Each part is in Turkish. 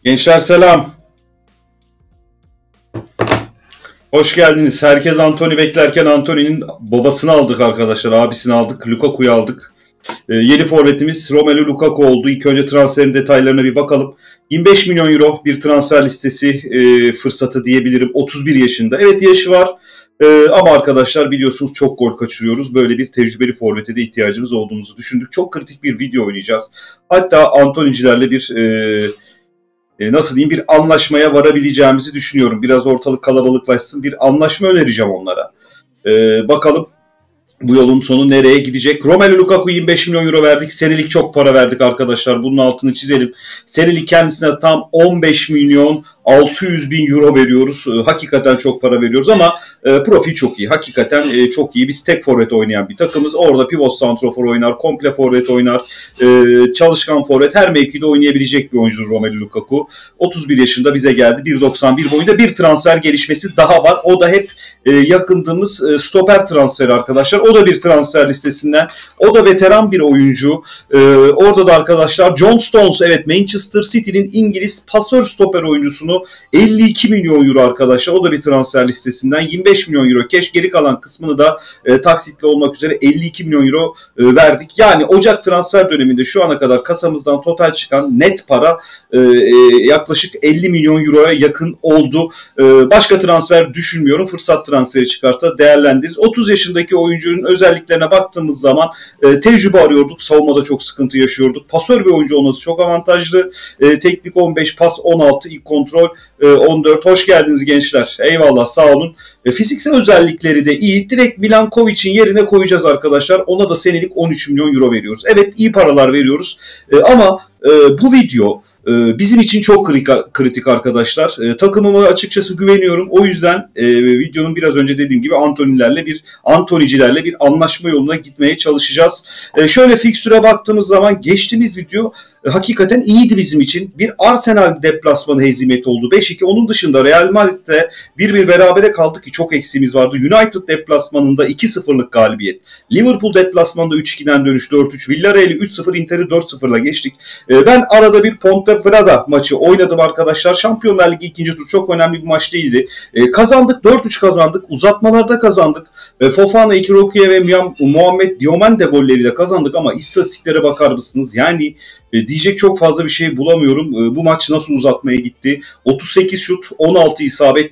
Gençler selam. Hoş geldiniz. Herkes Antony beklerken Antony'nin babasını aldık arkadaşlar. Abisini aldık. Lukaku'yu aldık. Yeni forvetimiz Romelu Lukaku oldu. İlk önce transferin detaylarına bir bakalım. 25 milyon euro bir transfer listesi fırsatı diyebilirim. 31 yaşında. Evet yaşı var. Ama arkadaşlar biliyorsunuz çok gol kaçırıyoruz. Böyle bir tecrübeli forvete de ihtiyacımız olduğumuzu düşündük. Çok kritik bir video oynayacağız. Hatta Antony'cilerle bir nasıl diyeyim bir anlaşmaya varabileceğimizi düşünüyorum. Biraz ortalık kalabalıklaşsın, bir anlaşma önereceğim onlara. Bakalım bu yolun sonu nereye gidecek? Romelu Lukaku 25 milyon euro verdik. Senelik çok para verdik arkadaşlar. Bunun altını çizelim. Senelik kendisine tam 15 milyon 600 bin euro veriyoruz. Hakikaten çok para veriyoruz ama profil çok iyi. Hakikaten çok iyi. Biz tek forvet oynayan bir takımız. Orada pivot santrofor oynar, komple forvet oynar, çalışkan forvet, her mevkide oynayabilecek bir oyuncudur Romelu Lukaku. 31 yaşında bize geldi. 1.91 boyunda bir transfer gelişmesi daha var. O da hep yakındığımız stoper transferi arkadaşlar. O da bir transfer listesinden. O da veteran bir oyuncu. Orada da arkadaşlar John Stones, evet, Manchester City'nin İngiliz pasör stoper oyuncusunu 52 milyon euro arkadaşlar. O da bir transfer listesinden. 25 milyon euro cash, geri kalan kısmını da taksitli olmak üzere 52 milyon euro verdik. Yani Ocak transfer döneminde şu ana kadar kasamızdan total çıkan net para yaklaşık 50 milyon euroya yakın oldu. Başka transfer düşünmüyorum. Fırsat transferi çıkarsa değerlendiririz. 30 yaşındaki oyuncunun özelliklerine baktığımız zaman tecrübe arıyorduk. Savunmada çok sıkıntı yaşıyorduk. Pasör bir oyuncu olması çok avantajlı. Teknik 15, pas 16, ilk kontrol 14. Hoş geldiniz gençler. Eyvallah, sağ olun. Fiziksel özellikleri de iyi. Direkt Milankovic'in yerine koyacağız arkadaşlar. Ona da senelik 13 milyon euro veriyoruz. Evet, iyi paralar veriyoruz. Ama bu video bizim için çok kritik arkadaşlar. Takımıma açıkçası güveniyorum. O yüzden videonun biraz önce dediğim gibi Antony'cilerle bir anlaşma yoluna gitmeye çalışacağız. Şöyle fikstüre baktığımız zaman geçtiğimiz video hakikaten iyiydi bizim için. Bir Arsenal deplasmanı hezimeti oldu. 5-2. Onun dışında Real Madrid'de 1-1 berabere kaldık ki çok eksiğimiz vardı. United deplasmanında 2-0'lık galibiyet. Liverpool deplasmanında 3-2'den dönüş 4-3. Villarreal'i 3-0, Inter'i 4-0'la geçtik. Ben arada bir Pontevedra maçı oynadım arkadaşlar. Şampiyonlar Ligi ikinci tur çok önemli bir maç değildi. Kazandık. 4-3 kazandık. Uzatmalarda kazandık. Fofana, Ikiroku'ya ve Muhammed Diomande golleriyle kazandık ama istatistiklere bakar mısınız? Yani diyecek çok fazla bir şey bulamıyorum. Bu maç nasıl uzatmaya gitti? 38 şut, 16 isabet,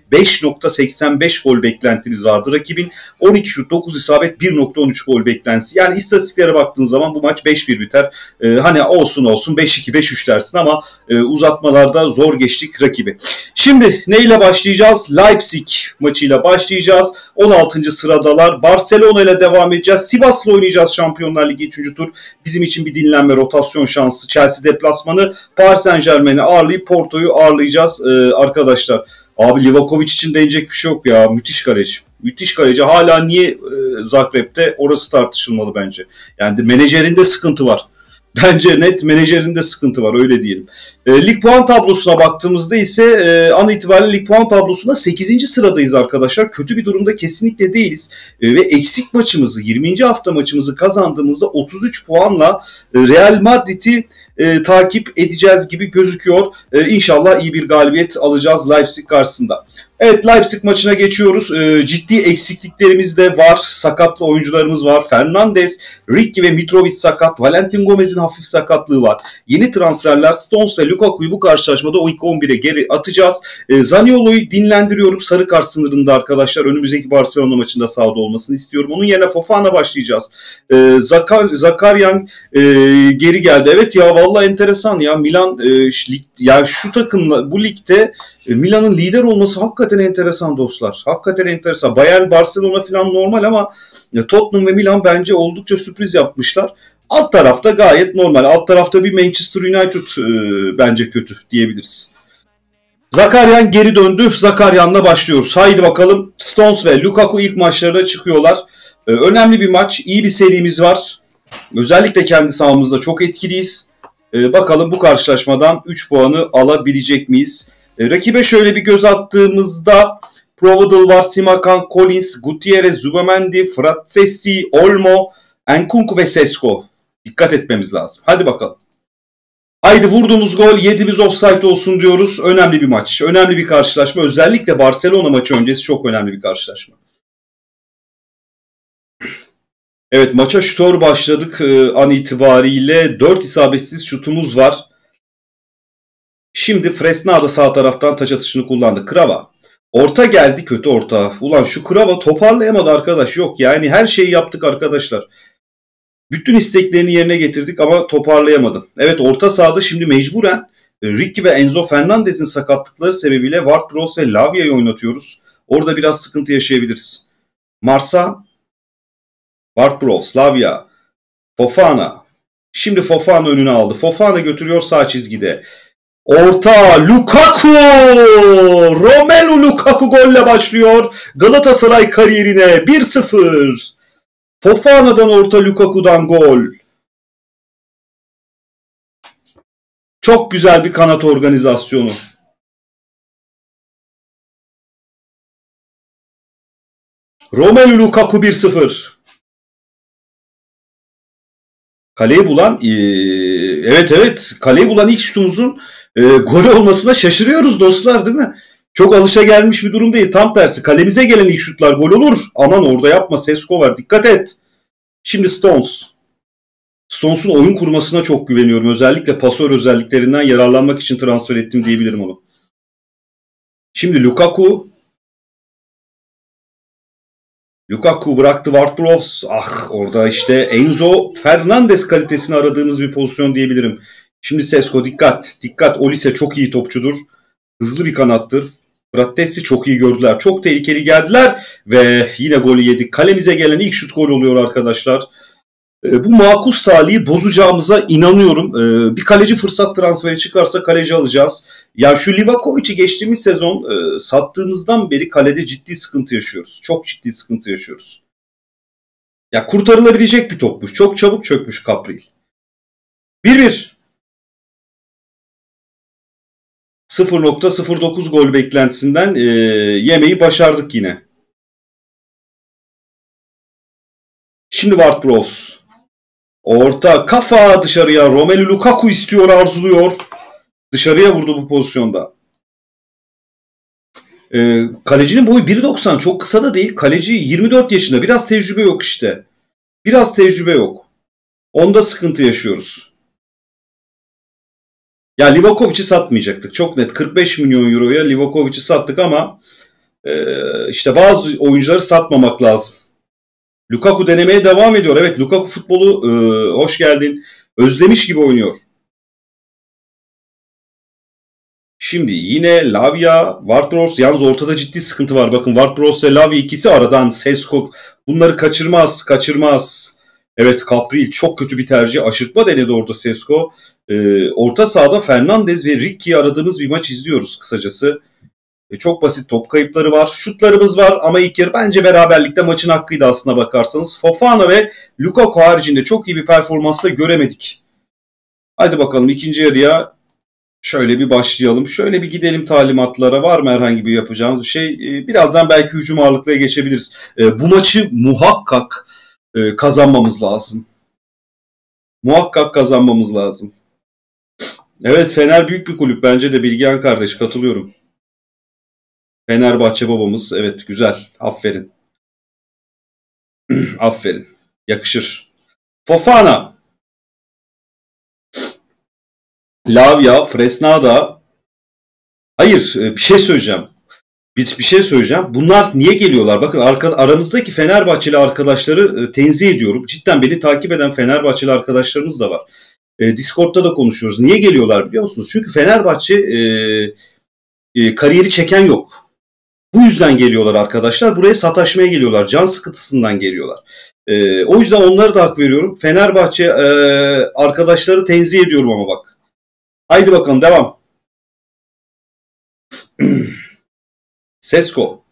5.85 gol beklentimiz vardı. Rakibin 12 şut, 9 isabet, 1.13 gol beklentisi. Yani istatistiklere baktığın zaman bu maç 5-1 biter. Hani olsun 5-2, 5-3 dersin ama uzatmalarda zor geçtik rakibi. Şimdi neyle başlayacağız? Leipzig maçıyla başlayacağız. 16. sıradalar. Barcelona ile devam edeceğiz. Sivas'la oynayacağız Şampiyonlar Ligi 3. tur. Bizim için bir dinlenme, rotasyon şansı. Chelsea deplasmanı. Paris Saint-Germain'i ağırlayıp Porto'yu ağırlayacağız arkadaşlar. Abi Livakovic için denecek bir şey yok ya. Müthiş kaleci. Müthiş kaleci. Hala niye Zagreb'de, orası tartışılmalı bence. Yani menajerinde sıkıntı var. Bence net menajerinde sıkıntı var, öyle diyelim. Lig puan tablosuna baktığımızda ise an itibariyle lig puan tablosunda 8. sıradayız arkadaşlar. Kötü bir durumda kesinlikle değiliz. Ve eksik maçımızı, 20. hafta maçımızı kazandığımızda 33 puanla Real Madrid'i takip edeceğiz gibi gözüküyor. İnşallah iyi bir galibiyet alacağız Leipzig karşısında. Evet, Leipzig maçına geçiyoruz. Ciddi eksikliklerimiz de var. Sakat oyuncularımız var. Fernandes, Ricky ve Mitrovic sakat. Valentin Gomez'in hafif sakatlığı var. Yeni transferler Stones ve Lukaku'yu bu karşılaşmada o ilk 11'e geri atacağız. Zaniolo'yu dinlendiriyorum. Sarı kart sınırında arkadaşlar. Önümüzdeki Barcelona maçında sahada olmasını istiyorum. Onun yerine Fofana başlayacağız. Zakaryan geri geldi. Evet ya, vallahi enteresan ya. Milan yani şu takımla bu ligde Milan'ın lider olması hakikaten enteresan dostlar. Hakikaten enteresan. Bayern, Barcelona falan normal ama Tottenham ve Milan bence oldukça sürpriz yapmışlar. Alt tarafta gayet normal. Alt tarafta bir Manchester United bence kötü diyebiliriz. Zakaryan geri döndü. Zakaryan'la başlıyoruz. Haydi bakalım. Stones ve Lukaku ilk maçlarına çıkıyorlar. Önemli bir maç. İyi bir serimiz var. Özellikle kendi sahamızda çok etkiliyiz. Bakalım bu karşılaşmadan 3 puanı alabilecek miyiz? Rakibe şöyle bir göz attığımızda Provedel var, Simakan, Collins, Gutierrez, Zubamendi, Frattesi, Olmo, Nkunku ve Sesko. Dikkat etmemiz lazım. Hadi bakalım. Haydi vurduğumuz gol, yediğimiz offside olsun diyoruz. Önemli bir maç. Önemli bir karşılaşma. Özellikle Barcelona maçı öncesi çok önemli bir karşılaşma. Evet, maça şutör başladık an itibariyle. 4 isabetsiz şutumuz var. Şimdi Fresnada sağ taraftan taç atışını kullandı. Krava. Orta geldi, kötü orta. Ulan şu Krava toparlayamadı arkadaş. Yok yani her şeyi yaptık arkadaşlar. Bütün isteklerini yerine getirdik ama toparlayamadı. Evet, orta sahada şimdi mecburen Ricky ve Enzo Fernandez'in sakatlıkları sebebiyle Ward-Prowse ve Lavia'yı oynatıyoruz. Orada biraz sıkıntı yaşayabiliriz. Marsa, Ward-Prowse, Lavia, Fofana. Şimdi Fofana önüne aldı. Fofana götürüyor sağ çizgide. Orta Lukaku! Romelu Lukaku golle başlıyor. Galatasaray kariyerine 1-0. Fofana'dan orta, Lukaku'dan gol. Çok güzel bir kanat organizasyonu. Romelu Lukaku 1-0. Kaleyi bulan evet kaleyi bulan ilk şutumuzun gol olmasına şaşırıyoruz dostlar, değil mi? Çok alışagelmiş bir durum değil. Tam tersi, kalemize gelen ilk şutlar gol olur. Aman orada yapma, Sesko var, dikkat et. Şimdi Stones. Stones'un oyun kurmasına çok güveniyorum. Özellikle pasör özelliklerinden yararlanmak için transfer ettim diyebilirim onu. Şimdi Lukaku. Lukaku bıraktı, Ward-Prowse. Ah, orada işte Enzo Fernandez kalitesini aradığımız bir pozisyon diyebilirim. Şimdi Sesko, dikkat. Dikkat, Olise çok iyi topçudur. Hızlı bir kanattır. Frattesi çok iyi gördüler. Çok tehlikeli geldiler ve yine golü yedik. Kalemize gelen ilk şut gol oluyor arkadaşlar. Bu makus talihi bozacağımıza inanıyorum. Bir kaleci fırsat transferi çıkarsa kaleci alacağız. Ya şu Livakovic'i geçtiğimiz sezon sattığımızdan beri kalede ciddi sıkıntı yaşıyoruz. Çok ciddi sıkıntı yaşıyoruz. Ya kurtarılabilecek bir topmuş. Çok çabuk çökmüş Capriel. 1-1. 0.09 gol beklentisinden yemeği başardık yine. Şimdi Ward-Prowse. Orta kafa dışarıya. Romelu Lukaku istiyor, arzuluyor. Dışarıya vurdu bu pozisyonda. Kalecinin boyu 1.90, çok kısa da değil. Kaleci 24 yaşında. Biraz tecrübe yok işte. Biraz tecrübe yok. Onda sıkıntı yaşıyoruz. Ya Livakovic'i satmayacaktık. Çok net 45 milyon euroya Livakovic'i sattık ama işte bazı oyuncuları satmamak lazım. Lukaku denemeye devam ediyor. Evet, Lukaku futbolu hoş geldin, özlemiş gibi oynuyor. Şimdi yine Lavia, Ward-Prowse. Yalnız ortada ciddi sıkıntı var. Bakın, Ward-Prowse ve Lavia ikisi aradan. Sesko bunları kaçırmaz. Evet, Capriel çok kötü bir tercih. Aşırtma denedi orada Sesko. Orta sahada Fernandez ve Ricky'yi aradığımız bir maç izliyoruz kısacası. Çok basit top kayıpları var. Şutlarımız var ama ilk yarı bence beraberlikte maçın hakkıydı aslına bakarsanız. Fofana ve Lukaku haricinde çok iyi bir performansla göremedik. Hadi bakalım ikinci yarıya şöyle bir başlayalım. Şöyle bir gidelim talimatlara. Var mı herhangi bir yapacağımız bir şey? Birazdan belki hücum ağırlıklıya geçebiliriz. Bu maçı muhakkak kazanmamız lazım. Muhakkak kazanmamız lazım. Evet, Fener büyük bir kulüp. Bence de Bilgehan kardeş, katılıyorum. Fenerbahçe babamız. Evet, güzel. Aferin. Aferin. Yakışır. Fofana. Lavia, Fresnada. Hayır, bir şey söyleyeceğim. Bir şey söyleyeceğim. Bunlar niye geliyorlar? Bakın, aramızdaki Fenerbahçeli arkadaşları tenzih ediyorum. Cidden beni takip eden Fenerbahçeli arkadaşlarımız da var. Discord'da da konuşuyoruz. Niye geliyorlar biliyor musunuz? Çünkü Fenerbahçe kariyeri çeken yok. Bu yüzden geliyorlar arkadaşlar. Buraya sataşmaya geliyorlar. Can sıkıntısından geliyorlar. O yüzden onlara da hak veriyorum. Fenerbahçe arkadaşları tenzih ediyorum ama bak. Haydi bakalım, devam. Sesko.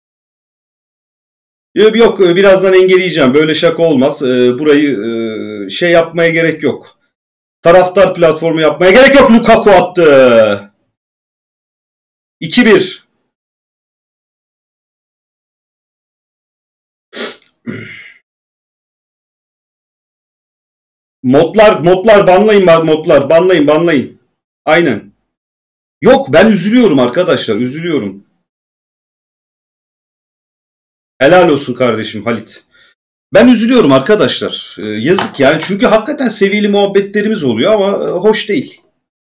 Yok, birazdan engelleyeceğim. Böyle şaka olmaz. Burayı şey yapmaya gerek yok. Taraftar platformu yapmaya gerek yok. Lukaku attı. 2-1. Modlar banlayın, modlar banlayın. Aynen. Yok, ben üzülüyorum arkadaşlar, üzülüyorum. Helal olsun kardeşim Halit. Ben üzülüyorum arkadaşlar. Yazık yani, çünkü hakikaten seviyeli muhabbetlerimiz oluyor ama hoş değil.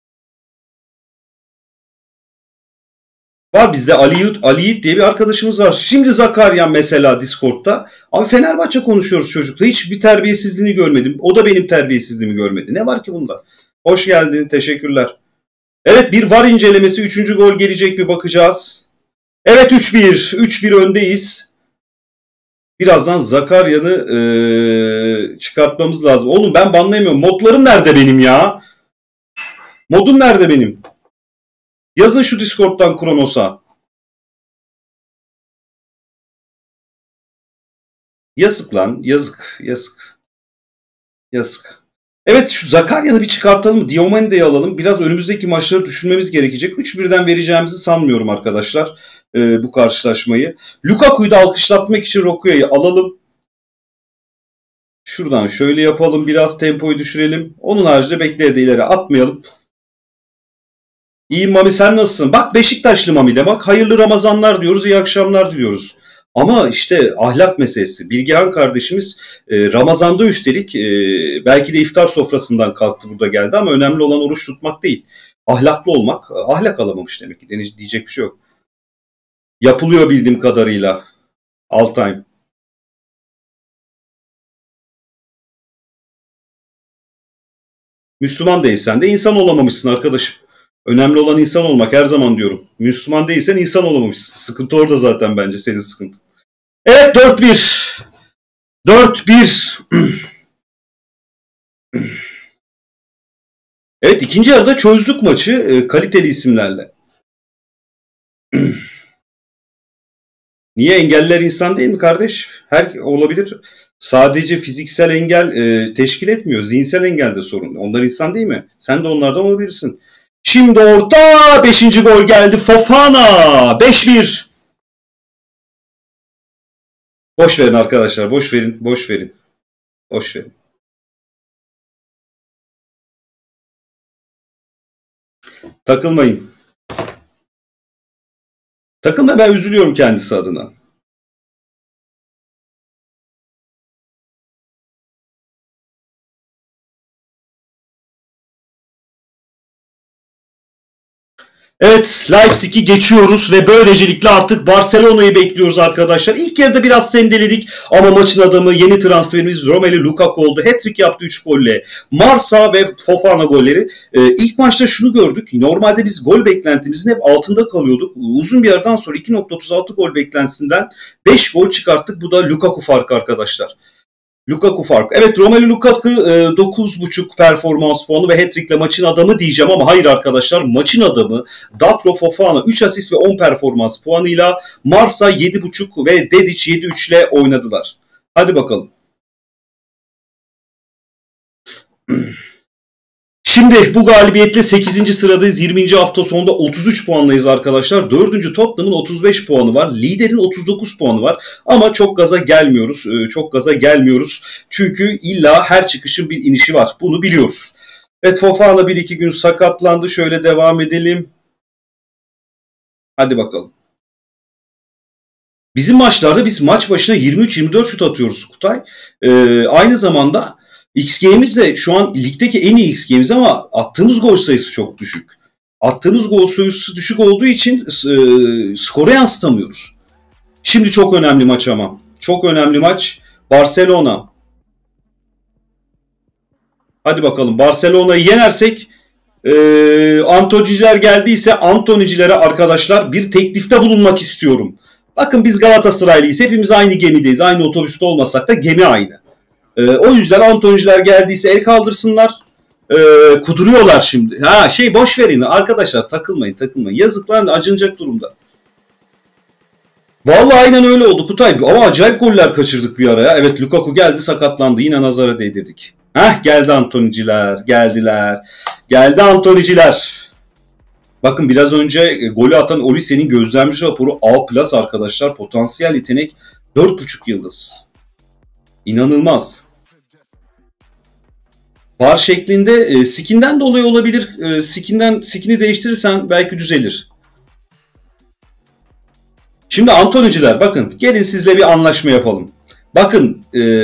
Var bizde Ali Yiğit diye bir arkadaşımız var. Şimdi Zakaryan mesela Discord'da. Abi Fenerbahçe konuşuyoruz çocukla. Hiçbir terbiyesizliğini görmedim. O da benim terbiyesizliğimi görmedi. Ne var ki bunda? Hoş geldin. Teşekkürler. Evet, bir VAR incelemesi. 3. gol gelecek mi bakacağız. Evet, 3-1. 3-1 öndeyiz. Birazdan Zakaryan'ı çıkartmamız lazım. Oğlum ben banlayamıyorum. Modlarım nerede benim ya? Modum nerede benim? Yazın şu Discord'dan Kronos'a. Yazık lan. Yazık. Evet, şu Zakaryan'ı bir çıkartalım. Diomani'deyi alalım. Biraz önümüzdeki maçları düşünmemiz gerekecek. 3-1'den vereceğimizi sanmıyorum arkadaşlar. Bu karşılaşmayı. Lukaku'yu da alkışlatmak için Roku'yu alalım. Şuradan şöyle yapalım. Biraz tempoyu düşürelim. Onun haricinde Bekler'i de ileri atmayalım. İyi Mami, sen nasılsın? Bak Beşiktaşlı Mami de bak. Hayırlı Ramazanlar diyoruz. İyi akşamlar diliyoruz. Ama işte ahlak meselesi. Bilgehan kardeşimiz Ramazan'da üstelik belki de iftar sofrasından kalktı burada geldi ama önemli olan oruç tutmak değil. Ahlaklı olmak. Ahlak alamamış demek ki. Diyecek bir şey yok. Yapılıyor bildiğim kadarıyla. All time. Müslüman değilsen de insan olamamışsın arkadaşım. Önemli olan insan olmak, her zaman diyorum. Müslüman değilsen insan olamamışsın. Sıkıntı orada zaten, bence senin sıkıntın. Evet, 4-1. 4-1. Evet, ikinci yarıda çözdük maçı kaliteli isimlerle. Niye, engeller insan değil mi kardeş? Her olabilir. Sadece fiziksel engel teşkil etmiyor. Zihinsel engel de sorun. Onlar insan değil mi? Sen de onlardan olabilirsin. Şimdi orta 5. gol geldi. Fofana 5-1. Boş verin arkadaşlar. Boş verin. Takılmayın. Takılma, ben üzülüyorum kendisi adına. Evet, Leipzig'i geçiyoruz ve böylecelikle artık Barcelona'yı bekliyoruz arkadaşlar. İlk yarıda biraz sendeledik ama maçın adamı yeni transferimiz Romelu Lukaku oldu. Hat-trick yaptı 3 golle. Marsa ve Fofana golleri. İlk maçta şunu gördük. Normalde biz gol beklentimizin hep altında kalıyorduk. Uzun bir aradan sonra 2.36 gol beklentisinden 5 gol çıkarttık. Bu da Lukaku farkı arkadaşlar. Lukaku fark. Evet, Romelu Lukaku 9.5 performans puanı ve hat-trick'le maçın adamı diyeceğim ama hayır arkadaşlar, maçın adamı Datro Fofana 3 asist ve 10 performans puanıyla, Marsa 7.5 ve Dedic 7.3 ile oynadılar. Hadi bakalım. Şimdi bu galibiyetle 8. sıradayız. 20. hafta sonunda 33 puanlayız arkadaşlar. 4. Tottenham'ın 35 puanı var. Liderin 39 puanı var. Ama çok gaza gelmiyoruz. Çünkü illa her çıkışın bir inişi var. Bunu biliyoruz. Evet, Fofana 1-2 gün sakatlandı. Şöyle devam edelim. Hadi bakalım. Bizim maçlarda biz maç başına 23-24 şut atıyoruz Kutay. Aynı zamanda XG'miz de şu an ligdeki en iyi XG'miz ama attığımız gol sayısı çok düşük. Attığımız gol sayısı düşük olduğu için skora yansıtamıyoruz. Şimdi çok önemli maç ama. Çok önemli maç. Barcelona. Hadi bakalım. Barcelona'yı yenersek Antoniciler geldiyse Antonicilere arkadaşlar bir teklifte bulunmak istiyorum. Bakın biz Galatasaraylıyız. Hepimiz aynı gemideyiz. Aynı otobüste olmasak da gemi aynı. O yüzden Antoniciler geldiyse el kaldırsınlar. Kuduruyorlar şimdi. Boş verin arkadaşlar, takılmayın. Yazık lan, acınacak durumda. Vallahi aynen öyle oldu Kutay. Ama acayip goller kaçırdık bir araya. Evet, Lukaku geldi, sakatlandı. Yine nazara değdirdik. Geldi Antoniciler. Geldi Antoniciler. Bakın biraz önce golü atan Olise'nin gözlenmiş raporu A+ arkadaşlar. Potansiyel yetenek 4.5 yıldız. İnanılmaz. Bar şeklinde skin'den dolayı olabilir. Skin'i değiştirirsen belki düzelir. Şimdi Antony'ciler bakın gelin sizle bir anlaşma yapalım. Bakın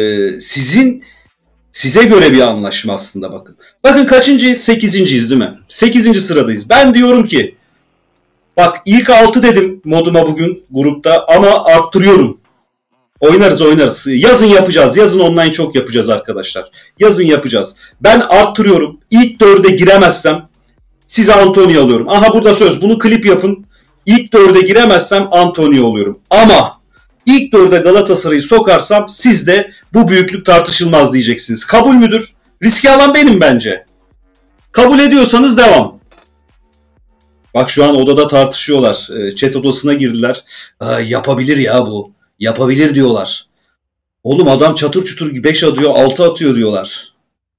size göre bir anlaşma aslında bakın. Bakın kaçıncıyız? 8.'yiz değil mi? 8. sıradayız. Ben diyorum ki bak ilk 6 dedim moduma bugün grupta ama arttırıyorum. Oynarız. Yazın yapacağız. Yazın online çok yapacağız arkadaşlar. Yazın yapacağız. Ben arttırıyorum. İlk 4'e giremezsem size Antonio alıyorum. Aha burada söz. Bunu klip yapın. İlk 4'e giremezsem Antonio oluyorum. Ama ilk 4'e Galatasaray'ı sokarsam siz de bu büyüklük tartışılmaz diyeceksiniz. Kabul müdür? Riski alan benim bence. Kabul ediyorsanız devam. Bak şu an odada tartışıyorlar. Chat odasına girdiler. Yapabilir ya bu. Yapabilir diyorlar. Oğlum adam çatır çutur 5 atıyor 6 atıyor diyorlar.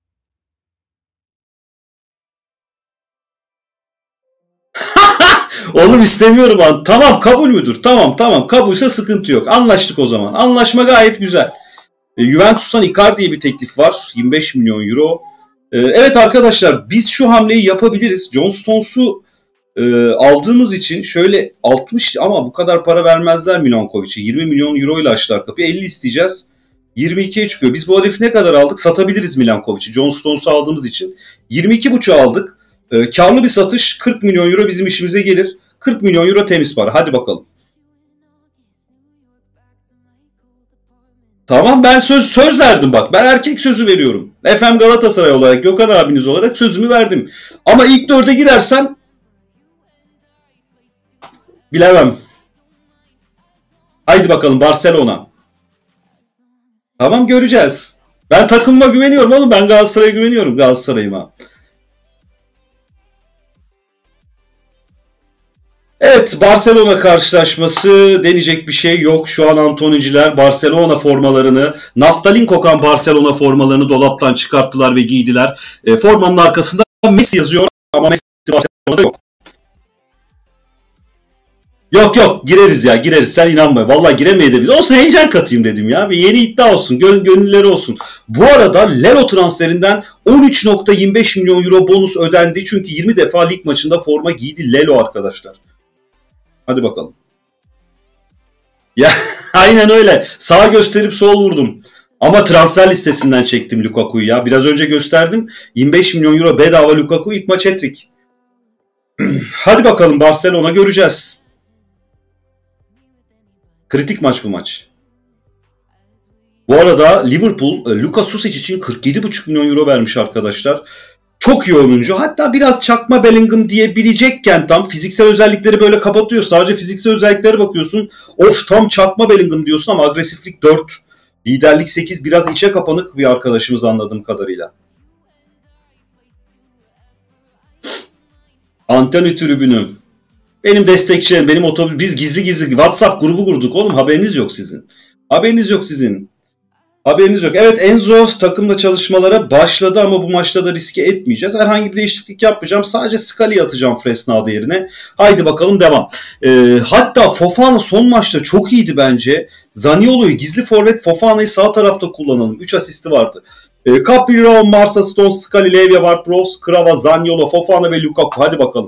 Oğlum istemiyorum lan. Tamam kabul müdür? Tamam kabulse sıkıntı yok. Anlaştık o zaman. Anlaşma gayet güzel. Juventus'tan Icardi'ye bir teklif var. 25 milyon euro. Evet arkadaşlar biz şu hamleyi yapabiliriz. John Stones'u aldığımız için şöyle 60 ama bu kadar para vermezler Milankovic'e. 20 milyon euro ile açtılar kapıyı. 50 isteyeceğiz. 22'ye çıkıyor. Biz bu herifi ne kadar aldık? Satabiliriz Milankovic'i. John Stones'u aldığımız için. 22,5 aldık. Karlı bir satış. 40 milyon euro bizim işimize gelir. 40 milyon euro temiz para. Hadi bakalım. Tamam ben söz verdim bak. Ben erkek sözü veriyorum. FM Galatasaray olarak, Gökhan abiniz olarak sözümü verdim. Ama ilk 4'e girersem bilemem. Haydi bakalım Barcelona. Tamam göreceğiz. Ben takımıma güveniyorum oğlum. Ben Galatasaray'a güveniyorum. Galatasaray'ıma. Evet Barcelona karşılaşması deneyecek bir şey yok. Şu an Antoniciler Barcelona formalarını, naftalin kokan Barcelona formalarını dolaptan çıkarttılar ve giydiler. Formanın arkasında Messi yazıyor ama Messi Barcelona'da yok. Yok gireriz ya gireriz sen inanma. Vallahi giremeyebiliriz. Olsun heyecan katayım dedim ya. Bir yeni iddia olsun. Gönülleri olsun. Bu arada Lero transferinden 13,25 milyon euro bonus ödendi. Çünkü 20 defa lig maçında forma giydi Lelo arkadaşlar. Hadi bakalım. Ya aynen öyle. Sağ gösterip sol vurdum. Ama transfer listesinden çektim Lukaku'yu ya. Biraz önce gösterdim. 25 milyon euro bedava Lukaku ilk maç hat-trick. Hadi bakalım Barcelona göreceğiz. Kritik maç bu maç. Bu arada Liverpool Lucas Susic için 47,5 milyon euro vermiş arkadaşlar. Çok iyi oyuncu. Hatta biraz çakma Bellingham diyebilecekken tam fiziksel özellikleri böyle kapatıyor. Sadece fiziksel özelliklere bakıyorsun. Of tam çakma Bellingham diyorsun ama agresiflik 4. Liderlik 8. Biraz içe kapanık bir arkadaşımız anladığım kadarıyla. Antony tribünü. Benim destekçilerim, benim otobüs. Biz gizli WhatsApp grubu kurduk oğlum. Haberiniz yok sizin. Haberiniz yok sizin. Haberiniz yok. Evet Enzo takımla çalışmalara başladı ama bu maçta da riske etmeyeceğiz. Herhangi bir değişiklik yapmayacağım. Sadece Scali'yi atacağım Fresna'da yerine. Haydi bakalım devam. Hatta Fofana son maçta çok iyiydi bence. Zaniolo'yu gizli forvet Fofana'yı sağ tarafta kullanalım. 3 asisti vardı. Capillo, Marsa, Stones, Scali, Levia, Ward-Prowse, Krava, Zaniolo, Fofana ve Lukaku. Hadi bakalım.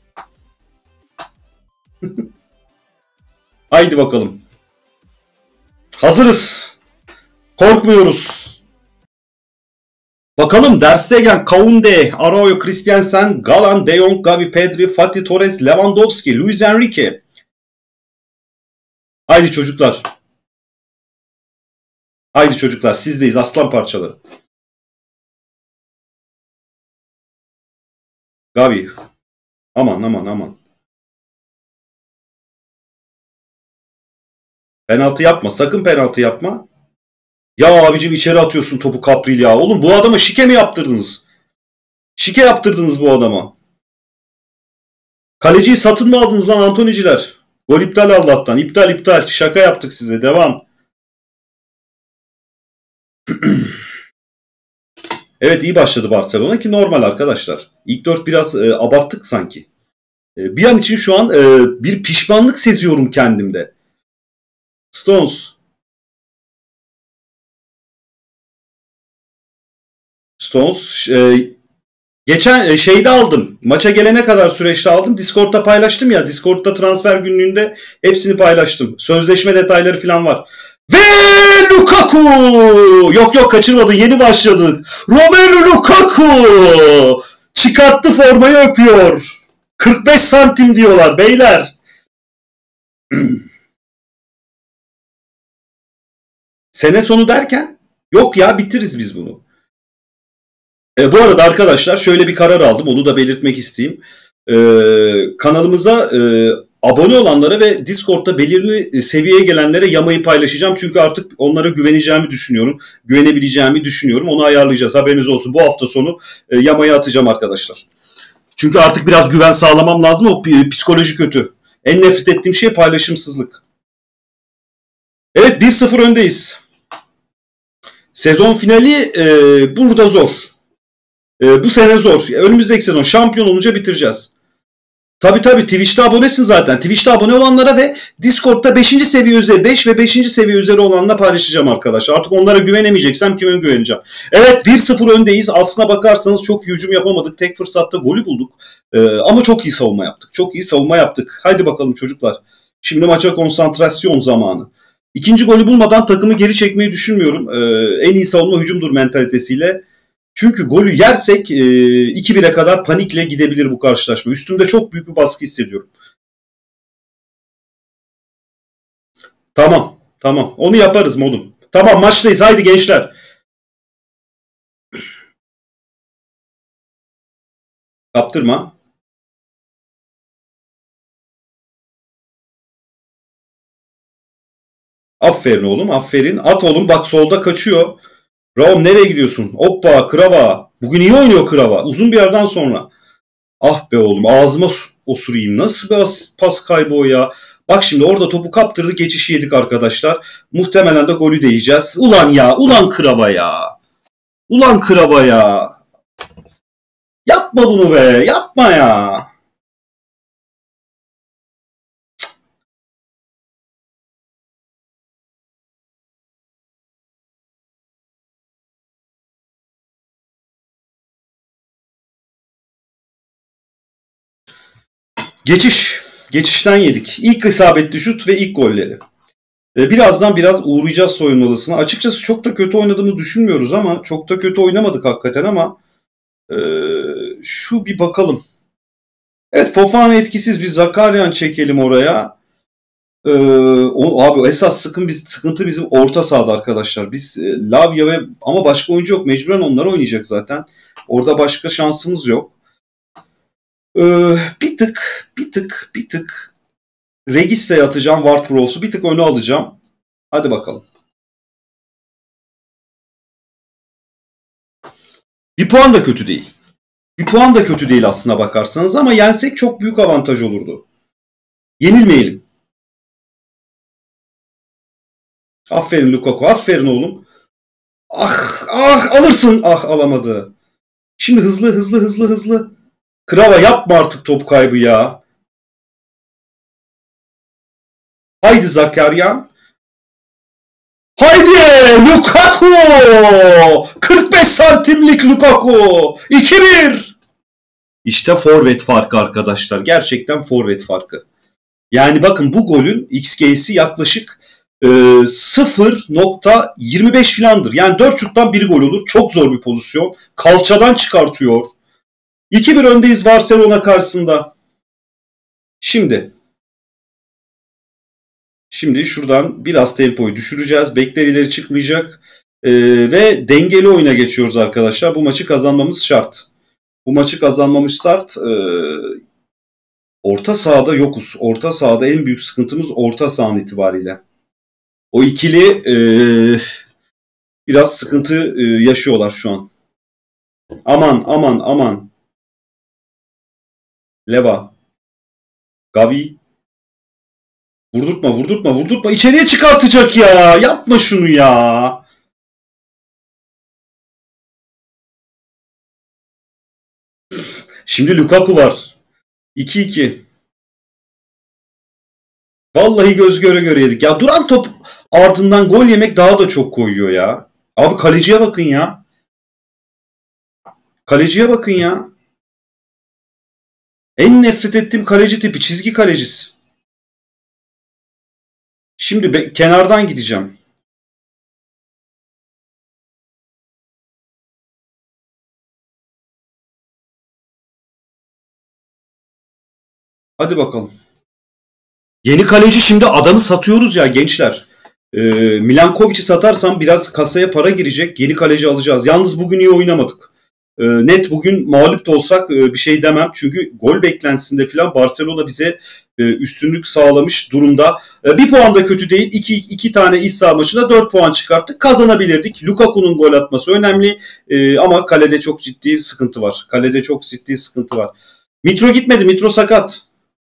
Haydi bakalım. Hazırız. Korkmuyoruz. Bakalım Der Stegen, Koundé, Araujo, Christensen, Galan, De Jong, Gavi, Pedri, Fatih Torres, Lewandowski, Luis Enrique. Haydi çocuklar. Haydi çocuklar sizdeyiz aslan parçaları. Gavi. Aman. Penaltı yapma. Sakın penaltı yapma. Ya abicim içeri atıyorsun topu Kapril ya. Oğlum bu adama şike mi yaptırdınız? Şike yaptırdınız bu adama. Kaleciyi satın mı aldınız lan Antoniciler? Gol iptal Allah'tan. İptal. Şaka yaptık size. Devam. Evet iyi başladı Barcelona ki normal arkadaşlar. İlk 4 biraz abarttık sanki. Bir an için şu an bir pişmanlık seziyorum kendimde. Stones Stones. Geçen şeyde aldım. Maça gelene kadar süreçte aldım. Discord'da paylaştım ya. Discord'da transfer günlüğünde hepsini paylaştım. Sözleşme detayları falan var. Ve Lukaku! Yok kaçırmadın. Yeni başladık. Romelu Lukaku! Çıkarttı formayı öpüyor. 45 santim diyorlar beyler. Sene sonu derken yok ya bitiririz biz bunu. Bu arada arkadaşlar şöyle bir karar aldım. Onu da belirtmek isteyeyim. Kanalımıza abone olanlara ve Discord'da belirli seviyeye gelenlere yamayı paylaşacağım. Çünkü artık onlara güveneceğimi düşünüyorum. Güvenebileceğimi düşünüyorum. Onu ayarlayacağız. Haberiniz olsun. Bu hafta sonu yamayı atacağım arkadaşlar. Çünkü artık biraz güven sağlamam lazım. O psikoloji kötü. En nefret ettiğim şey paylaşımsızlık. Evet 1-0 öndeyiz. Sezon finali burada zor. Bu sene zor. Önümüzdeki sezon şampiyon olunca bitireceğiz. Tabii Twitch'te abonesin zaten. Twitch'te abone olanlara ve Discord'da 5. seviye üzeri 5 ve 5. seviye üzeri olanla paylaşacağım arkadaşlar. Artık onlara güvenemeyeceksem kime güveneceğim? Evet 1-0 öndeyiz. Aslına bakarsanız çok iyi hücum yapamadık. Tek fırsatta golü bulduk. Ama çok iyi savunma yaptık. Çok iyi savunma yaptık. Haydi bakalım çocuklar. Şimdi maça konsantrasyon zamanı. İkinci golü bulmadan takımı geri çekmeyi düşünmüyorum. En iyi savunma hücumdur mentalitesiyle. Çünkü golü yersek 2-1'e kadar panikle gidebilir bu karşılaşma. Üstümde çok büyük bir baskı hissediyorum. Tamam. Onu yaparız modum. Tamam maçtayız. Haydi gençler. Kaptırma. Aferin oğlum aferin. At oğlum bak solda kaçıyor. Raum nereye gidiyorsun? Hoppa Krava. Bugün iyi oynuyor Krava. Uzun bir yerden sonra. Ah be oğlum ağzıma osurayım. Nasıl bir pas kaybı o ya. Bak şimdi orada topu kaptırdı geçişi yedik arkadaşlar. Muhtemelen de golü de yiyeceğiz. Ulan Krava ya. Ulan Krava ya. Yapma bunu be yapma ya. Geçişten yedik. İlk isabetli şut ve ilk golleri. Birazdan biraz uğrayacağız soyunma odasına. Açıkçası çok da kötü oynadığımızı düşünmüyoruz ama çok da kötü oynamadık hakikaten ama şu bir bakalım. Evet Fofana etkisiz bir Zakaryan çekelim oraya. Abi esas sıkıntı bizim orta sahada arkadaşlar. Biz Lavia ve ama başka oyuncu yok. Mecburen onlar oynayacak zaten. Orada başka şansımız yok. Bir tık Regis'e atacağım Ward Prowse'u. Bir tık öne alacağım. Hadi bakalım. Bir puan da kötü değil. Bir puan da kötü değil aslına bakarsanız ama yensek çok büyük avantaj olurdu. Yenilmeyelim. Aferin Lukaku. Aferin oğlum. Alırsın. Alamadı. Şimdi hızlı. Krava yapma artık top kaybı ya. Haydi Zakaryan. Haydi Lukaku. 45 santimlik Lukaku. 2-1. İşte forvet farkı arkadaşlar. Gerçekten forvet farkı. Yani bakın bu golün XG'si yaklaşık 0.25 filandır. Yani 4 şuttan biri gol olur. Çok zor bir pozisyon. Kalçadan çıkartıyor. 2-1 öndeyiz Barcelona karşısında. Şimdi şuradan biraz tempoyu düşüreceğiz. Bekler ileri çıkmayacak. Ve dengeli oyuna geçiyoruz arkadaşlar. Bu maçı kazanmamız şart. Orta sahada yokuz. Orta sahada en büyük sıkıntımız orta sahanın itibariyle. O ikili biraz sıkıntı yaşıyorlar şu an. Aman. Leva. Gavi. Vurdurtma. İçeriye çıkartacak ya. Yapma şunu ya. Şimdi Lukaku var. 2-2. Vallahi göz göre yedik. Ya duran top ardından gol yemek daha da çok koyuyor ya. Abi kaleciye bakın ya. Kaleciye bakın ya. En nefret ettiğim kaleci tipi. Çizgi kalecisi. Şimdi kenardan gideceğim. Hadi bakalım. Yeni kaleci, şimdi adamı satıyoruz ya gençler. Milankovic'i satarsam biraz kasaya para girecek. Yeni kaleci alacağız. Yalnız bugün iyi oynamadık. Net bugün mağlup da olsak bir şey demem. Çünkü gol beklentisinde falan Barcelona bize üstünlük sağlamış durumda. Bir puan da kötü değil. İki tane iç saha maçına 4 puan çıkarttık. Kazanabilirdik. Lukaku'nun gol atması önemli. Ama kalede çok ciddi sıkıntı var. Kalede çok ciddi sıkıntı var. Mitro gitmedi. Mitro sakat.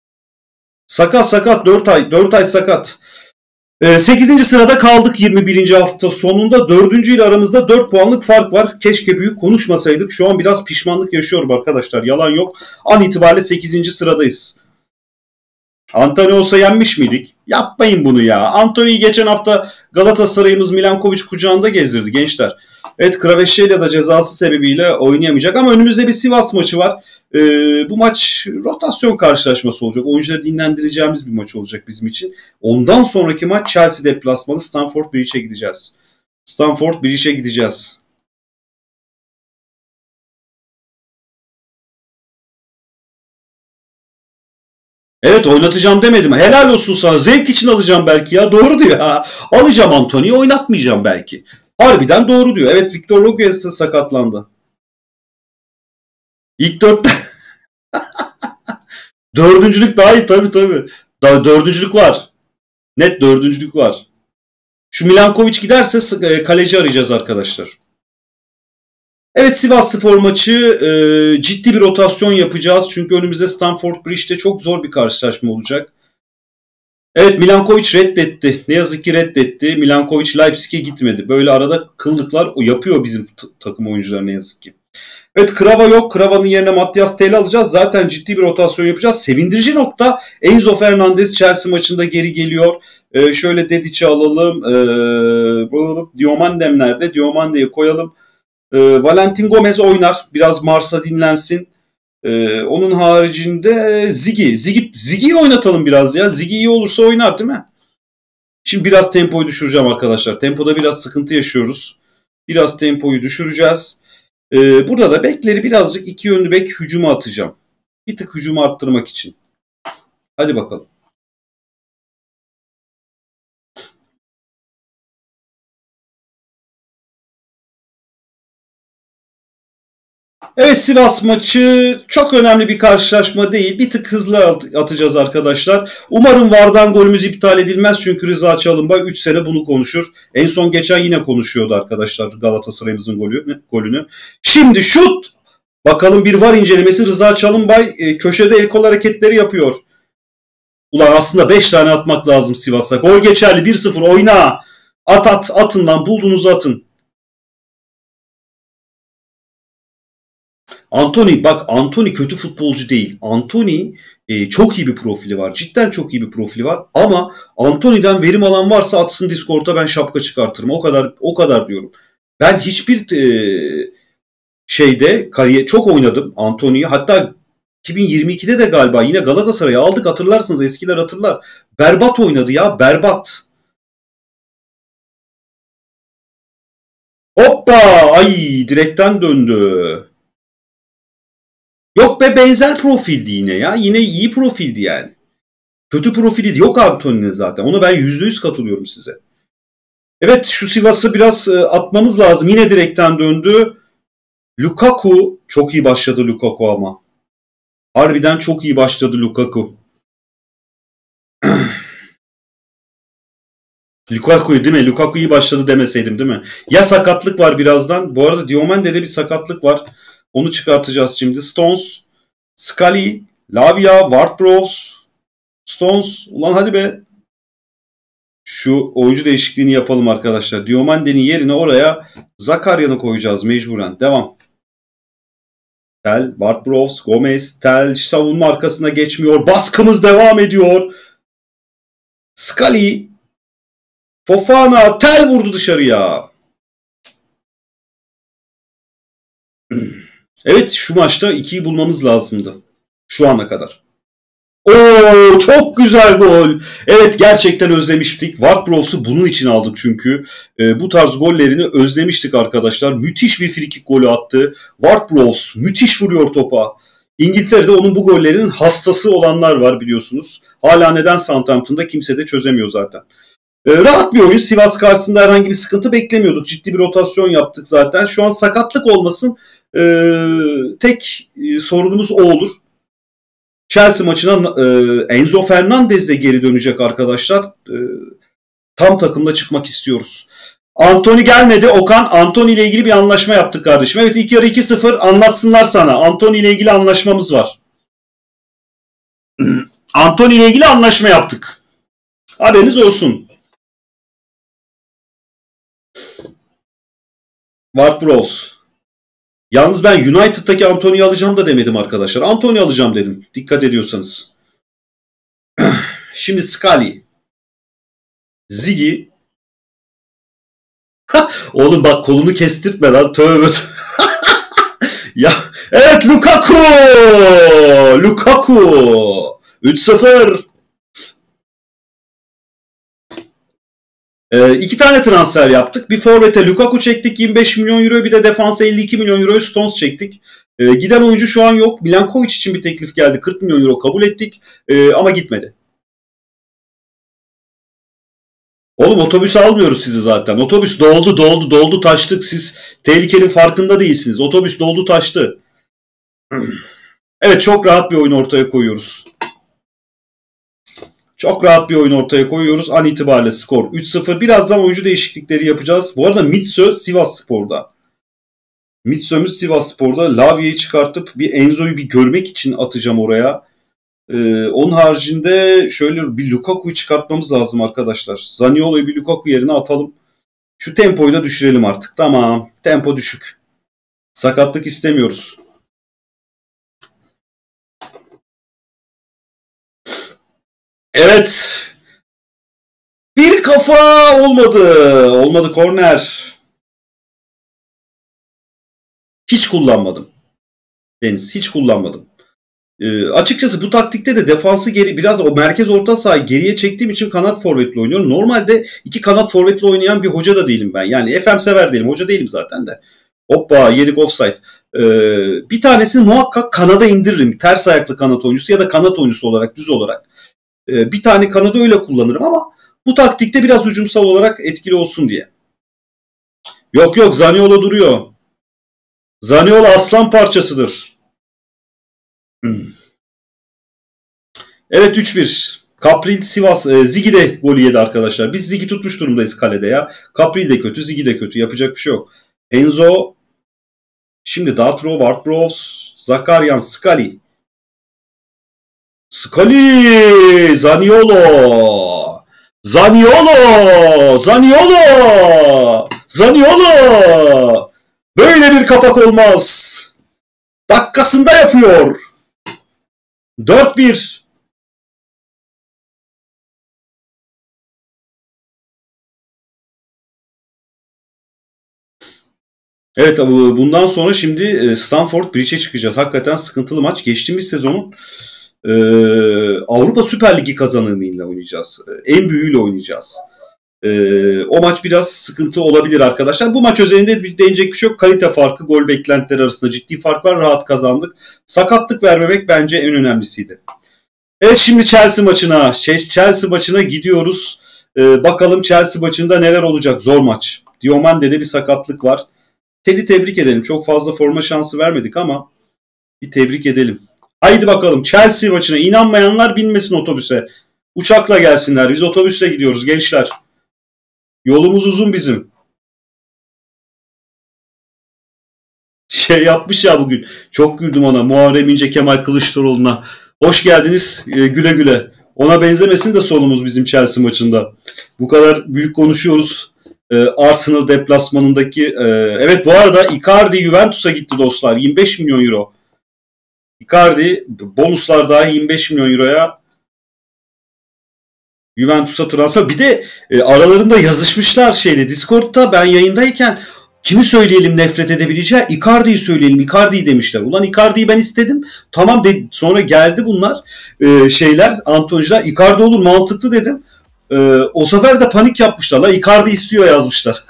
Sakat 4 ay sakat. 8. sırada kaldık 21. hafta sonunda. 4. ile aramızda 4 puanlık fark var. Keşke büyük konuşmasaydık. Şu an biraz pişmanlık yaşıyorum arkadaşlar. Yalan yok. An itibariyle 8. sıradayız. Antony olsa yenmiş miydik? Yapmayın bunu ya. Antony'yi geçen hafta Galatasaray'ımız Milankovic kucağında gezdirdi gençler. Evet, Kvaratskhelia da cezası sebebiyle oynayamayacak ama önümüzde bir Sivas maçı var. Bu maç rotasyon karşılaşması olacak. Oyuncuları dinlendireceğimiz bir maç olacak bizim için. Ondan sonraki maç Chelsea deplasmanı, Stamford Bridge'e gideceğiz. Stamford Bridge'e gideceğiz. Evet, oynatacağım demedim. Helal olsun sana. Zevk için alacağım belki ya. Doğru diyor ha. Alacağım Antony'yi, oynatmayacağım belki. Harbiden doğru diyor. Evet, Victor Roques de sakatlandı. İlk dörtte dördüncülük daha iyi tabii. Daha dördüncülük var. Net dördüncülük var. Şu Milankovic giderse kaleci arayacağız arkadaşlar. Evet, Sivasspor maçı ciddi bir rotasyon yapacağız. Çünkü önümüzde Stamford Bridge'de çok zor bir karşılaşma olacak. Evet, Milankovic reddetti. Ne yazık ki reddetti. Milankovic Leipzig'e gitmedi. Böyle arada kıllıklar yapıyor bizim takım oyuncuları ne yazık ki. Evet, Krava yok. Krava'nın yerine Matias Tel'i alacağız. Zaten ciddi bir rotasyon yapacağız. Sevindirici nokta, Enzo Fernandez Chelsea maçında geri geliyor. Şöyle Dedic'i alalım. Diomandem nerede? Diomande'yi koyalım. Valentin Gomez oynar. Biraz Mars'a dinlensin. Onun haricinde Zigi'yi oynatalım biraz ya. Ziggy iyi olursa oynar değil mi? Şimdi biraz tempoyu düşüreceğim arkadaşlar. Tempoda biraz sıkıntı yaşıyoruz. Biraz tempoyu düşüreceğiz. Burada da bekleri birazcık iki yönlü bek hücuma atacağım. Bir tık hücumu arttırmak için. Hadi bakalım. Evet, Sivas maçı çok önemli bir karşılaşma değil. Bir tık hızlı atacağız arkadaşlar. Umarım VAR'dan golümüz iptal edilmez. Çünkü Rıza Çalınbay 3 sene bunu konuşur. En son geçen yine konuşuyordu arkadaşlar Galatasaray'ımızın golünü. Şimdi şut! Bakalım, bir VAR incelemesi. Rıza Çalınbay köşede el kol hareketleri yapıyor. Ulan aslında 5 tane atmak lazım Sivas'a. Gol geçerli, 1-0 oyna. Atın lan, bulduğunuzu atın. Anthony kötü futbolcu değil. Anthony çok iyi bir profili var. Cidden çok iyi bir profili var. Ama Anthony'den verim alan varsa atsın Discord'a, ben şapka çıkartırım. O kadar diyorum. Ben hiçbir kariyer çok oynadım Anthony'yi. Hatta 2022'de de galiba yine Galatasaray'ı aldık, hatırlarsınız, eskiler hatırlar. Berbat oynadı ya, berbat. Hoppa! Ay, direkten döndü. Yok be, benzer profildi yine ya. Yine iyi profildi yani. Kötü profili yok abi Tony'nin zaten. Ona ben %100 katılıyorum size. Evet, şu Sivas'ı biraz atmamız lazım. Yine direkten döndü. Lukaku çok iyi başladı, Lukaku ama. Harbiden çok iyi başladı Lukaku. Lukaku'yu değil mi? Lukaku iyi başladı demeseydim değil mi? Ya sakatlık var birazdan. Bu arada Diomande'de bir sakatlık var. Onu çıkartacağız şimdi. Stones, Scully, Lavia, Ward-Prowse, Stones. Ulan hadi be. Şu oyuncu değişikliğini yapalım arkadaşlar. Diomande'nin yerine oraya Zakarya'nı koyacağız mecburen. Devam. Tel, Ward-Prowse, Gomez, Tel savunma arkasına geçmiyor. Baskımız devam ediyor. Scully, Fofana, Tel vurdu dışarıya. Evet, şu maçta 2'yi bulmamız lazımdı. Şu ana kadar. Oo, çok güzel gol. Evet, gerçekten özlemiştik. Ward-Prowse'u bunun için aldık çünkü. Bu tarz gollerini özlemiştik arkadaşlar. Müthiş bir frikik golü attı. Ward-Prowse müthiş vuruyor topa. İngiltere'de onun bu gollerinin hastası olanlar var biliyorsunuz. Hala neden Southampton'da kimse de çözemiyor zaten. Rahat bir oyun. Sivas karşısında herhangi bir sıkıntı beklemiyorduk. Ciddi bir rotasyon yaptık zaten. Şu an sakatlık olmasın. Tek sorunumuz o olur. Chelsea maçına Enzo Fernandez de geri dönecek arkadaşlar. Tam takımla çıkmak istiyoruz. Anthony gelmedi. Okan, Anthony ile ilgili bir anlaşma yaptık kardeşim. Evet, ilk yarı 2-0 anlatsınlar sana. Anthony ile ilgili anlaşmamız var. Anthony ile ilgili anlaşma yaptık. Haberiniz olsun. Ward-Prowse. Yalnız ben United'daki Anthony'yi alacağım da demedim arkadaşlar. Anthony alacağım dedim. Dikkat ediyorsanız. Şimdi Scully. Ziggy. Oğlum bak, kolunu kestirtme lan. Tövbe. Ya, evet, Lukaku. Lukaku. 3-0. İki tane transfer yaptık. Bir forvete Lukaku çektik 25 milyon euro, bir de defansa 52 milyon euro Stones çektik. Giden oyuncu şu an yok. Milankovic için bir teklif geldi. 40 milyon euro kabul ettik ama gitmedi. Oğlum, otobüs almıyoruz sizi zaten. Otobüs doldu taştık. Siz tehlikenin farkında değilsiniz. Otobüs doldu taştı. Evet, çok rahat bir oyun ortaya koyuyoruz. Çok rahat bir oyun ortaya koyuyoruz. An itibariyle skor 3-0. Birazdan oyuncu değişiklikleri yapacağız. Bu arada Mitsö Sivasspor'da. Mitsö'müz Sivasspor'da. Lavia'yı çıkartıp bir Enzo'yu bir görmek için atacağım oraya. Onun haricinde şöyle bir Lukaku'yu çıkartmamız lazım arkadaşlar. Zaniolo'yu bir Lukaku yerine atalım. Şu tempoyu da düşürelim artık. Tamam. Tempo düşük. Sakatlık istemiyoruz. Evet. Bir kafa olmadı. Olmadı, korner. Hiç kullanmadım. Deniz, hiç kullanmadım. Açıkçası bu taktikte de defansı geri, biraz o merkez orta sahayı geriye çektiğim için kanat forvetle oynuyorum. Normalde iki kanat forvetle oynayan bir hoca da değilim ben. Yani FM sever değilim. Hoca değilim zaten de. Hoppa, yedik offside. Bir tanesini muhakkak kanada indiririm. Ters ayaklı kanat oyuncusu ya da kanat oyuncusu olarak, düz olarak. Bir tane kanadı öyle kullanırım ama bu taktikte biraz hücumsal olarak etkili olsun diye. Yok, Zaniolo duruyor. Zaniolo aslan parçasıdır. Evet, 3-1. Capril Sivas. Ziggy de golü yedi arkadaşlar. Biz Ziggy tutmuş durumdayız kalede ya. Capril de kötü, Ziggy de kötü. Yapacak bir şey yok. Enzo. Şimdi Datro, Ward-Prowse, Zakarian, Scully. Scully! Zaniolo! Zaniolo! Zaniolo! Zaniolo! Böyle bir kapak olmaz. Dakikasında yapıyor. 4-1. Evet, bundan sonra şimdi Stamford Bridge'e çıkacağız. Hakikaten sıkıntılı maç. Geçtiğimiz sezonun Avrupa Süper Ligi kazananıyla oynayacağız. En büyüğüyle oynayacağız. O maç biraz sıkıntı olabilir arkadaşlar. Bu maç özelinde değinecek bir şey yok. Kalite farkı, gol beklentileri arasında ciddi fark var. Rahat kazandık. Sakatlık vermemek bence en önemlisiydi. Evet, şimdi Chelsea maçına gidiyoruz. Bakalım Chelsea maçında neler olacak. Zor maç. Diomande'de bir sakatlık var. Ted'i tebrik edelim. Çok fazla forma şansı vermedik ama bir tebrik edelim. Haydi bakalım Chelsea maçına. İnanmayanlar binmesin otobüse. Uçakla gelsinler. Biz otobüsle gidiyoruz gençler. Yolumuz uzun bizim. Yapmış ya bugün. Çok güldüm ona. Muharrem İnce, Kemal Kılıçdaroğlu'na. Hoş geldiniz. Güle güle. Ona benzemesin de sonumuz bizim Chelsea maçında. Bu kadar büyük konuşuyoruz. Arsenal deplasmanındaki. Evet, bu arada Icardi Juventus'a gitti dostlar. 25 milyon euro. Icardi bonuslar dahil 25 milyon euroya Juventus'a transfer. Bir de aralarında yazışmışlar Discord'ta ben yayındayken. Kimi söyleyelim nefret edebileceği? Icardi'yi söyleyelim. Icardi'yi demişler. Ulan Icardi'yi ben istedim. Tamam dedi. Sonra geldi bunlar Antony'ciler. Icardi olur mantıklı dedim. O sefer de panik yapmışlar. La Icardi istiyor yazmışlar.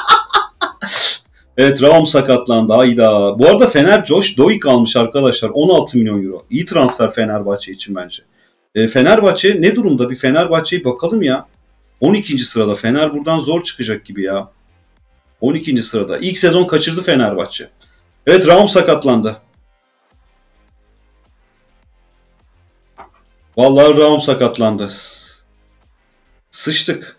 Evet, Raum sakatlandı. Hayda. Bu arada Fener Josh Doik almış arkadaşlar. 16 milyon euro. İyi transfer Fenerbahçe için bence. Fenerbahçe ne durumda? Bir Fenerbahçe'yi bakalım ya. 12. sırada. Fener buradan zor çıkacak gibi ya. 12. sırada. İlk sezon kaçırdı Fenerbahçe. Evet, Raum sakatlandı. Vallahi Raum sakatlandı. Sıçtık.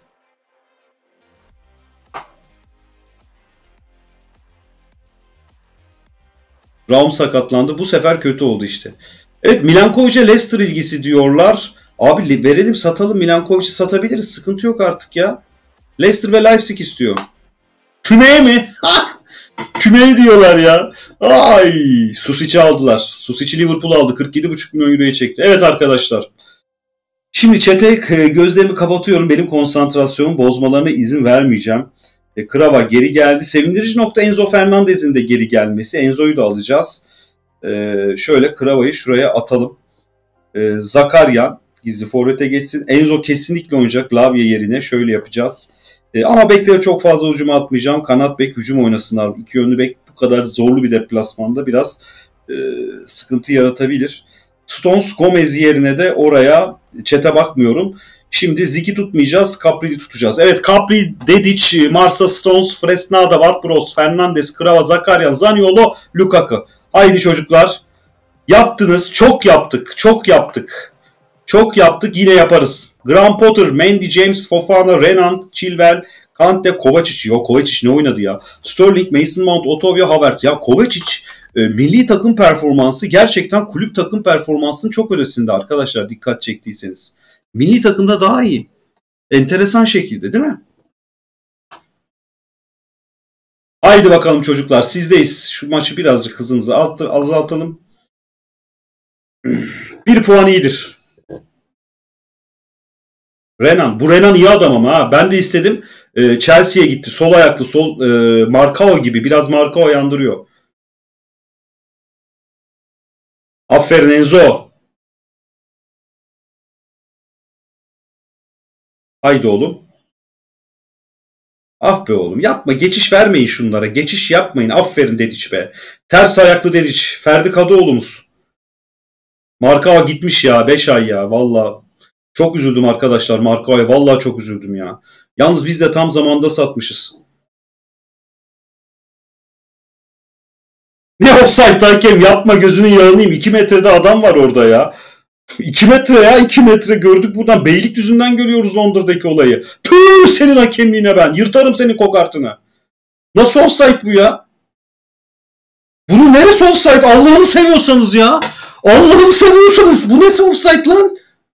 Raum sakatlandı. Bu sefer kötü oldu işte. Evet, Milankovic'e Leicester ilgisi diyorlar. Abi verelim, satalım, Milankovic'i satabiliriz. Sıkıntı yok artık ya. Leicester ve Leipzig istiyor. Kümeye mi? Kümeye diyorlar ya. Ay, Susic'i aldılar. Susic'i Liverpool aldı. 47,5 milyon euroya çekti. Evet arkadaşlar. Şimdi chat'e gözlerimi kapatıyorum. Benim konsantrasyonumu bozmalarına izin vermeyeceğim. Krava geri geldi. Sevindirici nokta Enzo Fernandez'in de geri gelmesi. Enzo'yu da alacağız. Şöyle Krava'yı şuraya atalım. Zakaryan gizli forvete geçsin. Enzo kesinlikle oynayacak Lavia yerine. Şöyle yapacağız. Ama beklere çok fazla hücuma atmayacağım. Kanat bek hücum oynasınlar. İki yönlü bek bu kadar zorlu bir deplasmanda biraz sıkıntı yaratabilir. Stones Gomez yerine de oraya çete bakmıyorum. Şimdi Ziki tutmayacağız. Capri'yi tutacağız. Evet, Capri, Dedic, Marsa, Stones, Fresnada, Ward-Prowse, Fernandes, Krava, Zakaryan, Zaniolo, Lukaku. Haydi çocuklar. Yaptınız. Çok yaptık. Çok yaptık. Çok yaptık. Yine yaparız. Graham Potter, Mendy, James, Fofana, Renan, Chilwell, Kante, Kovacic. Yok, Kovacic ne oynadı ya? Sterling, Mason Mount, Otavio, Havertz. Ya Kovacic milli takım performansı gerçekten kulüp takım performansının çok ötesinde arkadaşlar, dikkat çektiyseniz. Milli takımda daha iyi. Enteresan şekilde değil mi? Haydi bakalım çocuklar, sizdeyiz. Şu maçı birazcık hızınızı azaltalım. 1 puan iyidir. Renan. Bu Renan iyi adam ama ha. Ben de istedim. Chelsea'ye gitti. Sol ayaklı. Marcao gibi. Biraz Marcao yandırıyor. Aferin Enzo. Haydi oğlum. Ah be oğlum. Yapma. Geçiş vermeyin şunlara. Geçiş yapmayın. Aferin Dediç be. Ters ayaklı Dediç. Ferdi Kadıoğlu'muz. Marcao gitmiş ya. 5 ay ya. Valla. Çok üzüldüm arkadaşlar Marcao'ya. Valla çok üzüldüm ya. Yalnız biz de tam zamanda satmışız. Ne offside hakem, yapma, gözünün yağınıyım. 2 metrede adam var orada ya. 2 metre ya, 2 metre gördük buradan. Beylikdüzü'nden görüyoruz Londra'daki olayı. Püh, senin hakemliğine ben. Yırtarım senin kokartını. Nasıl offside bu ya? Bunun neresi offside? Allah'ını seviyorsanız ya. Allah'ını seviyorsanız. Bu nesi offside lan?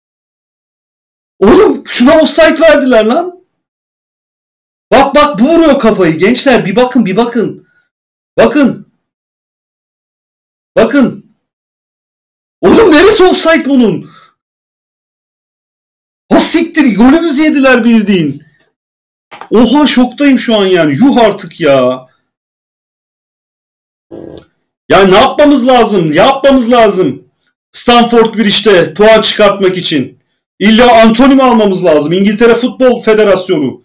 Oğlum şuna offside verdiler lan. Bak bak, bu vuruyor kafayı. Gençler bir bakın, bir bakın. Bakın. Bakın. Oğlum neresi offside bunun? Ha siktir, golümüzü yediler bildiğin. Oha, şoktayım şu an yani. Yuh artık ya. Ya ne yapmamız lazım? Yapmamız lazım. Stamford Bridge'de puan çıkartmak için. İlla Antony mi almamız lazım? İngiltere Futbol Federasyonu.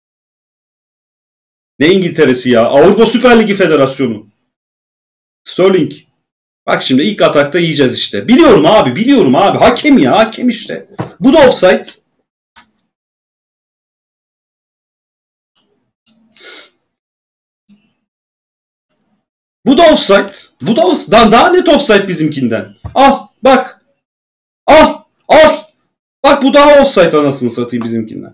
Ne İngiltere'si ya? Avrupa Süper Ligi Federasyonu. Sterling. Bak şimdi ilk atakta yiyeceğiz işte. Biliyorum abi, biliyorum abi. Hakem ya, hakem işte. Bu da offside. Bu da offside. Bu da offside. Daha net offside bizimkinden. Al bak. Al. Al. Bak bu daha offside, anasını satayım bizimkinden.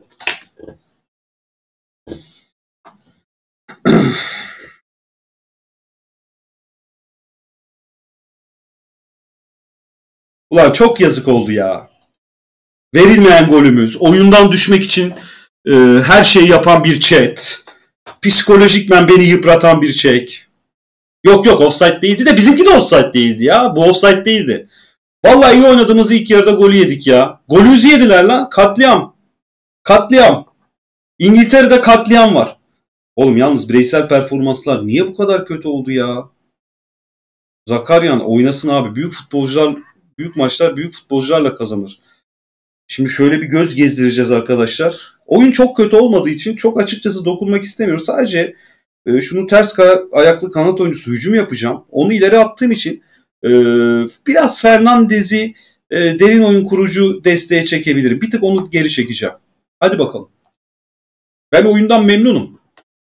Ulan çok yazık oldu ya. Verilmeyen golümüz. Oyundan düşmek için her şeyi yapan bir chat. Psikolojikmen beni yıpratan bir çek. Yok yok, offside değildi de bizimki de offside değildi ya. Bu offside değildi. Vallahi iyi oynadığımız ilk yarıda golü yedik ya. Golümüzü yediler lan. Katliam. Katliam. İngiltere'de katliam var. Oğlum yalnız bireysel performanslar niye bu kadar kötü oldu ya? Zakaryan oynasın abi. Büyük futbolcular, büyük maçlar büyük futbolcularla kazanır. Şimdi şöyle bir göz gezdireceğiz arkadaşlar. Oyun çok kötü olmadığı için çok açıkçası dokunmak istemiyorum. Sadece şunu ters ayaklı kanat oyuncusu hücum yapacağım. Onu ileri attığım için e, biraz Fernandez'i derin oyun kurucu desteğe çekebilirim. Bir tık onu geri çekeceğim. Hadi bakalım. Ben oyundan memnunum.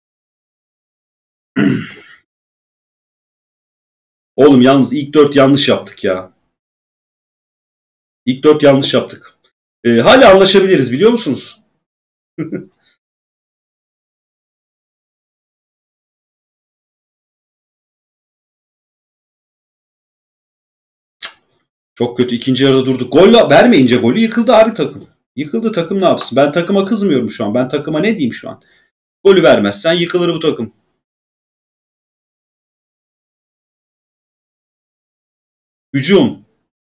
Oğlum yalnız ilk 4 yanlış yaptık ya. İlk 4 yanlış yaptık. Hala anlaşabiliriz biliyor musunuz? Çok kötü. İkinci yarıda durduk. Gol vermeyince golü yıkıldı abi takım. Yıkıldı takım ne yapsın? Ben takıma kızmıyorum şu an. Ben takıma ne diyeyim şu an? Golü vermezsen yıkılır bu takım. Hücum.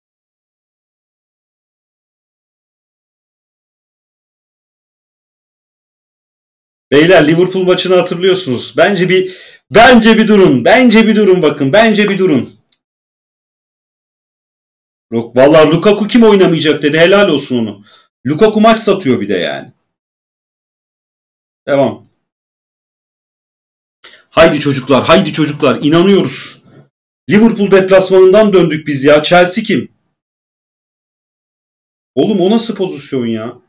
Beyler Liverpool maçını hatırlıyorsunuz. Bence bir durun. Bence bir durun bakın. Bence bir durun. Yok vallahi Lukaku kim oynamayacak dedi. Helal olsun onu. Lukaku maç satıyor bir de yani. Devam. Haydi çocuklar, haydi çocuklar. İnanıyoruz. Liverpool deplasmanından döndük biz ya. Chelsea kim? Oğlum o nasıl pozisyon ya?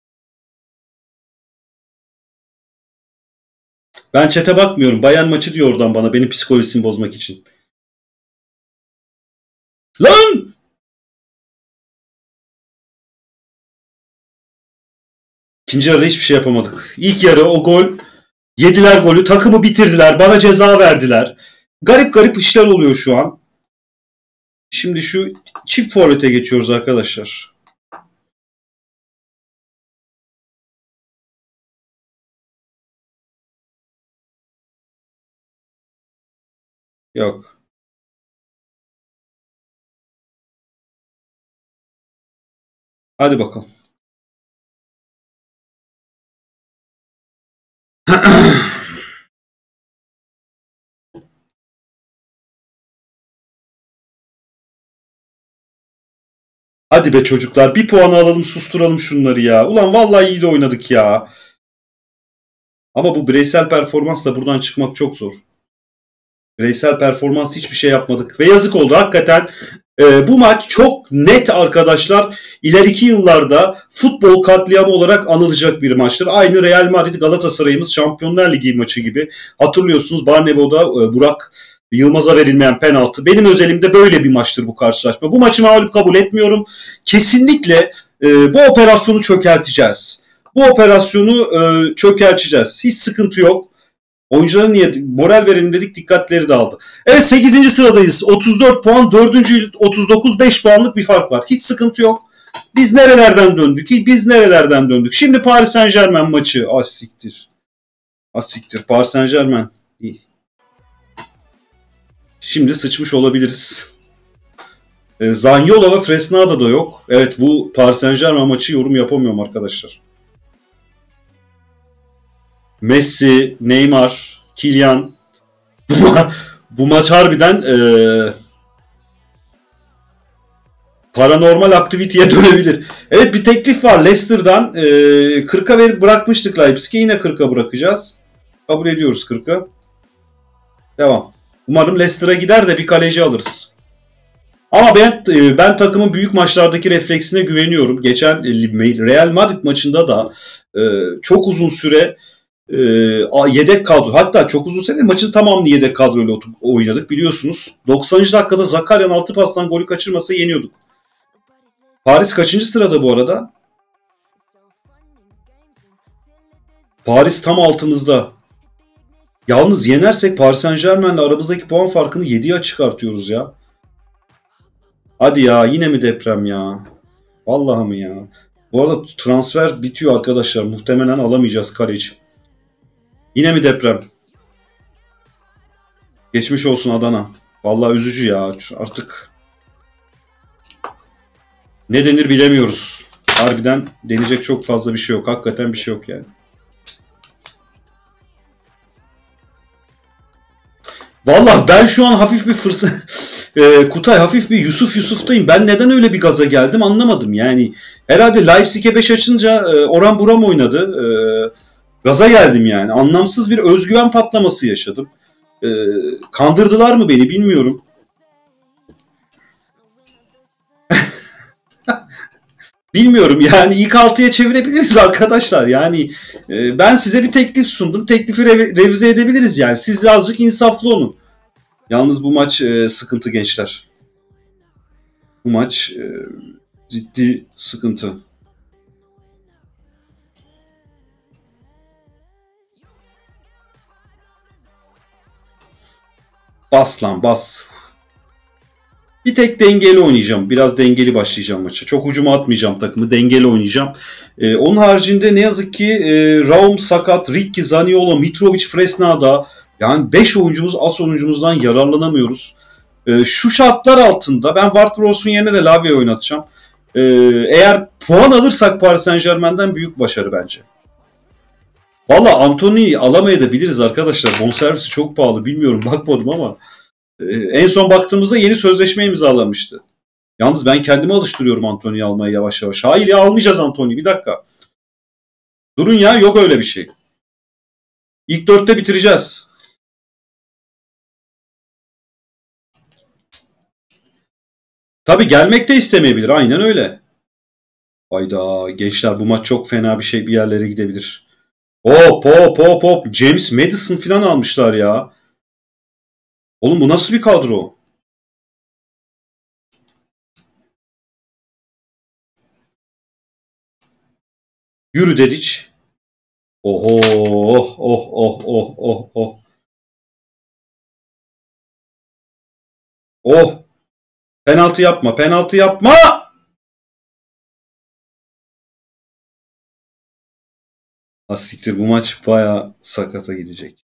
Ben çete bakmıyorum. Bayern maçı diyor oradan bana. Benim psikolojisini bozmak için. Lan! İkinci yarıda hiçbir şey yapamadık. İlk yarı o gol. Yediler golü. Takımı bitirdiler. Bana ceza verdiler. Garip garip işler oluyor şu an. Şimdi şu çift forvete geçiyoruz arkadaşlar. Yok. Hadi bakalım. Hadi be çocuklar. Bir puanı alalım susturalım şunları ya. Ulan vallahi iyi de oynadık ya. Ama bu bireysel performansla buradan çıkmak çok zor. Bireysel performans hiçbir şey yapmadık. Ve yazık oldu hakikaten. Bu maç çok net arkadaşlar. İleriki yıllarda futbol katliamı olarak anılacak bir maçtır. Aynı Real Madrid Galatasaray'ımız Şampiyonlar Ligi maçı gibi. Hatırlıyorsunuz Barnebo'da Burak Yılmaz'a verilmeyen penaltı. Benim özelimde böyle bir maçtır bu karşılaşma. Bu maçı mağlup kabul etmiyorum. Kesinlikle bu operasyonu çökerteceğiz. Bu operasyonu çökerteceğiz. Hiç sıkıntı yok. Oyuncuların niye moral verelim dedik dikkatleri dağıldı. Evet 8. sıradayız. 34 puan. 4. 39 5 puanlık bir fark var. Hiç sıkıntı yok. Biz nerelerden döndük? Biz nerelerden döndük? Şimdi Paris Saint-Germain maçı. Asiktir. Asiktir. Paris Saint-Germain. Şimdi sıçmış olabiliriz. Zaniolo ve Fresnada da yok. Evet bu Paris Saint-Germain maçı yorum yapamıyorum arkadaşlar. Messi, Neymar, Kylian. Bu maç harbiden paranormal aktiviteye dönebilir. Evet bir teklif var Leicester'dan. 40'a verip bırakmıştık Leipzig'i. Yine 40'a bırakacağız. Kabul ediyoruz 40'a. Devam. Umarım Leicester'a gider de bir kaleci alırız. Ama ben takımın büyük maçlardaki refleksine güveniyorum. Geçen Real Madrid maçında da çok uzun süre yedek kadro. Hatta çok uzun süre maçın tamamını yedek kadroyla oynadık biliyorsunuz. 90. dakikada Zakaryan 6 pastan golü kaçırmasa yeniyorduk. Paris kaçıncı sırada bu arada? Paris tam altımızda. Yalnız yenersek Paris Saint-Germain'le aramızdaki puan farkını 7'ye çıkartıyoruz ya. Hadi ya yine mi deprem ya? Vallahi mi ya? Bu arada transfer bitiyor arkadaşlar. Muhtemelen alamayacağız kaleci. Yine mi deprem? Geçmiş olsun Adana. Vallahi üzücü ya. Artık ne denir bilemiyoruz. Harbiden deneyecek çok fazla bir şey yok. Hakikaten bir şey yok yani. Valla ben şu an hafif bir fırsat Kutay hafif bir Yusuf'tayım. Ben neden öyle bir gaza geldim anlamadım. Yani herhalde Leipzig'e 5 açınca Orhan Buram oynadı. Gaza geldim yani. Anlamsız bir özgüven patlaması yaşadım. E, Kandırdılar mı beni bilmiyorum. Bilmiyorum yani ilk 6'ya çevirebiliriz arkadaşlar. Yani ben size bir teklif sundum. Teklifi revize edebiliriz yani. Siz de azıcık insaflı olun. Yalnız bu maç sıkıntı gençler. Bu maç ciddi sıkıntı. Bas lan bas. Bir tek dengeli oynayacağım. Biraz dengeli başlayacağım maça. Çok hücuma atmayacağım takımı. Dengeli oynayacağım. Onun haricinde ne yazık ki Raum sakat, Ricky, Zaniolo, Mitrovic, Fresna'da yani 5 oyuncumuz as oyuncumuzdan yararlanamıyoruz. Şu şartlar altında ben Ward-Prowse'un yerine de Lavia oynatacağım. Eğer puan alırsak Paris Saint-Germain'den büyük başarı bence. Valla Antony'yi alamayabiliriz arkadaşlar. Bonservisi çok pahalı. Bilmiyorum bakmadım ama. En son baktığımızda yeni sözleşme imzalamıştı. Yalnız ben kendimi alıştırıyorum Antony'yi almaya yavaş yavaş. Hayır ya almayacağız Antony'yi bir dakika. Durun ya yok öyle bir şey. İlk 4'te bitireceğiz. Tabii gelmek de istemeyebilir aynen öyle. Hayda gençler bu maç çok fena bir şey bir yerlere gidebilir. Hop hop hop hop James Madison falan almışlar ya. Oğlum bu nasıl bir kadro? Yürü Dediç. Oho oh oh oh oh oh oh. Oh penaltı yapma penaltı yapma. Asiktir bu maç baya sakata gidecek.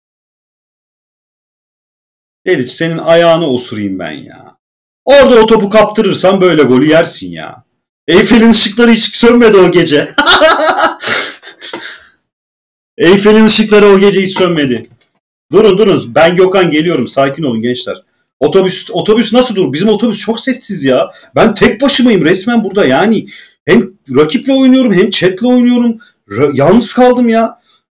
Dediç senin ayağını osurayım ben ya. Orada o topu kaptırırsan böyle golü yersin ya. Eyfel'in ışıkları hiç sönmedi o gece. Eyfel'in ışıkları o gece hiç sönmedi. Durun ben Gökhan geliyorum sakin olun gençler. Otobüs nasıl dur? Bizim otobüs çok sessiz ya. Ben tek başımayım resmen burada yani. Hem rakiple oynuyorum hem chatle oynuyorum. Yalnız kaldım ya.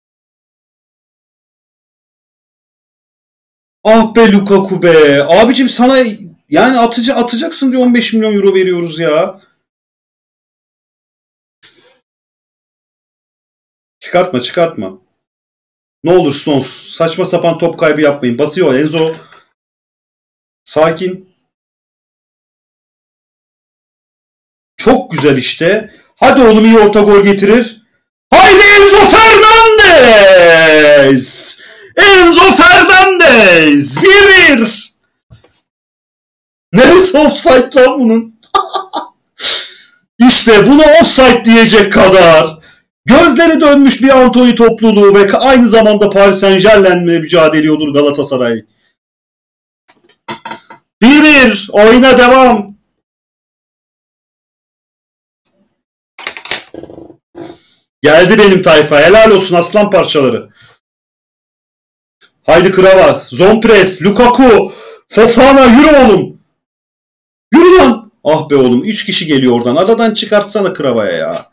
Ah be Lukaku be. Abicim sana yani atacaksın diye 15 milyon euro veriyoruz ya. Çıkartma. Ne olur Stones saçma sapan top kaybı yapmayın. Basıyor Enzo. Sakin. Çok güzel işte. Hadi oğlum iyi orta gol getirir. Haydi Enzo Fernandez! Enzo Fernandez! 1-1. Neresi offside lan bunun? İşte bunu offside diyecek kadar. Gözleri dönmüş bir Antony topluluğu ve aynı zamanda Paris Saint-Germain'le mücadele ediyordur Galatasaray. 1-1. Oyuna devam. Geldi benim tayfa. Helal olsun aslan parçaları. Haydi Krava. Zonpres. Lukaku. Fofana yürü oğlum. Yürü lan. Ah be oğlum. 3 kişi geliyor oradan. Aradan çıkartsana Krava'ya ya.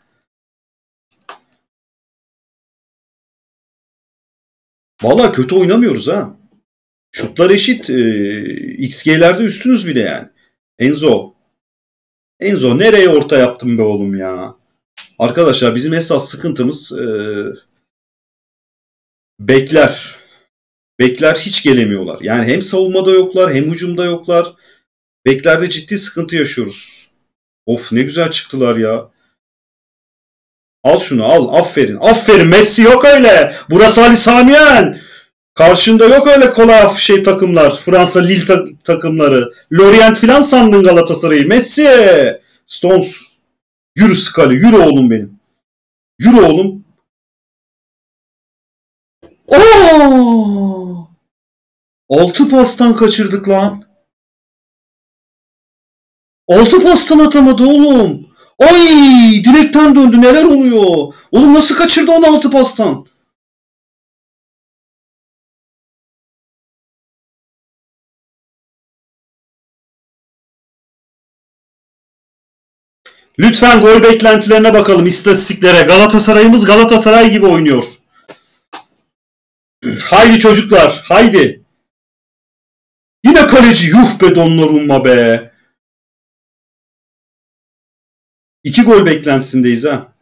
Valla kötü oynamıyoruz ha. Şutlar eşit. XG'lerde üstünüz bir de yani. Enzo. Enzo nereye orta yaptın be oğlum ya. Arkadaşlar bizim esas sıkıntımız bekler. Bekler hiç gelemiyorlar. Yani hem savunmada yoklar hem hücumda yoklar. Beklerde ciddi sıkıntı yaşıyoruz. Of ne güzel çıktılar ya. Al şunu al. Aferin. Aferin. Messi yok öyle. Burası Ali Samiyen. Karşında yok öyle kolay şey takımlar. Fransa Lille takımları. Lorient filan sandın Galatasaray'ı. Messi. Stones. Yürü Skali. Yürü oğlum benim. Yürü oğlum. Oo! 6 pastan kaçırdık lan. 6 pastan atamadı oğlum. Ay direkten döndü neler oluyor? Oğlum nasıl kaçırdı 16 pastan? Lütfen gol beklentilerine bakalım, istatistiklere. Galatasaray'ımız Galatasaray gibi oynuyor. Haydi çocuklar, haydi. Yine kaleci, yuh be Donnarumma be. 2 gol beklentisindeyiz ha.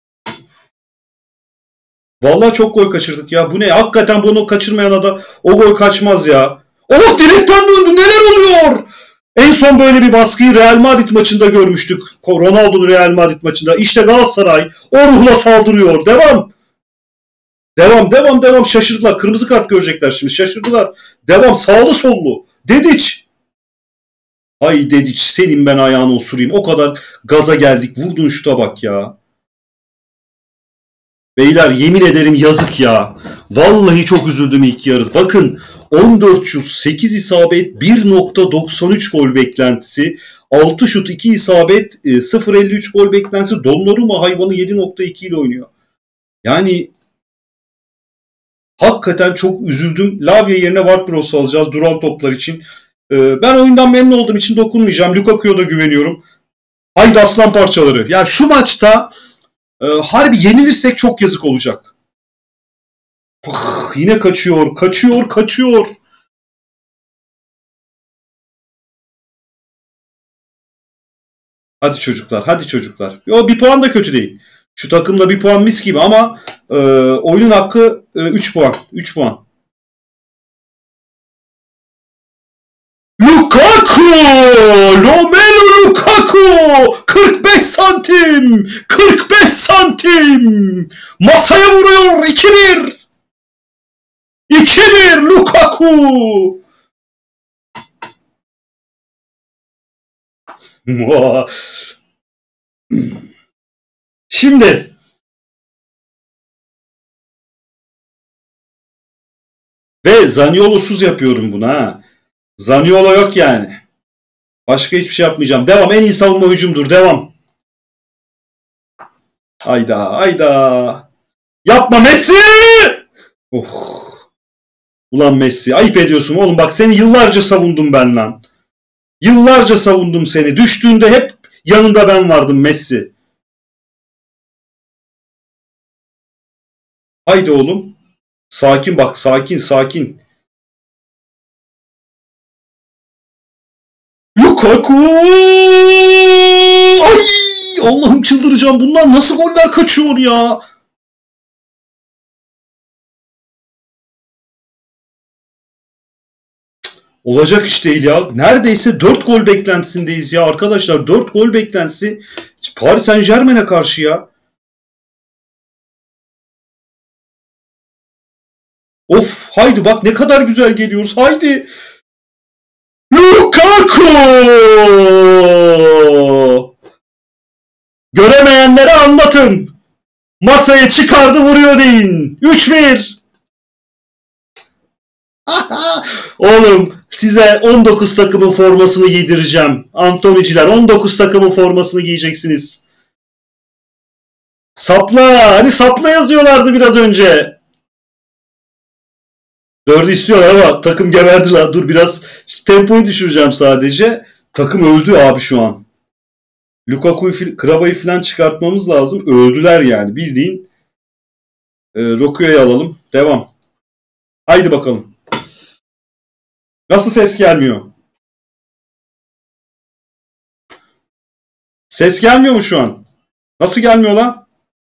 Vallahi çok gol kaçırdık ya. Bu ne? Hakikaten bunu kaçırmayan adam o gol kaçmaz ya. Oh, direkten döndü. Neler oluyor? En son böyle bir baskıyı Real Madrid maçında görmüştük. Ronaldo'nun Real Madrid maçında. İşte Galatasaray o ruhla saldırıyor. Devam. Devam. Şaşırdılar. Kırmızı kart görecekler şimdi. Şaşırdılar. Devam. Sağlı sollu. Dediç. Ay Dediç, senin ben ayağını osurayım. O kadar gaza geldik. Vurdun şuta bak ya. Beyler yemin ederim yazık ya. Vallahi çok üzüldüm ilk yarı. Bakın 14 şut, 8 isabet, 1.93 gol beklentisi. 6 şut, 2 isabet, 0.53 gol beklentisi. Donnarumma hayvanı 7.2 ile oynuyor. Yani hakikaten çok üzüldüm. Lavia yerine Ward-Prowse alacağız duran toplar için. Ben oyundan memnun olduğum için dokunmayacağım. Lukaku'ya da güveniyorum. Haydi aslan parçaları. Ya şu maçta harbi yenilirsek çok yazık olacak. Yine kaçıyor. Hadi çocuklar. Yo, bir puan da kötü değil. Şu takımda bir puan mis gibi ama oyunun hakkı 3 puan. 3 puan. Lukaku! Romelu Lukaku! 45 santim! 45 santim! Masaya vuruyor! 2-1! 2-1 Lukaku! Şimdi ve Zaniolo'suz yapıyorum bunu ha. Zaniolo yok yani. Başka hiçbir şey yapmayacağım. Devam. En iyi savunma hücumdur. Devam. Hayda. Yapma Messi! Oh. Ulan Messi. Ayıp ediyorsun oğlum. Bak seni yıllarca savundum ben lan. Yıllarca savundum seni. Düştüğünde hep yanında ben vardım Messi. Haydi oğlum. Sakin bak. Sakin. Lukaku! Ay! Allah'ım çıldıracağım. Bunlar nasıl goller kaçıyor ya? Olacak iş değil ya. Neredeyse 4 gol beklentisindeyiz ya arkadaşlar. 4 gol beklentisi Paris Saint-Germain'e karşı ya. Of, haydi bak ne kadar güzel geliyoruz. Haydi. Lukaku! Göremeyenlere anlatın. Masaya çıkardı vuruyor deyin. 3-1. Oğlum size 19 takımın formasını giydireceğim. Antoniciler 19 takımın formasını giyeceksiniz. Sapla. Hani sapla yazıyorlardı biraz önce. 4'ü istiyorlar ama takım geberdi la. Dur biraz tempoyu düşüreceğim sadece. Takım öldü abi şu an. Lukaku'yu, Kraba'yı falan çıkartmamız lazım. Öldüler yani bildiğin. Roku'yu alalım. Devam. Haydi bakalım. Nasıl ses gelmiyor? Ses gelmiyor mu şu an? Nasıl gelmiyor lan?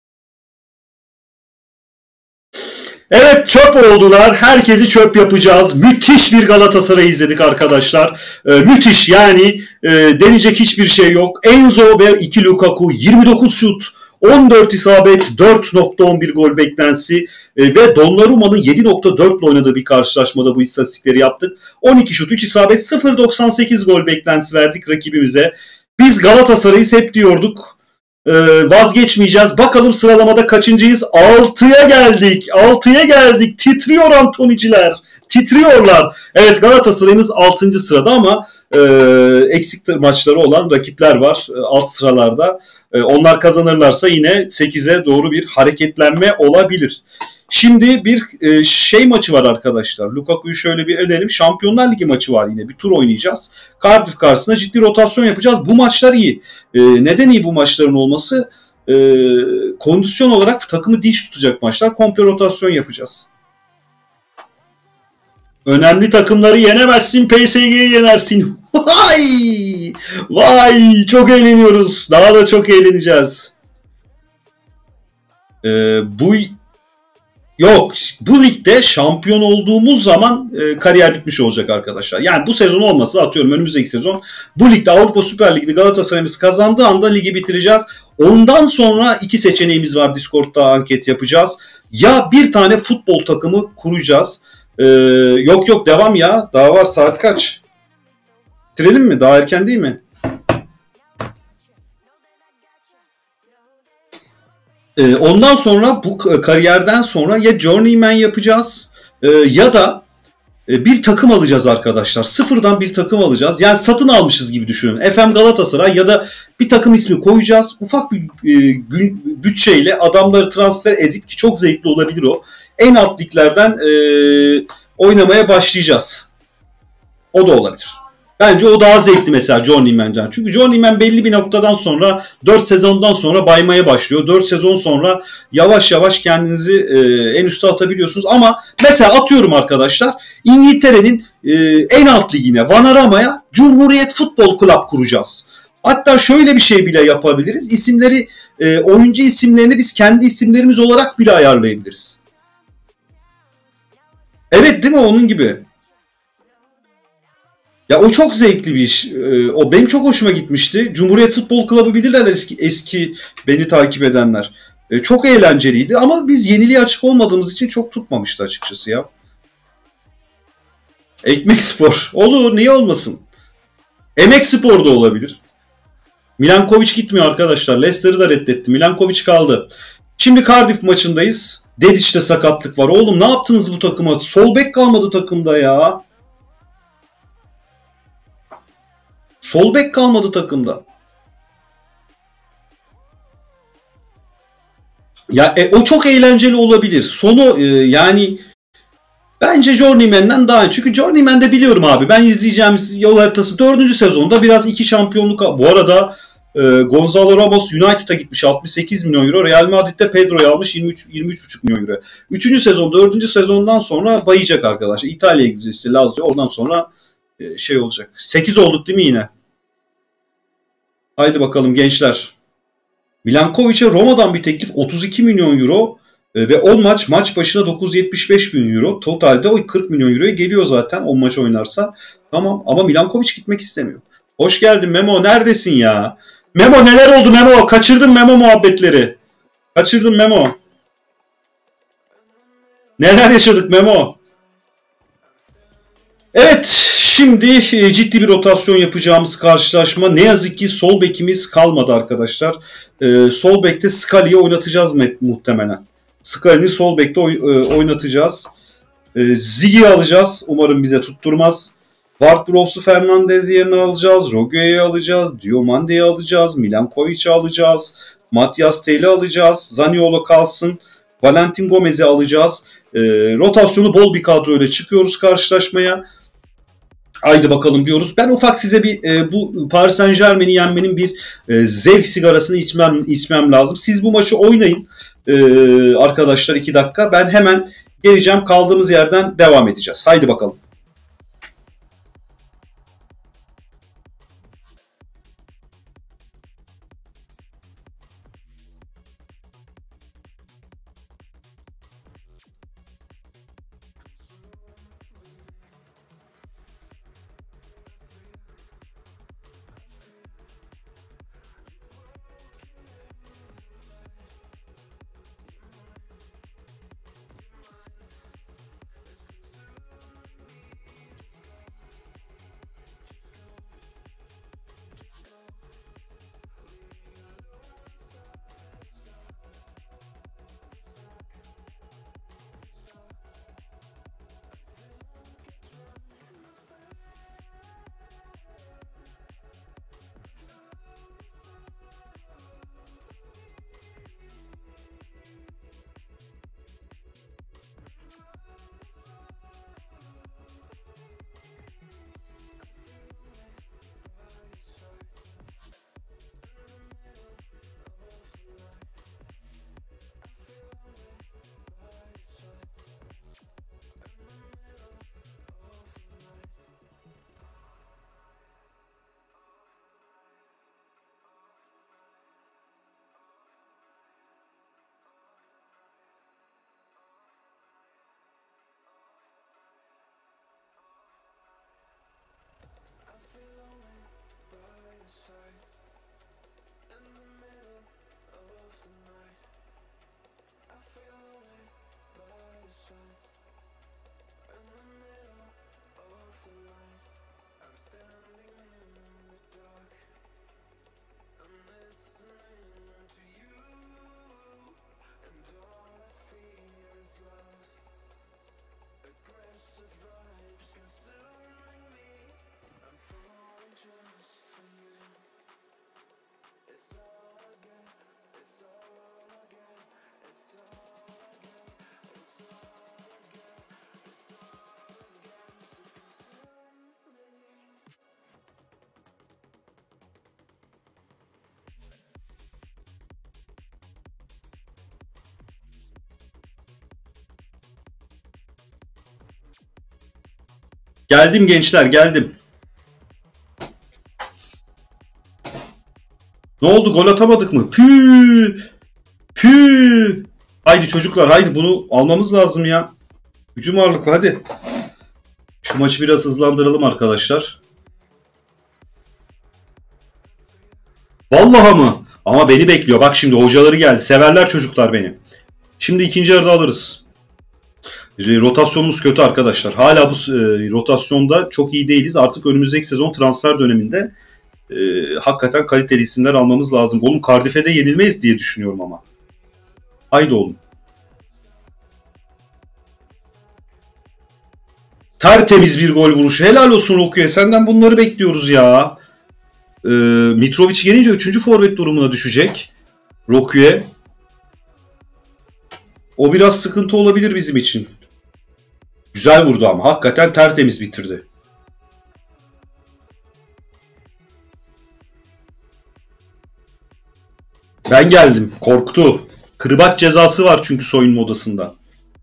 Evet, çöp oldular. Herkesi çöp yapacağız. Müthiş bir Galatasaray izledik arkadaşlar. Müthiş yani deneyecek hiçbir şey yok. Enzo ve 2 Lukaku, 29 şut, 14 isabet, 4.11 gol beklentisi ve Donnarumma'nın 7.4 ile oynadığı bir karşılaşmada bu istatistikleri yaptık. 12 şut, 3 isabet, 0.98 gol beklentisi verdik rakibimize. Biz Galatasaray'ız hep diyorduk. Vazgeçmeyeceğiz. Bakalım sıralamada kaçıncıyız? 6'ya geldik. 6'ya geldik. Titriyor Antoniciler. Titriyorlar. Evet, Galatasaray'ımız 6. sırada ama eksik maçları olan rakipler var alt sıralarda. Onlar kazanırlarsa yine 8'e doğru bir hareketlenme olabilir. Şimdi bir şey maçı var arkadaşlar. Lukaku'yu şöyle bir önerim. Şampiyonlar Ligi maçı var yine. Bir tur oynayacağız. Cardiff karşısında ciddi rotasyon yapacağız. Bu maçlar iyi. Neden iyi bu maçların olması? Kondisyon olarak takımı dinç tutacak maçlar. Komple rotasyon yapacağız. Önemli takımları yenemezsin, PSG'yi yenersin. Vay! Vay! Çok eğleniyoruz. Daha da çok eğleneceğiz. Bu Yok, bu ligde şampiyon olduğumuz zaman kariyer bitmiş olacak arkadaşlar. Yani bu sezon olmasa atıyorum önümüzdeki sezon bu ligde Avrupa Süper Ligi'de Galatasaray'ımız kazandığı anda ligi bitireceğiz. Ondan sonra iki seçeneğimiz var, Discord'da anket yapacağız. Ya bir tane futbol takımı kuracağız. Yok devam ya. Daha var, saat kaç? Bitirelim mi? Daha erken değil mi? Ondan sonra bu kariyerden sonra ya journeyman yapacağız ya da bir takım alacağız arkadaşlar. Sıfırdan bir takım alacağız. Yani satın almışız gibi düşünün. FM Galatasaray ya da bir takım ismi koyacağız. Ufak bir bütçeyle adamları transfer edip, ki çok zevkli olabilir o. En alt liglerden oynamaya başlayacağız. O da olabilir. Bence o daha zevkli mesela Journeyman'den. Çünkü Journeyman belli bir noktadan sonra 4 sezondan sonra baymaya başlıyor. 4 sezon sonra yavaş yavaş kendinizi en üste atabiliyorsunuz. Ama mesela atıyorum arkadaşlar, İngiltere'nin en alt ligine, Vanarama'ya Cumhuriyet Futbol Club kuracağız. Hatta şöyle bir şey bile yapabiliriz. İsimleri, oyuncu isimlerini biz kendi isimlerimiz olarak bile ayarlayabiliriz. Evet, değil mi? Onun gibi. Ya o çok zevkli bir iş. O benim çok hoşuma gitmişti. Cumhuriyet Futbol Club'ı bilirler eski beni takip edenler. Çok eğlenceliydi ama biz yeniliğe açık olmadığımız için çok tutmamıştı açıkçası ya. Ekmek Spor. Olur, niye olmasın? Emek Spor da olabilir. Milankovic gitmiyor arkadaşlar. Leicester'ı da reddetti. Milankovic kaldı. Şimdi Cardiff maçındayız. Dedic'te sakatlık var. Oğlum ne yaptınız bu takıma? Sol bek kalmadı takımda ya. Sol bek kalmadı takımda. Ya o çok eğlenceli olabilir. Sonu yani bence Journeyman'den daha iyi. Çünkü Journeyman'de biliyorum abi, ben izleyeceğimiz yol haritası 4. sezonda biraz 2 şampiyonluk. Bu arada Gonzalo Ramos United'a gitmiş 68 milyon euro. Real Madrid'de Pedro'yu almış 23,5 milyon euro. 3. sezon 4. sezondan sonra bayacak arkadaşlar. İtalya'ya gideceğiz işte, Lazio. Oradan sonra şey olacak. 8 olduk değil mi yine? Haydi bakalım gençler. Milankovic'e Roma'dan bir teklif 32 milyon euro ve 10 maç başına 975 bin euro. Totalde o 40 milyon euroya geliyor zaten 10 maç oynarsa. Tamam ama Milankovic gitmek istemiyor. Hoş geldin Memo, neredesin ya? Memo, neler oldu Memo? Kaçırdın Memo muhabbetleri. Kaçırdın Memo. Neler yaşadık Memo? Evet, şimdi ciddi bir rotasyon yapacağımız karşılaşma. Ne yazık ki sol bekimiz kalmadı arkadaşlar. Sol bekte Scali'yi oynatacağız muhtemelen. Scali'yi sol bekte oynatacağız. Zigi'yi alacağız. Umarım bize tutturmaz. Ward-Prowse'u Fernandez yerine alacağız. Rogue'yi alacağız. Diomande'yi alacağız. Milankovic'i alacağız. Matias Tel'i alacağız. Zaniolo kalsın. Valentin Gomez'i alacağız. Rotasyonu bol bir kadroyla çıkıyoruz karşılaşmaya. Haydi bakalım diyoruz. Ben ufak size bir bu Paris Saint-Germain'i yenmenin bir zevk sigarasını içmem lazım. Siz bu maçı oynayın arkadaşlar 2 dakika. Ben hemen geleceğim. Kaldığımız yerden devam edeceğiz. Haydi bakalım. Geldim gençler, geldim. Ne oldu, gol atamadık mı? Püh! Püh! Haydi çocuklar, haydi bunu almamız lazım ya. Hücum ağırlıklı, hadi. Şu maçı biraz hızlandıralım arkadaşlar. Vallahi mı? Ama beni bekliyor. Bak şimdi hocaları geldi. Severler çocuklar beni. Şimdi ikinci yarıda alırız. Rotasyonumuz kötü arkadaşlar. Hala bu rotasyonda çok iyi değiliz. Artık önümüzdeki sezon transfer döneminde hakikaten kaliteli isimler almamız lazım. Oğlum Cardiff'e de yenilmeyiz diye düşünüyorum ama. Haydi oğlum. Tertemiz bir gol vuruşu. Helal olsun Roku'ya. Senden bunları bekliyoruz ya. Mitrovic gelince 3. forvet durumuna düşecek. Roku'ya. O biraz sıkıntı olabilir bizim için. Güzel vurdu ama. Hakikaten tertemiz bitirdi. Ben geldim. Korktu. Kırbaç cezası var çünkü soyunma odasında.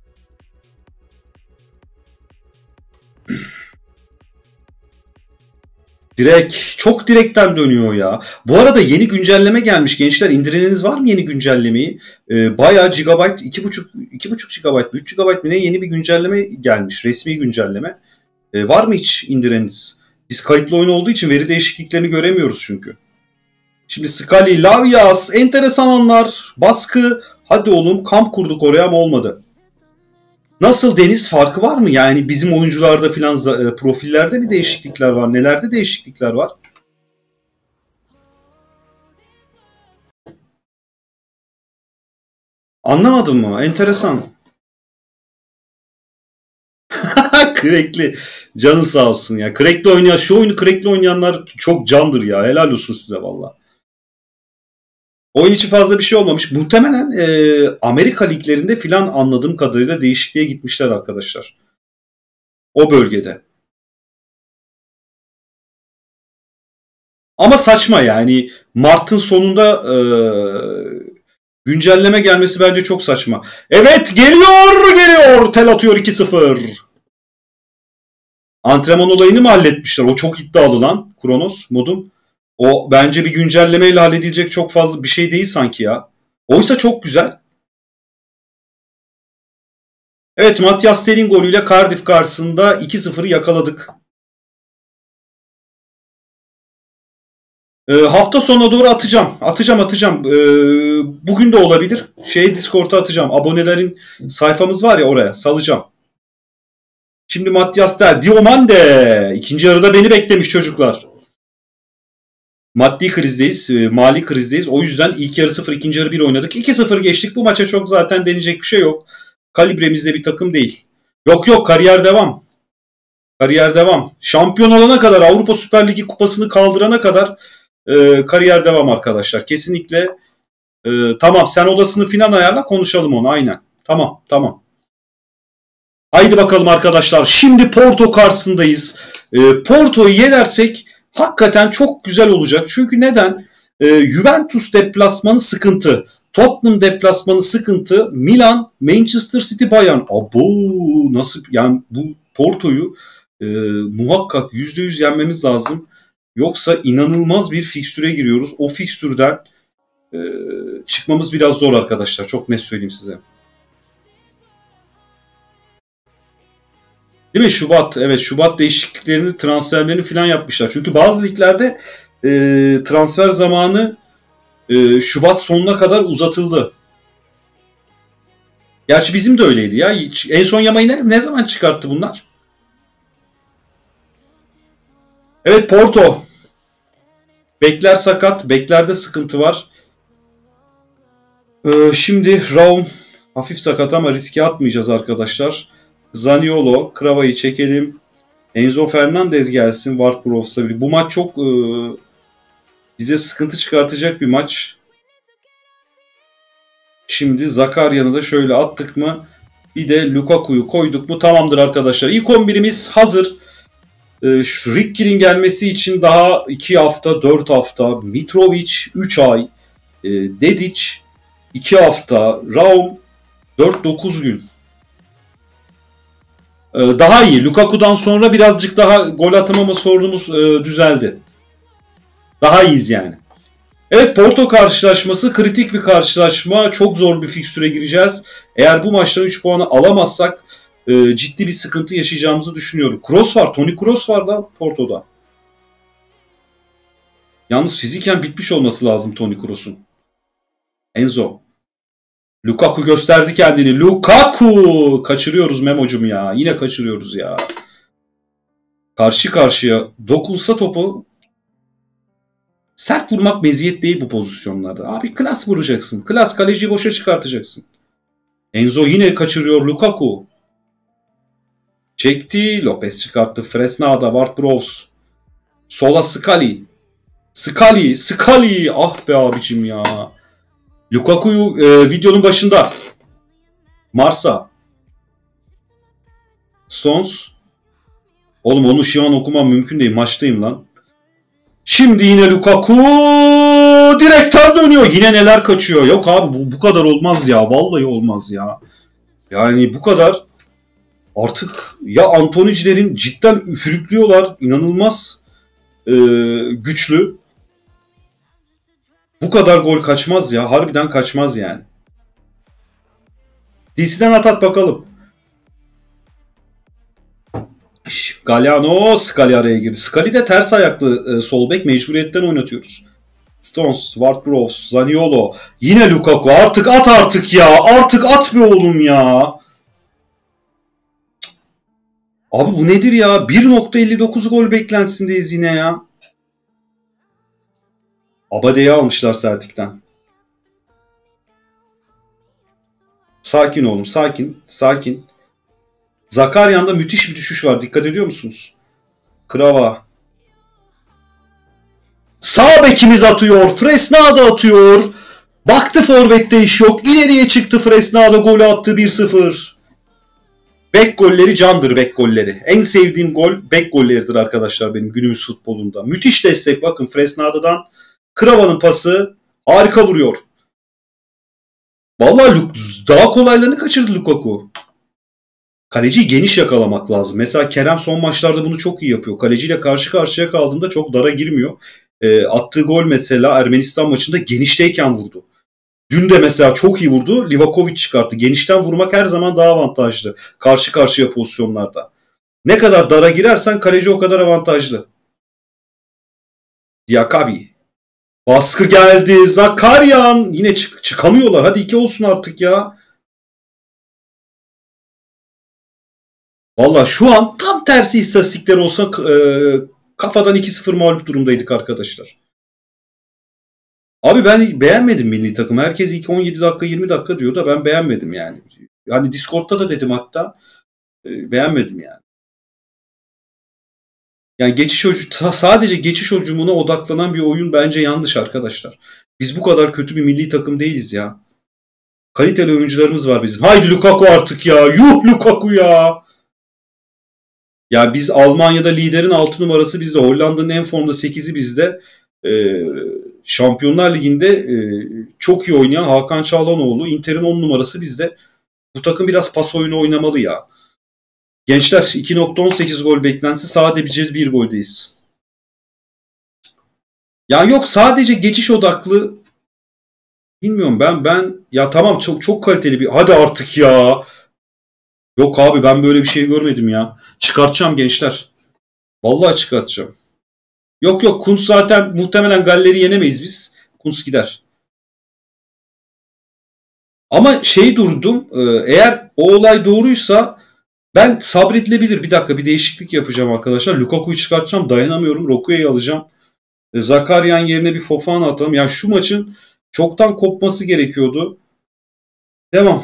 Çok direkten dönüyor ya. Bu arada yeni güncelleme gelmiş gençler. İndireniniz var mı yeni güncellemeyi? Bayağı gigabyte, 2,5 GB, 3 GB mi ne yeni bir güncelleme gelmiş. Resmi güncelleme. Var mı hiç indireniniz? Biz kayıtlı oyun olduğu için veri değişikliklerini göremiyoruz çünkü. Şimdi Scully, Lavyas, enteresan anlar, baskı. Hadi oğlum kamp kurduk oraya ama olmadı. Nasıl Deniz, farkı var mı? Yani bizim oyuncularda filan profillerde mi değişiklikler var? Nelerde değişiklikler var? Anlamadım mı? Enteresan. Crack'li. Canı sağ olsun ya. Crack'li oynayan, şu oyunu crack'li oynayanlar çok candır ya. Helal olsun size valla. Oyun içi fazla bir şey olmamış. Muhtemelen Amerika liglerinde filan anladığım kadarıyla değişikliğe gitmişler arkadaşlar. O bölgede. Ama saçma yani. Mart'ın sonunda güncelleme gelmesi bence çok saçma. Evet geliyor. Tel atıyor 2-0. Antrenman olayını mı halletmişler? O çok iddialı lan. Kronos modum. O bence bir güncellemeyle halledilecek çok fazla bir şey değil sanki ya. Oysa çok güzel. Evet, Matthias Tel'in golüyle Cardiff karşısında 2-0'ı yakaladık. Hafta sonuna doğru atacağım. Atacağım. Bugün de olabilir. Discord'a atacağım. Abonelerin sayfamız var ya, oraya salacağım. Şimdi Matthias Tel. Diomande. İkinci yarıda beni beklemiş çocuklar. Maddi krizdeyiz. Mali krizdeyiz. O yüzden ilk yarı 0, ikinci yarı 1 oynadık. 2-0 geçtik. Bu maça çok zaten deneyecek bir şey yok. Kalibremizde bir takım değil. Yok kariyer devam. Kariyer devam. Şampiyon olana kadar, Avrupa Süper Ligi kupasını kaldırana kadar kariyer devam arkadaşlar. Kesinlikle tamam, sen odasını filan ayarla, konuşalım onu aynen. Tamam. Haydi bakalım arkadaşlar. Şimdi Porto karşısındayız. Porto'yu yenersek hakikaten çok güzel olacak. Çünkü neden? Juventus deplasmanı sıkıntı. Tottenham deplasmanı sıkıntı. Milan, Manchester City, Bayern. Abo nasıl yani, bu Porto'yu muhakkak %100 yenmemiz lazım. Yoksa inanılmaz bir fikstüre giriyoruz. O fikstürden çıkmamız biraz zor arkadaşlar. Çok net söyleyeyim size. Değil mi? Şubat. Evet, Şubat değişikliklerini, transferlerini falan yapmışlar. Çünkü bazı liglerde transfer zamanı Şubat sonuna kadar uzatıldı. Gerçi bizim de öyleydi ya. En son Yamay'ı ne zaman çıkarttı bunlar? Evet, Porto. Bekler sakat. Beklerde sıkıntı var. Şimdi Raum hafif sakat ama riske atmayacağız arkadaşlar. Zaniolo, Krava'yı çekelim. Enzo Fernandez gelsin Ward-Prowse'la. Bu maç çok bize sıkıntı çıkartacak bir maç. Şimdi Zakarya'nı da şöyle attık mı? Bir de Lukaku'yu koyduk mu? Tamamdır arkadaşlar. İlk 11'imiz hazır. Ricky'nin gelmesi için daha 2 hafta, 4 hafta. Mitrovic 3 ay. Dedic 2 hafta. Raum 4-9 gün. Daha iyi. Lukaku'dan sonra birazcık daha gol atamama sorunumuz düzeldi. Daha iyiyiz yani. Evet, Porto karşılaşması kritik bir karşılaşma. Çok zor bir fikstüre gireceğiz. Eğer bu maçtan 3 puanı alamazsak ciddi bir sıkıntı yaşayacağımızı düşünüyorum. Kroos var. Toni Kroos var da Porto'da. Yalnız fiziken bitmiş olması lazım Toni Kroos'un. Enzo. Lukaku gösterdi kendini. Lukaku! Kaçırıyoruz Memo'cum ya. Yine kaçırıyoruz ya. Karşı karşıya dokunsa topu, sert vurmak meziyet değil bu pozisyonlarda. Abi klas vuracaksın. Klas, kaleciyi boşa çıkartacaksın. Enzo yine kaçırıyor Lukaku. Çekti. Lopez çıkarttı. Fresnada, Ward-Prowse. Sola Scali. Scali. Ah be abicim ya. Lukaku'yu videonun başında. Marsa. Stones. Oğlum onu şu an okumam mümkün değil. Maçtayım lan. Şimdi yine Lukaku direkten dönüyor. Yine neler kaçıyor. Yok abi bu kadar olmaz ya. Vallahi olmaz ya. Yani bu kadar artık ya Antonicilerin cidden üfürüklüyorlar. İnanılmaz güçlü. Bu kadar gol kaçmaz ya. Harbiden kaçmaz yani. DC'den at bakalım. Galliano, Scali araya girdi. Scali de ters ayaklı sol bek, mecburiyetten oynatıyoruz. Stones, Ward-Prowse, Zaniolo. Yine Lukaku. Artık at ya. Artık at be oğlum ya. Abi bu nedir ya? 1.59 gol beklentisindeyiz yine ya. Abade'yi almışlar Celtic'ten. Sakin oğlum, sakin. Zakaryan'da müthiş bir düşüş var. Dikkat ediyor musunuz? Krava. Sağ bekimiz atıyor. Fresnada atıyor. Baktı forvette iş yok. İleriye çıktı Fresnada, golü attı 1-0. Bek golleri candır, bek golleri. En sevdiğim gol bek golleridir arkadaşlar benim günümüz futbolunda. Müthiş destek, bakın Fresnada'dan. Krava'nın pası harika vuruyor. Vallahi daha kolaylarını kaçırdı Lukaku. Kaleciyi geniş yakalamak lazım. Mesela Kerem son maçlarda bunu çok iyi yapıyor. Kaleciyle karşı karşıya kaldığında çok dara girmiyor. Attığı gol mesela Ermenistan maçında genişteyken vurdu. Dün de mesela çok iyi vurdu. Livakovic çıkarttı. Genişten vurmak her zaman daha avantajlı. Karşı karşıya pozisyonlarda. Ne kadar dara girersen kaleci o kadar avantajlı. Diakabi. Baskı geldi. Zakaryan. Yine çıkamıyorlar. Hadi 2 olsun artık ya. Valla şu an tam tersi istatistikler olsa kafadan 2-0 mağlup durumdaydık arkadaşlar. Abi ben beğenmedim milli takımı. Herkes ilk 17 dakika 20 dakika diyor da ben beğenmedim yani. Yani Discord'da da dedim hatta. Beğenmedim yani. Yani sadece geçiş hücumuna odaklanan bir oyun bence yanlış arkadaşlar. Biz bu kadar kötü bir milli takım değiliz ya. Kaliteli oyuncularımız var bizim. Haydi Lukaku artık ya. Yuh Lukaku ya. Ya biz Almanya'da liderin 6 numarası bizde. Hollanda'nın en formda 8'i bizde. Şampiyonlar Ligi'nde çok iyi oynayan Hakan Çalhanoğlu. Inter'in 10 numarası bizde. Bu takım biraz pas oyunu oynamalı ya. Gençler 2.18 gol beklentisi, sadece bir goldeyiz. Ya yok, sadece geçiş odaklı. Bilmiyorum ben ya tamam çok kaliteli bir, hadi artık ya. Yok abi ben böyle bir şey görmedim ya. Çıkartacağım gençler. Vallahi çıkartacağım. Yok yok, Kuntz zaten muhtemelen Galler'i yenemeyiz biz. Kuntz gider. Ama şey durdum. Eğer o olay doğruysa ben sabredilebilir. Bir dakika, bir değişiklik yapacağım arkadaşlar. Lukaku'yu çıkartacağım. Dayanamıyorum. Roku'yu alacağım. Zakarian yerine bir Fofana atalım. Yani şu maçın çoktan kopması gerekiyordu. Devam.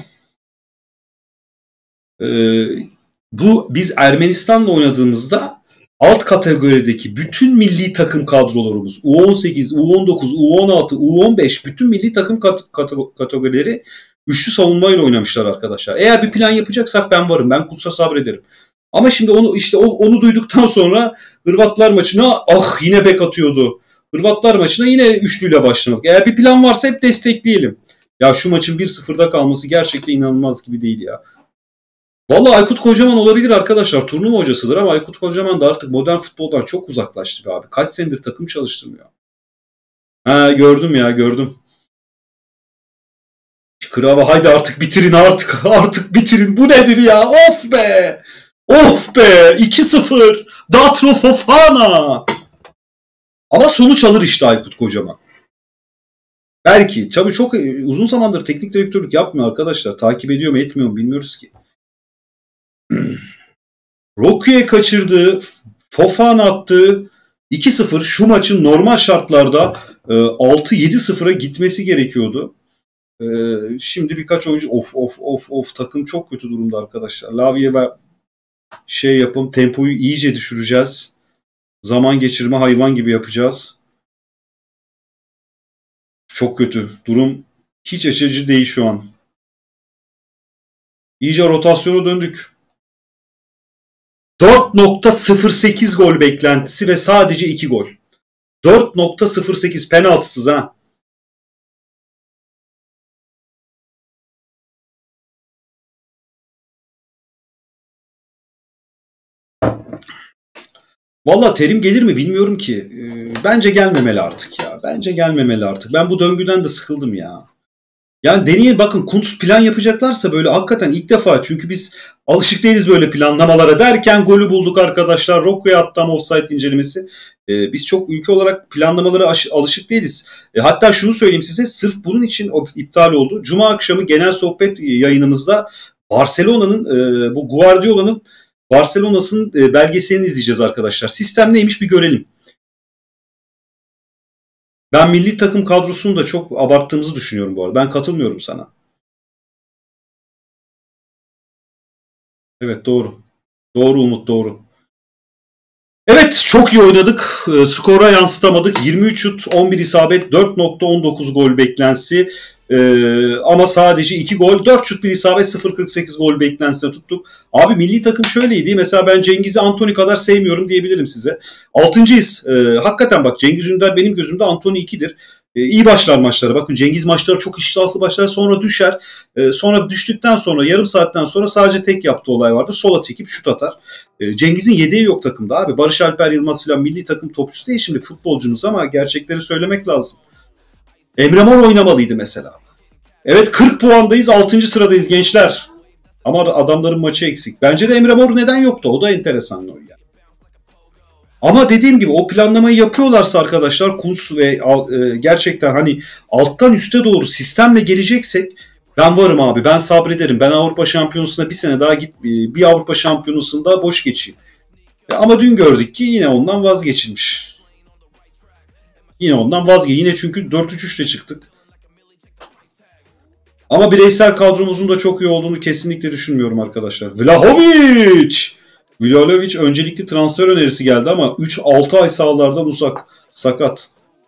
Bu biz Ermenistan'la oynadığımızda alt kategorideki bütün milli takım kadrolarımız U18, U19, U16, U15 bütün milli takım kategorileri üçlü savunmayla oynamışlar arkadaşlar. Eğer bir plan yapacaksak ben varım. Ben Kuts'a sabrederim. Ama şimdi onu duyduktan sonra Hırvatlar maçına yine bek atıyordu. Hırvatlar maçına yine üçlüyle başlamak. Eğer bir plan varsa hep destekleyelim. Ya şu maçın 1-0'da kalması gerçekten inanılmaz gibi değil ya. Vallahi Aykut Kocaman olabilir arkadaşlar. Turnuva hocasıdır ama Aykut Kocaman da artık modern futboldan çok uzaklaştı be abi. Kaç senedir takım çalıştırmıyor. Ha, gördüm. Krava haydi artık bitirin artık bitirin. Bu nedir ya? Of be! Of be! 2-0. Datro Fofana. Ama sonuç alır işte Aykut Kocaman. Belki. Tabii çok uzun zamandır teknik direktörlük yapmıyor arkadaşlar. Takip ediyor mu etmiyor mu bilmiyoruz ki. Roku'ya kaçırdığı, Fofana attığı 2-0 şu maçın normal şartlarda 6-7-0'a gitmesi gerekiyordu. Şimdi birkaç oyuncu of takım çok kötü durumda arkadaşlar. Lavie ve tempoyu iyice düşüreceğiz. Zaman geçirme hayvan gibi yapacağız. Çok kötü. Durum hiç açıcı değil şu an. İyice rotasyona döndük. 4.08 gol beklentisi ve sadece 2 gol. 4.08 penaltısız ha. Valla terim gelir mi bilmiyorum ki. Bence gelmemeli artık ya. Ben bu döngüden de sıkıldım ya. Yani deneyin bakın, Kuntz plan yapacaklarsa böyle hakikaten ilk defa, çünkü biz alışık değiliz böyle planlamalara derken golü bulduk arkadaşlar. Roku'ya attı ama offside incelemesi. Biz çok ülke olarak planlamalara alışık değiliz. Hatta şunu söyleyeyim size, sırf bunun için iptal oldu. Cuma akşamı genel sohbet yayınımızda Barcelona'nın bu Guardiola'nın Barcelona'sının belgeselini izleyeceğiz arkadaşlar. Sistem neymiş bir görelim. Ben milli takım kadrosunu da çok abarttığımızı düşünüyorum bu arada. Ben katılmıyorum sana. Evet, doğru. Doğru Umut, doğru. Evet, çok iyi oynadık. Skora yansıtamadık. 23 şut, 11 isabet, 4.19 gol beklentisi. Ama sadece 2 gol, 4 şut 1 isabet, 0.48 gol beklentisine tuttuk. Abi milli takım şöyleydi. Mesela ben Cengiz'i Antony kadar sevmiyorum diyebilirim size. 6.'yız. Hakikaten bak, Cengiz Ünder benim gözümde Antony 2'dir. İyi başlar maçlara. Bakın Cengiz maçları çok iştahlı başlar, sonra düşer. Sonra düştükten sonra yarım saatten sonra sadece tek yaptığı olay vardır. Sola çekip şut atar. Cengiz'in yedeği yok takımda abi. Barış Alper Yılmaz falan milli takım topçusu değil şimdi futbolcunuz, ama gerçekleri söylemek lazım. Emre Mor oynamalıydı mesela. Evet, 40 puandayız, 6. sıradayız gençler. Ama adamların maçı eksik. Bence de Emre Mor neden yoktu? O da enteresan o ya. Ama dediğim gibi o planlamayı yapıyorlarsa arkadaşlar, Kuntz ve gerçekten hani alttan üste doğru sistemle geleceksek ben varım abi. Ben sabrederim. Ben Avrupa Şampiyonası'na bir sene daha bir Avrupa Şampiyonası'nda boş geçeyim. Ama dün gördük ki yine ondan vazgeçilmiş. Yine çünkü 4-3-3 ile çıktık. Ama bireysel kadromuzun da çok iyi olduğunu kesinlikle düşünmüyorum arkadaşlar. Vlahovic öncelikli transfer önerisi geldi ama 3-6 ay sahalardan uzak. Sakat.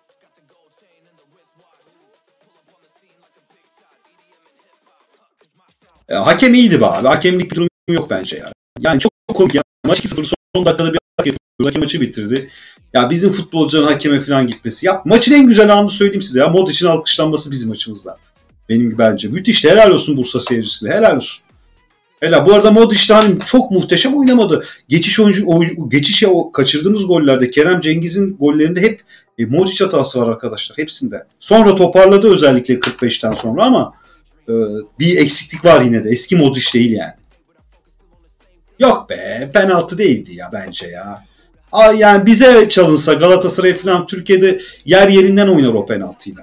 Hakem iyiydi be abi. Hakemlik bir durum yok bence ya. Yani çok komik ya. Maç 2-0 son dakikada bir hak yapıyor. Hakem maçı bitirdi. Ya bizim futbolcuların hakeme falan gitmesi. Ya maçın en güzel anını söyleyeyim size ya. Modric'in alkışlanması bizim maçımızda. Benim bence. Müthişti. Helal olsun Bursa seyircisine. Helal olsun. Bu arada Modric hani çok muhteşem oynamadı. Geçişe kaçırdığımız gollerde, Kerem Cengiz'in gollerinde hep Modric hatası var arkadaşlar. Hepsinde. Sonra toparladı özellikle 45'ten sonra ama bir eksiklik var yine de. Eski Modric değil yani. Yok be, penaltı değildi ya bence ya. Yani bize çalınsa Galatasaray falan Türkiye'de yer yerinden oynar o penaltıyla.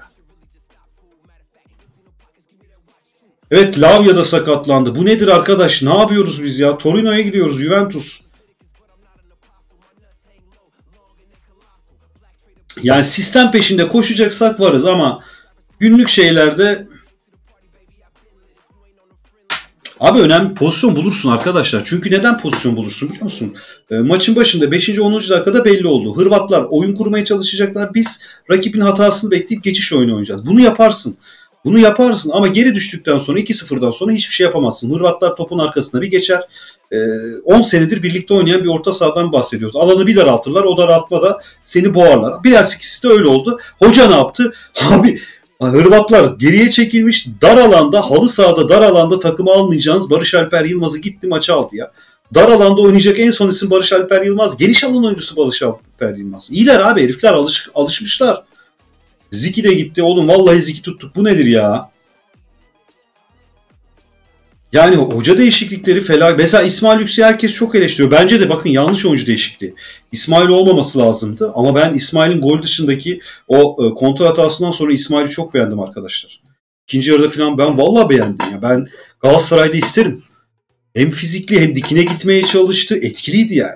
Evet, Lavia da sakatlandı. Bu nedir arkadaş? Ne yapıyoruz biz ya? Torino'ya gidiyoruz, Juventus. Yani sistem peşinde koşacaksak varız ama günlük şeylerde abi önemli pozisyon bulursun arkadaşlar. Çünkü neden pozisyon bulursun biliyor musun? Maçın başında 5. 10. dakikada belli oldu. Hırvatlar oyun kurmaya çalışacaklar. Biz rakibin hatasını bekleyip geçiş oyunu oynayacağız. Bunu yaparsın. Bunu yaparsın ama geri düştükten sonra 2-0'dan sonra hiçbir şey yapamazsın. Hırvatlar topun arkasına bir geçer. 10 senedir birlikte oynayan bir orta sahadan bahsediyoruz. Alanı bir daraltırlar. O daraltmada seni boğarlar. Birazcık de öyle oldu. Hoca ne yaptı? Abi Hırvatlar geriye çekilmiş, dar alanda, halı sahada dar alanda takımı almayacağınız Barış Alper Yılmaz'ı gitti maça aldı ya. Dar alanda oynayacak en son isim Barış Alper Yılmaz. Geniş alan oyuncusu Barış Alper Yılmaz. İyiler abi, herifler alışmışlar. Ziki de gitti oğlum, vallahi Ziki tuttuk. Bu nedir ya? Yani hoca değişiklikleri felaket. Mesela İsmail Yüksek'i herkes çok eleştiriyor. Bence de bakın yanlış oyuncu değişikliği. İsmail olmaması lazımdı. Ama ben İsmail'in gol dışındaki o kontrol hatasından sonra İsmail'i çok beğendim arkadaşlar. İkinci yarıda falan ben vallahi beğendim. Ya. Ben Galatasaray'da isterim. Hem fizikli hem dikine gitmeye çalıştı. Etkiliydi yani.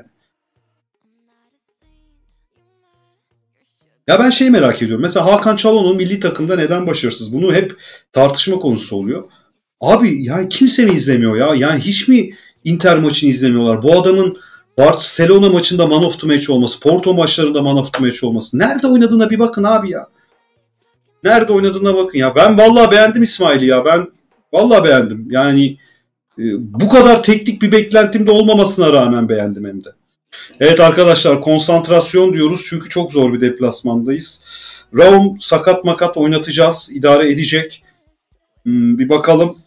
Ya ben şey merak ediyorum. Mesela Hakan Çalhanoğlu milli takımda neden başarısız? Bunu hep tartışma konusu oluyor. Abi yani kimse mi izlemiyor ya? Yani hiç mi Inter maçını izlemiyorlar? Bu adamın Barcelona maçında man of the match olması, Porto maçlarında man of the match olması. Nerede oynadığına bir bakın abi ya. Nerede oynadığına bakın ya. Ben vallahi beğendim İsmail'i ya. Ben vallahi beğendim. Yani bu kadar teknik bir beklentimde olmamasına rağmen beğendim hem de. Evet arkadaşlar, konsantrasyon diyoruz çünkü çok zor bir deplasmandayız. Raum sakat makat oynatacağız. İdare edecek. Bir bakalım.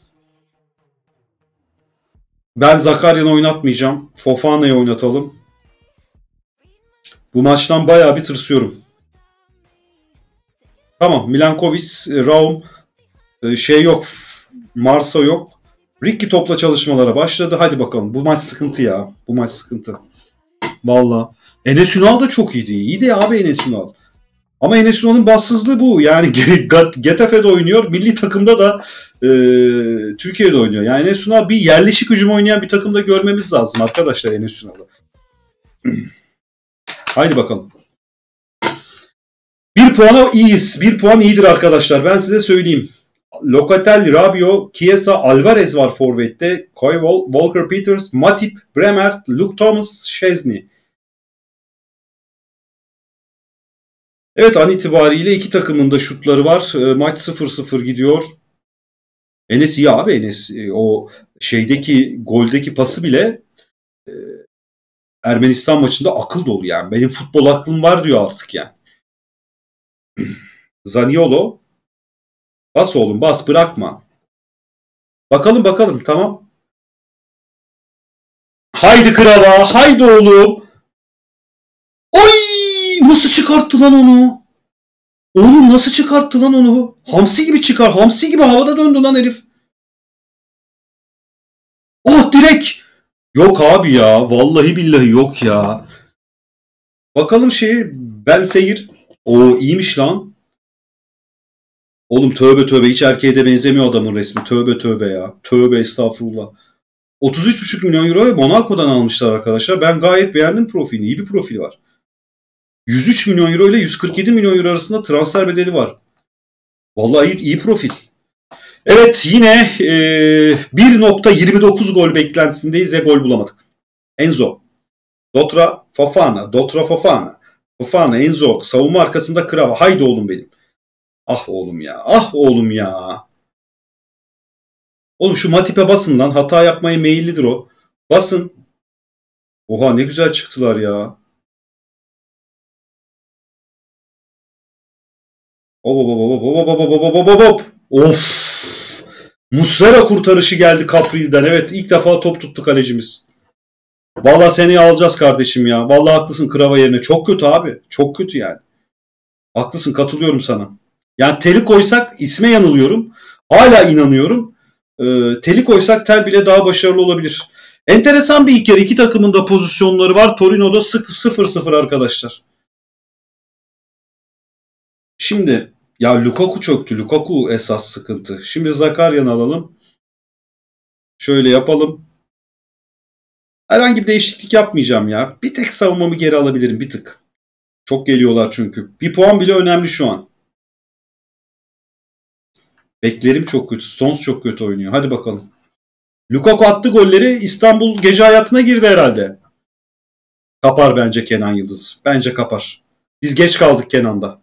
Ben Zakarya'nı oynatmayacağım. Fofana'yı oynatalım. Bu maçtan bayağı bir tırsıyorum. Tamam. Milankovic, Raum, şey yok. Marsa yok. Ricky topla çalışmalara başladı. Hadi bakalım. Bu maç sıkıntı ya. Bu maç sıkıntı. Valla. Enes Ünal da çok iyiydi. İyiydi ya abi Enes Ünal. Ama Enes Ünal'ın bassızlığı bu. Yani Getafe'de oynuyor. Milli takımda da Türkiye'de oynuyor. Yani Enes Ünal bir yerleşik hücum oynayan bir takımda görmemiz lazım arkadaşlar Enes Ünal'ı. Haydi bakalım. Bir puana iyiyiz. Bir puan iyidir arkadaşlar. Ben size söyleyeyim. Locatelli, Rabiot, Chiesa, Alvarez var forvette. Kyle Walker Peters, Matip, Bremer, Luke Thomas, Szczesny. Evet, an itibariyle iki takımın da şutları var. Maç 0-0 gidiyor. Enes iyi abi, Enes. O şeydeki goldeki pası bile Ermenistan maçında akıl dolu yani. Benim futbol aklım var diyor artık yani. Zaniolo. Bas oğlum bas, bırakma. Bakalım tamam. Haydi Krava, haydi oğlum. Oy! Nasıl çıkarttı lan onu? Oğlum nasıl çıkarttı lan onu? Hamsi gibi çıkar. Hamsi gibi havada döndü lan herif. Oh direkt. Yok abi ya. Vallahi billahi yok ya. Bakalım Ben Seyir. O iyiymiş lan. Oğlum tövbe hiç erkeğe de benzemiyor adamın resmi. Tövbe ya. Tövbe estağfurullah. 33,5 milyon euro Monaco'dan almışlar arkadaşlar. Ben gayet beğendim profilini. İyi bir profili var. 103 milyon euro ile 147 milyon euro arasında transfer bedeli var. Vallahi iyi profil. Evet yine 1.29 gol beklentisindeyiz ve gol bulamadık. Enzo. Dotra Fofana. Fofana Enzo. Savunma arkasında Krava. Haydi oğlum benim. Ah oğlum ya. Oğlum şu Matip'e basın lan. Hata yapmaya meyillidir o. Basın. Oha ne güzel çıktılar ya. Hop. Of. Muslera kurtarışı geldi Capri'den. Evet ilk defa top tuttu kalecimiz. Vallahi seneye alacağız kardeşim ya. Vallahi haklısın Krava yerine. Çok kötü abi. Çok kötü yani. Haklısın, katılıyorum sana. Yani teli koysak isme yanılıyorum. Hala inanıyorum. Teli koysak tel bile daha başarılı olabilir. Enteresan bir ilk yarı. İki takımın da pozisyonları var. Torino'da 0-0 arkadaşlar. Şimdi ya Lukaku çöktü. Lukaku esas sıkıntı. Şimdi Zakaryan'ı alalım. Şöyle yapalım. Herhangi bir değişiklik yapmayacağım ya. Bir tek savunmamı geri alabilirim bir tık. Çok geliyorlar çünkü. Bir puan bile önemli şu an. Beklerim çok kötü. Stones çok kötü oynuyor. Hadi bakalım. Lukaku attı golleri. İstanbul gece hayatına girdi herhalde. Kapar bence Kenan Yıldız. Bence kapar. Biz geç kaldık Kenan'da.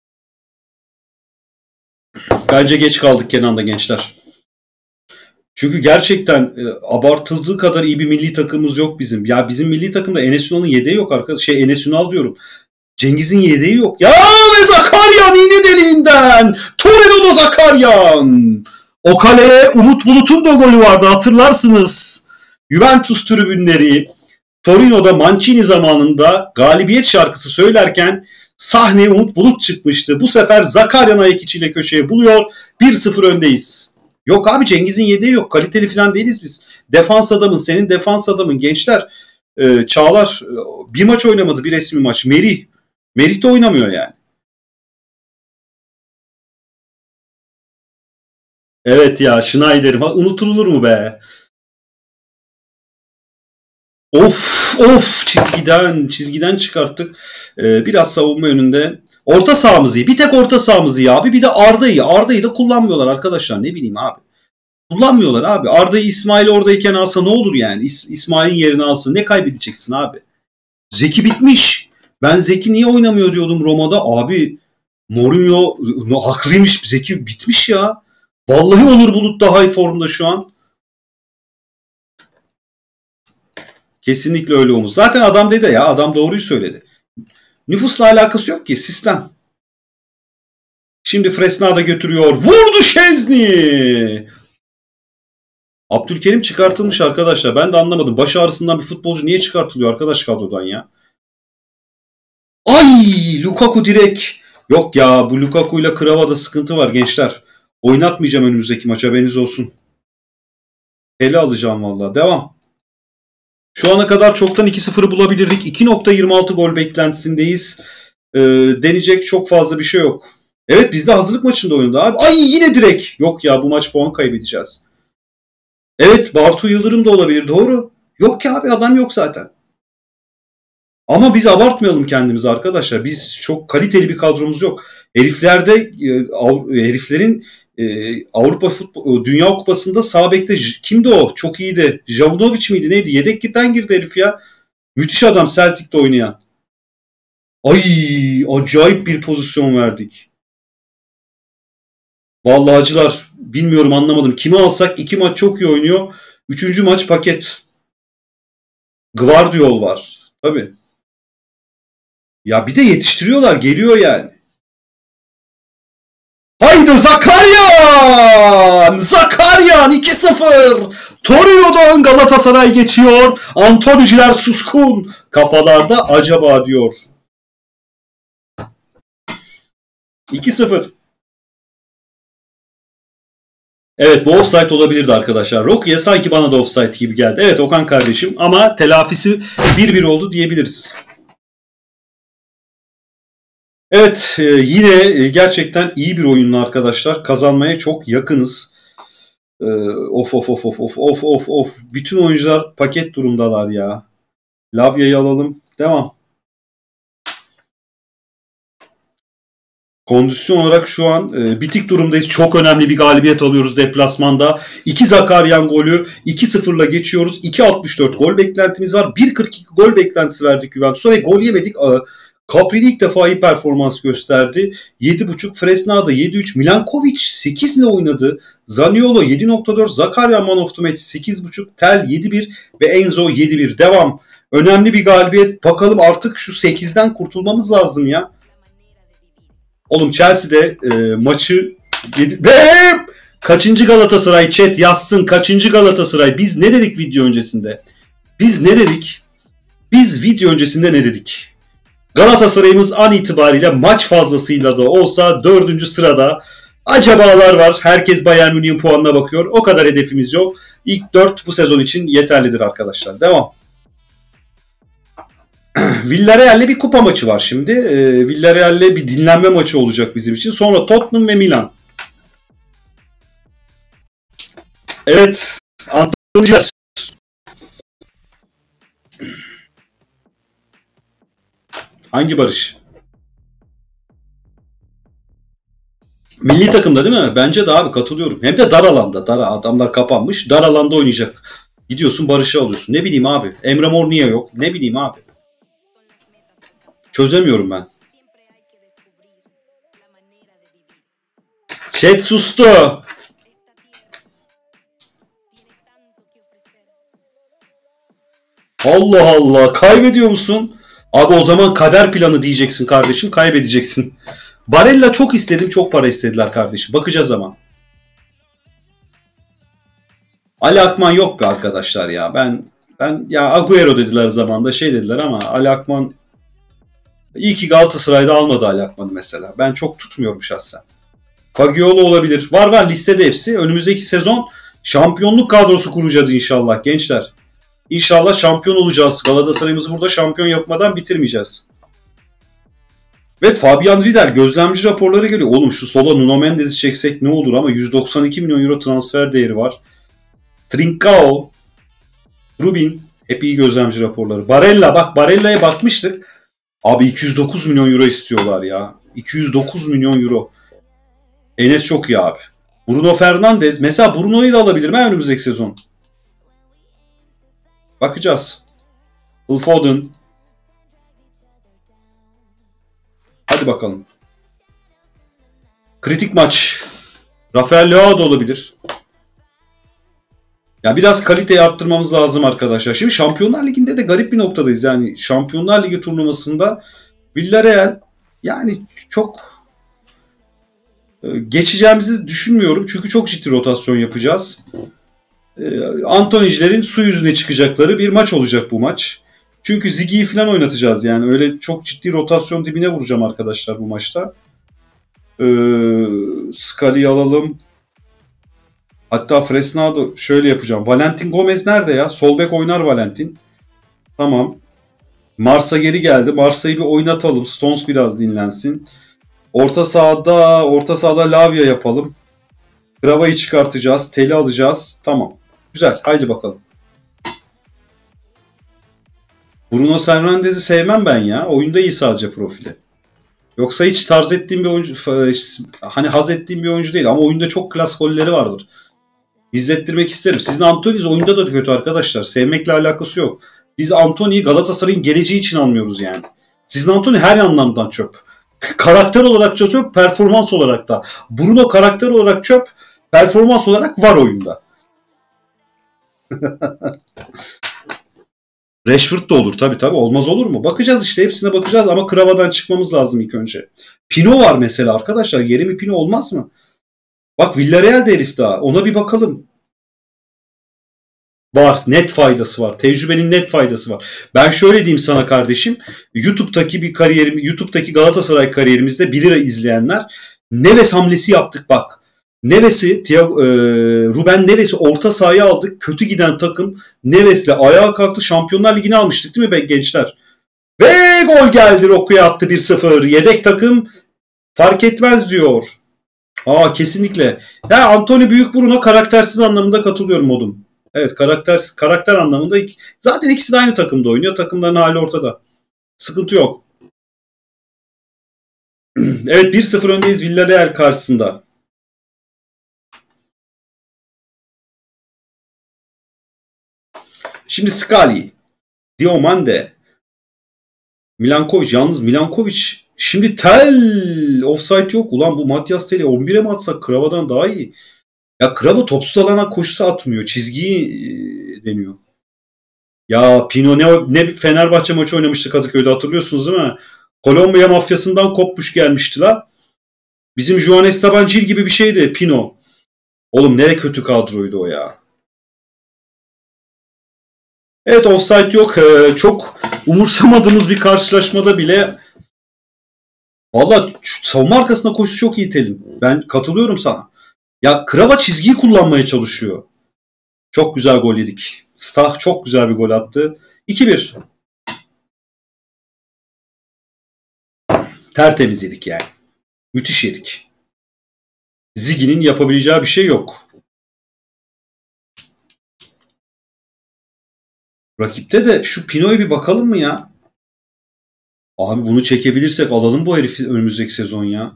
Bence geç kaldık Kenan'da gençler. Çünkü gerçekten abartıldığı kadar iyi bir milli takımımız yok bizim. Ya bizim milli takımda Enes Ünal'ın yedeği yok arkadaş. Enes Ünal diyorum. Cengiz'in yedeği yok. Ya ve Zakaryan iğne deliğinden. Torino'da Zakaryan. O kaleye Umut Bulut'un da golü vardı hatırlarsınız. Juventus tribünleri Torino'da Mancini zamanında galibiyet şarkısı söylerken sahneye Umut Bulut çıkmıştı. Bu sefer Zakaryan ayak içiyle köşeye buluyor. 1-0 öndeyiz. Yok abi Cengiz'in yedeği yok. Kaliteli falan değiliz biz. Defans adamın, senin defans adamın. Gençler, Çağlar bir maç oynamadı, bir resmi maç. Merih de oynamıyor yani. Evet ya Schneider'im. Unutulur mu be? Of çizgiden çıkarttık. Biraz savunma yönünde. Orta sahamız iyi. Bir tek orta sahamız iyi abi. Bir de Arda'yı. Arda'yı da kullanmıyorlar arkadaşlar. Ne bileyim abi. Kullanmıyorlar abi. Arda'yı İsmail oradayken alsa ne olur yani? İsmail'in yerini alsın. Ne kaybedeceksin abi? Zeki bitmiş. Ben Zeki niye oynamıyor diyordum Roma'da. Abi Mourinho haklıymış. Zeki bitmiş ya. Vallahi Onur Bulut daha iyi formda şu an. Kesinlikle öyle olmuş. Zaten adam dedi ya. Adam doğruyu söyledi. Nüfusla alakası yok ki. Sistem. Şimdi Fresna'da götürüyor. Vurdu Şezni. Abdülkerim çıkartılmış arkadaşlar. Ben de anlamadım. Baş ağrısından bir futbolcu niye çıkartılıyor arkadaş kadrodan ya? Ay Lukaku direkt. Yok ya bu Lukaku ile Krava'da sıkıntı var gençler. Oynatmayacağım önümüzdeki maç haberiniz olsun. Hele alacağım valla. Devam. Şu ana kadar çoktan 2-0'ı bulabilirdik. 2.26 gol beklentisindeyiz. Deneyecek çok fazla bir şey yok. Evet biz de hazırlık maçında oynadı abi. Ay yine direkt. Yok ya bu maç puan kaybedeceğiz. Evet Bartu Yıldırım da olabilir doğru. Yok ki abi adam yok zaten. Ama biz abartmayalım kendimizi arkadaşlar. Biz çok kaliteli bir kadromuz yok. Heriflerin Avrupa Futbol Dünya Kupası'nda sağ bekte kimdi o? Çok iyiydi. Javunovic miydi neydi? Yedek gitten girdi herif ya. Müthiş adam Celtic'te oynayan. Ay acayip bir pozisyon verdik. Vallahi acılar bilmiyorum anlamadım. Kimi alsak 2 maç çok iyi oynuyor. 3. maç paket. Gvardiol var. Tabii. Ya bir de yetiştiriyorlar geliyor yani. Haydi Zakaryan! Zakaryan 2-0! Torino'dan Galatasaray geçiyor. Antoniciler suskun. Kafalarda acaba diyor. 2-0. Evet bu offside olabilirdi arkadaşlar. Rocky'ye sanki bana da offside gibi geldi. Evet Okan kardeşim ama telafisi 1-1 oldu diyebiliriz. Evet yine gerçekten iyi bir oyunla arkadaşlar. Kazanmaya çok yakınız. Of. Bütün oyuncular paket durumdalar ya. Lavya'yı alalım. Devam. Kondisyon olarak şu an bitik durumdayız. Çok önemli bir galibiyet alıyoruz deplasmanda. 2 Zakaryan golü 2-0'la geçiyoruz. 2.64 gol beklentimiz var. 1.42 gol beklentisi verdik Juventus'a ve gol yemedik. Caprini ilk defa iyi performans gösterdi. 7.5 Fresna'da 7.3 Milankovic 8 ile oynadı. Zaniolo 7.4 Zakaryan Man of the Match 8.5 Tel 7.1 ve Enzo 7.1 devam. Önemli bir galibiyet. Bakalım artık şu 8'den kurtulmamız lazım ya. Oğlum Chelsea'de maçı ve kaçıncı Galatasaray chat yazsın kaçıncı Galatasaray. Biz ne dedik video öncesinde? Biz ne dedik? Biz video öncesinde ne dedik? Galatasaray'ımız an itibariyle maç fazlasıyla da olsa 4. sırada. Acabalar var. Herkes Bayern Münih'in puanına bakıyor. O kadar hedefimiz yok. İlk 4 bu sezon için yeterlidir arkadaşlar. Devam. Villarreal'le bir kupa maçı var şimdi. Villarreal'le bir dinlenme maçı olacak bizim için. Sonra Tottenham ve Milan. Evet. Antoniler. Hangi Barış? Milli takımda değil mi? Bence de abi katılıyorum. Hem de dar alanda. Dar adamlar kapanmış. Dar alanda oynayacak. Gidiyorsun Barış'ı alıyorsun. Ne bileyim abi. Emre Mor niye yok? Ne bileyim abi. Çözemiyorum ben. Chat sustu. Allah Allah. Kaybediyor musun? Abi o zaman kader planı diyeceksin kardeşim. Kaybedeceksin. Barella çok istedim. Çok para istediler kardeşim. Bakacağız ama. Ali Akman yok be arkadaşlar ya. Ben ya Agüero dediler zamanda şey dediler ama Ali Akman iyi ki Galatasaray'da almadı Ali Akman'ı mesela. Ben çok tutmuyorum şahsen. Fagiolo olabilir. Var listede hepsi. Önümüzdeki sezon şampiyonluk kadrosu kuracağız inşallah gençler. İnşallah şampiyon olacağız. Galatasaray'ımızı burada şampiyon yapmadan bitirmeyeceğiz. Ve Fabian Rieder gözlemci raporları geliyor. Oğlum şu sola Nuno Mendes'i çeksek ne olur ama 192 milyon euro transfer değeri var. Trincao, Rubin hep iyi gözlemci raporları. Barella bak Barella'ya bakmıştık. Abi 209 milyon euro istiyorlar ya. 209 milyon euro. Enes çok iyi abi. Bruno Fernandes. Mesela Bruno'yu da alabilir mi önümüzdeki sezon? Bakacağız. Phil Foden. Hadi bakalım. Kritik maç. Rafael Leao da olabilir. Ya biraz kaliteyi arttırmamız lazım arkadaşlar. Şimdi Şampiyonlar Ligi'nde de garip bir noktadayız. Yani Şampiyonlar Ligi turnuvasında Villarreal yani çok geçeceğimizi düşünmüyorum. Çünkü çok ciddi rotasyon yapacağız. Antonicilerin su yüzüne çıkacakları bir maç olacak bu maç. Çünkü Ziggy'yi falan oynatacağız yani. Öyle çok ciddi rotasyon dibine vuracağım arkadaşlar bu maçta. Scali'yi alalım. Hatta Fresnado şöyle yapacağım. Valentin Gomez nerede ya? Sol bek oynar Valentin. Tamam. Mars'a geri geldi. Mars'a'yı bir oynatalım. Stones biraz dinlensin. Orta sahada Lavia yapalım. Grava'yı çıkartacağız. Tel'i alacağız. Tamam. Güzel. Haydi bakalım. Bruno Fernandes'i sevmem ben ya. Oyunda iyi sadece profili. Yoksa hiç tarz ettiğim bir oyuncu, hani haz ettiğim bir oyuncu değil ama oyunda çok klas golleri vardır. İzlettirmek isterim. Sizin Antony'niz oyunda da kötü arkadaşlar. Sevmekle alakası yok. Biz Antony'yi Galatasaray'ın geleceği için almıyoruz yani. Sizin Antony her anlamdan çöp. Karakter olarak çöp, performans olarak da. Bruno karakter olarak çöp, performans olarak var oyunda. Rashford da olur tabii olmaz olur mu? Bakacağız işte hepsine bakacağız ama Krava'dan çıkmamız lazım ilk önce. Pino var mesela arkadaşlar. Yerimi Pino olmaz mı? Bak Villarreal de herif daha. Ona bir bakalım. Var. Net faydası var. Tecrübenin net faydası var. Ben şöyle diyeyim sana kardeşim. YouTube'daki Galatasaray kariyerimizde 1 lira izleyenler Neves hamlesi yaptık bak. Ruben Neves'i orta sahaya aldık. Kötü giden takım Neves'le ayağa kalktı. Şampiyonlar Ligi'ni almıştık değil mi gençler? Ve gol geldi. Roku'ya attı 1-0. Yedek takım fark etmez diyor. Kesinlikle. Ya Anthony Büyükburun'a karaktersiz anlamında katılıyorum modum. Evet karakter anlamında zaten ikisi de aynı takımda oynuyor. Takımların hali ortada. Sıkıntı yok. Evet 1-0 öndeyiz Villarreal karşısında. Şimdi Scali, Diomande, Milankovic. Yalnız Milankovic şimdi Tel offside yok. Ulan bu Matias Tel'i 11'e mi atsak Krava'dan daha iyi. Ya Krava topsuz alana koşusu atmıyor. Çizgiyi deniyor. Ya Pino ne Fenerbahçe maçı oynamıştı Kadıköy'de hatırlıyorsunuz değil mi? Kolombiya mafyasından kopmuş gelmişti la. Bizim Juan Esteban Gil gibi bir şeydi Pino. Oğlum ne kötü kadroydu o ya. Evet offside yok. Çok umursamadığımız bir karşılaşmada bile Valla savunma arkasına koşusu çok iyi Tel'in. Ben katılıyorum sana. Ya Krava çizgiyi kullanmaya çalışıyor. Çok güzel gol yedik. Stah çok güzel bir gol attı. 2-1. Tertemiz yedik yani. Müthiş yedik. Ziggy'nin yapabileceği bir şey yok. Rakipte de şu Pino'ya bir bakalım mı ya? Abi bunu çekebilirsek alalım bu herifi önümüzdeki sezon ya.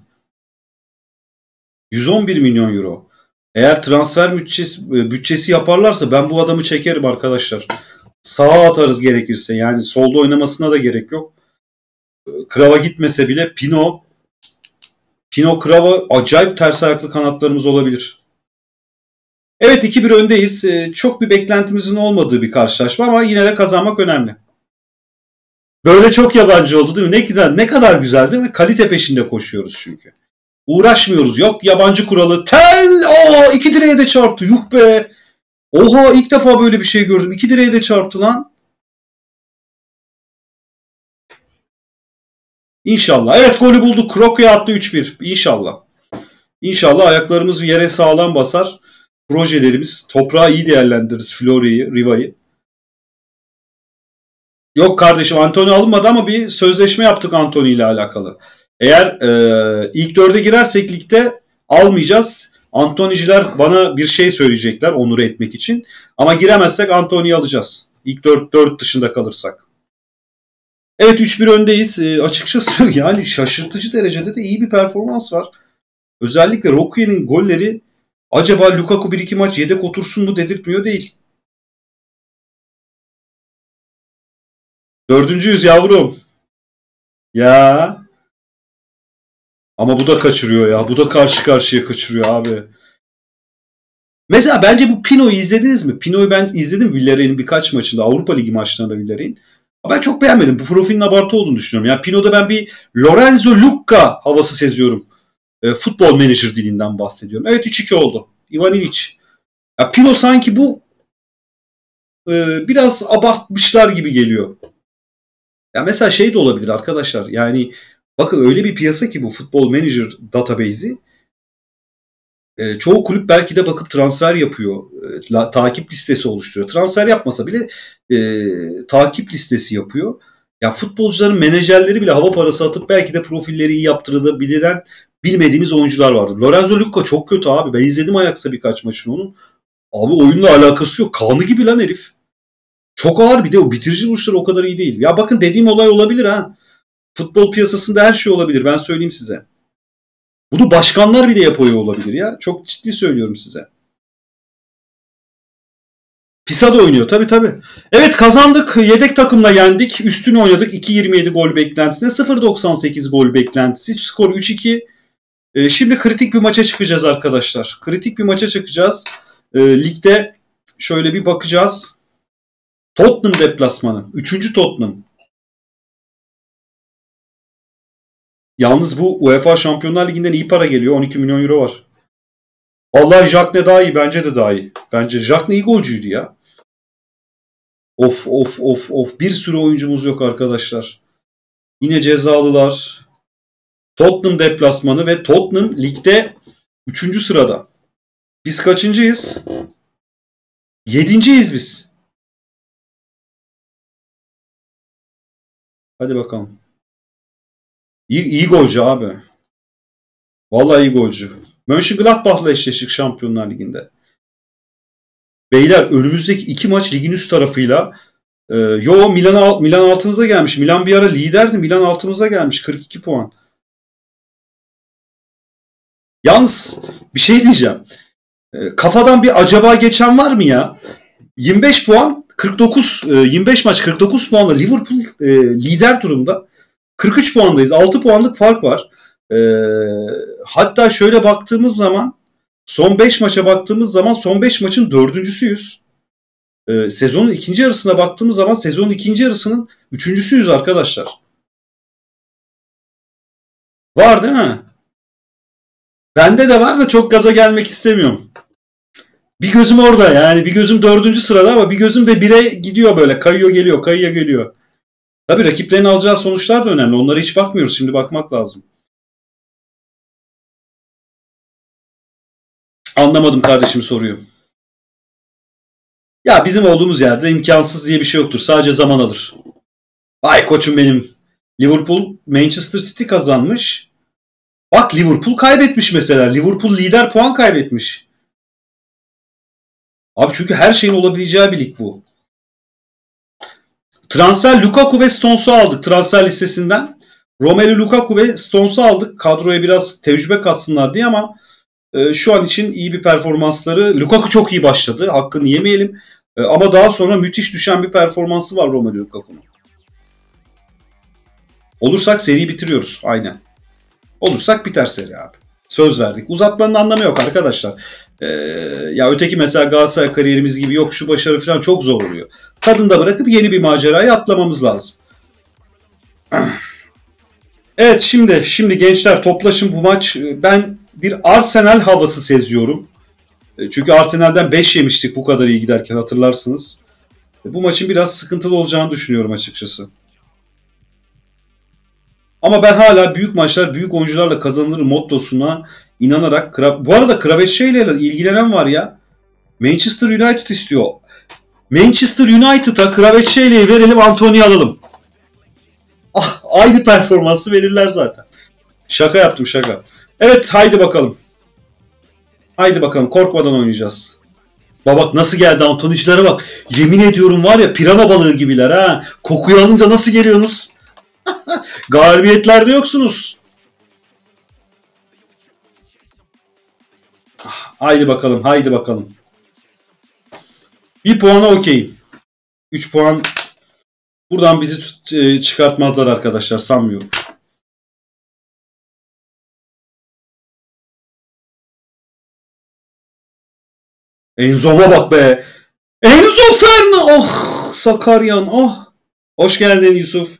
111 milyon euro. Eğer transfer bütçesi yaparlarsa ben bu adamı çekerim arkadaşlar. Sağa atarız gerekirse. Yani solda oynamasına da gerek yok. Krava gitmese bile Pino Krava acayip ters ayaklı kanatlarımız olabilir. Evet 2-1 öndeyiz. Çok bir beklentimizin olmadığı bir karşılaşma ama yine de kazanmak önemli. Böyle çok yabancı oldu değil mi? Ne kadar güzel değil mi? Kalite peşinde koşuyoruz çünkü. Uğraşmıyoruz. Yok yabancı kuralı. İki direğe de çarptı. Yuh be. Oha ilk defa böyle bir şey gördüm. İki direğe de çarptı lan. İnşallah. Evet golü bulduk. Kroku'ya attı 3-1. İnşallah. İnşallah ayaklarımız yere sağlam basar. Projelerimiz. Toprağı iyi değerlendiririz. Florya'yı, Riva'yı. Yok kardeşim Anthony alınmadı ama bir sözleşme yaptık Anthony ile alakalı. Eğer ilk dörde girersek ligde almayacağız. Anthony'ciler bana bir şey söyleyecekler onuru etmek için. Ama giremezsek Anthony'yi alacağız. İlk dört dışında kalırsak. Evet 3-1 öndeyiz. Açıkçası yani şaşırtıcı derecede de iyi bir performans var. Özellikle Rokuye'nin golleri acaba Lukaku 1-2 maç yedek otursun mu dedirtmiyor değil. Dördüncüyüz yavrum. Ya. Ama bu da kaçırıyor ya. Bu da karşı karşıya kaçırıyor abi. Mesela bence bu Pino'yu izlediniz mi? Pino'yu ben izledim Villarreal'in birkaç maçında. Avrupa Ligi maçlarında Villarreal'in. Ben çok beğenmedim. Bu profilin abartı olduğunu düşünüyorum. Yani Pino'da ben bir Lorenzo Lucca havası seziyorum. Futbol manager dilinden bahsediyorum. Evet 3-2 oldu. Ivan Ilic. Ya Pino sanki bu biraz abartmışlar gibi geliyor. Ya mesela şey de olabilir arkadaşlar. Yani bakın öyle bir piyasa ki bu Futbol Manager database'i. Çoğu kulüp belki de bakıp transfer yapıyor. Takip listesi oluşturuyor. Transfer yapmasa bile takip listesi yapıyor. Ya futbolcuların menajerleri bile hava parası atıp belki de profilleri iyi yaptırılabilen bilmediğimiz oyuncular vardı. Lorenzo Lucca çok kötü abi. Ben izledim Ajax'a birkaç maçını onun. Abi oyunla alakası yok. Kanı gibi lan herif. Çok ağır bir de o bitirici vuruşları o kadar iyi değil. Ya bakın dediğim olay olabilir ha. Futbol piyasasında her şey olabilir. Ben söyleyeyim size. Bunu başkanlar bile yapıyor olabilir ya. Çok ciddi söylüyorum size. Pisa da oynuyor tabii. Evet kazandık. Yedek takımla yendik. Üstün oynadık. 2.27 gol beklentisine. 0.98 gol beklentisi. Skor 3-2. Şimdi kritik bir maça çıkacağız arkadaşlar. Kritik bir maça çıkacağız. Ligde şöyle bir bakacağız. Tottenham deplasmanı. 3. Tottenham. Yalnız bu UEFA Şampiyonlar Ligi'nden iyi para geliyor. 12 milyon euro var. Vallahi Jackne daha iyi. Bence de daha iyi. Bence Jackne iyi golcüydü ya. Of. Bir sürü oyuncumuz yok arkadaşlar. Yine cezalılar. Tottenham deplasmanı ve Tottenham ligde 3. sırada. Biz kaçıncıyız? 7.yiz biz. Hadi bakalım. İyi golcü abi. Vallahi iyi golcü. Mönchengladbach'la eşleştik Şampiyonlar Ligi'nde. Beyler önümüzdeki 2 maç ligin üst tarafıyla Milan altımıza gelmiş. Milan bir ara liderdi. Milan altımıza gelmiş. 42 puan. Yalnız bir şey diyeceğim. Kafadan bir acaba geçen var mı ya? 25 puan 25 maç 49 puanla Liverpool lider durumda. 43 puandayız. 6 puanlık fark var. Hatta şöyle baktığımız zaman son 5 maça baktığımız zaman son 5 maçın 4.'süyüz. Sezonun ikinci yarısına baktığımız zaman sezonun ikinci yarısının 3.'süyüz arkadaşlar. Var değil mi? Bende de var da çok gaza gelmek istemiyorum. Bir gözüm orada yani. Bir gözüm 4. sırada ama bir gözüm de 1'e gidiyor böyle. Kayıyor geliyor. Tabii rakiplerin alacağı sonuçlar da önemli. Onlara hiç bakmıyoruz. Şimdi bakmak lazım. Anlamadım kardeşim soruyu. Ya bizim olduğumuz yerde imkansız diye bir şey yoktur. Sadece zaman alır. Vay koçum benim. Liverpool Manchester City kazanmış. Bak Liverpool kaybetmiş mesela. Liverpool lider puan kaybetmiş. Abi çünkü her şeyin olabileceği bir lig bu. Transfer Lukaku ve Stones'u aldık transfer listesinden. Romelu Lukaku ve Stones'u aldık. Kadroya biraz tecrübe katsınlar diye ama şu an için iyi bir performansları. Lukaku çok iyi başladı. Hakkını yemeyelim. Ama daha sonra müthiş düşen bir performansı var Romelu Lukaku'nun. Olursak seriyi bitiriyoruz. Aynen. Olursak biter seri abi. Söz verdik. Uzatmanın anlamı yok arkadaşlar. Ya öteki mesela Galatasaray kariyerimiz gibi yok şu başarı falan çok zor oluyor. Tadında bırakıp yeni bir maceraya atlamamız lazım. Evet şimdi gençler toplaşın bu maç. Ben bir Arsenal havası seziyorum. Çünkü Arsenal'den 5 yemiştik bu kadar iyi giderken hatırlarsınız. Bu maçın biraz sıkıntılı olacağını düşünüyorum açıkçası. Ama ben hala büyük maçlar büyük oyuncularla kazanılır mottosuna inanarak... Bu arada Kravetşe ile ilgilenen var ya. Manchester United istiyor. Manchester United'a Kravetşe ile verelim, Antony'yi alalım. Aynı performansı verirler zaten. Şaka yaptım şaka. Evet haydi bakalım. Haydi bakalım korkmadan oynayacağız. Bak nasıl geldi Antony'cilere bak. Yemin ediyorum var ya pirana balığı gibiler ha. Kokuyu alınca nasıl geliyorsunuz? Galibiyetlerde yoksunuz. Haydi bakalım haydi bakalım. Bir puana okeyim. 3 puan buradan bizi çıkartmazlar arkadaşlar sanmıyorum. Enzo'ma bak be. Enzo Ferna. Oh Sakaryan. Oh. Hoş geldin Yusuf.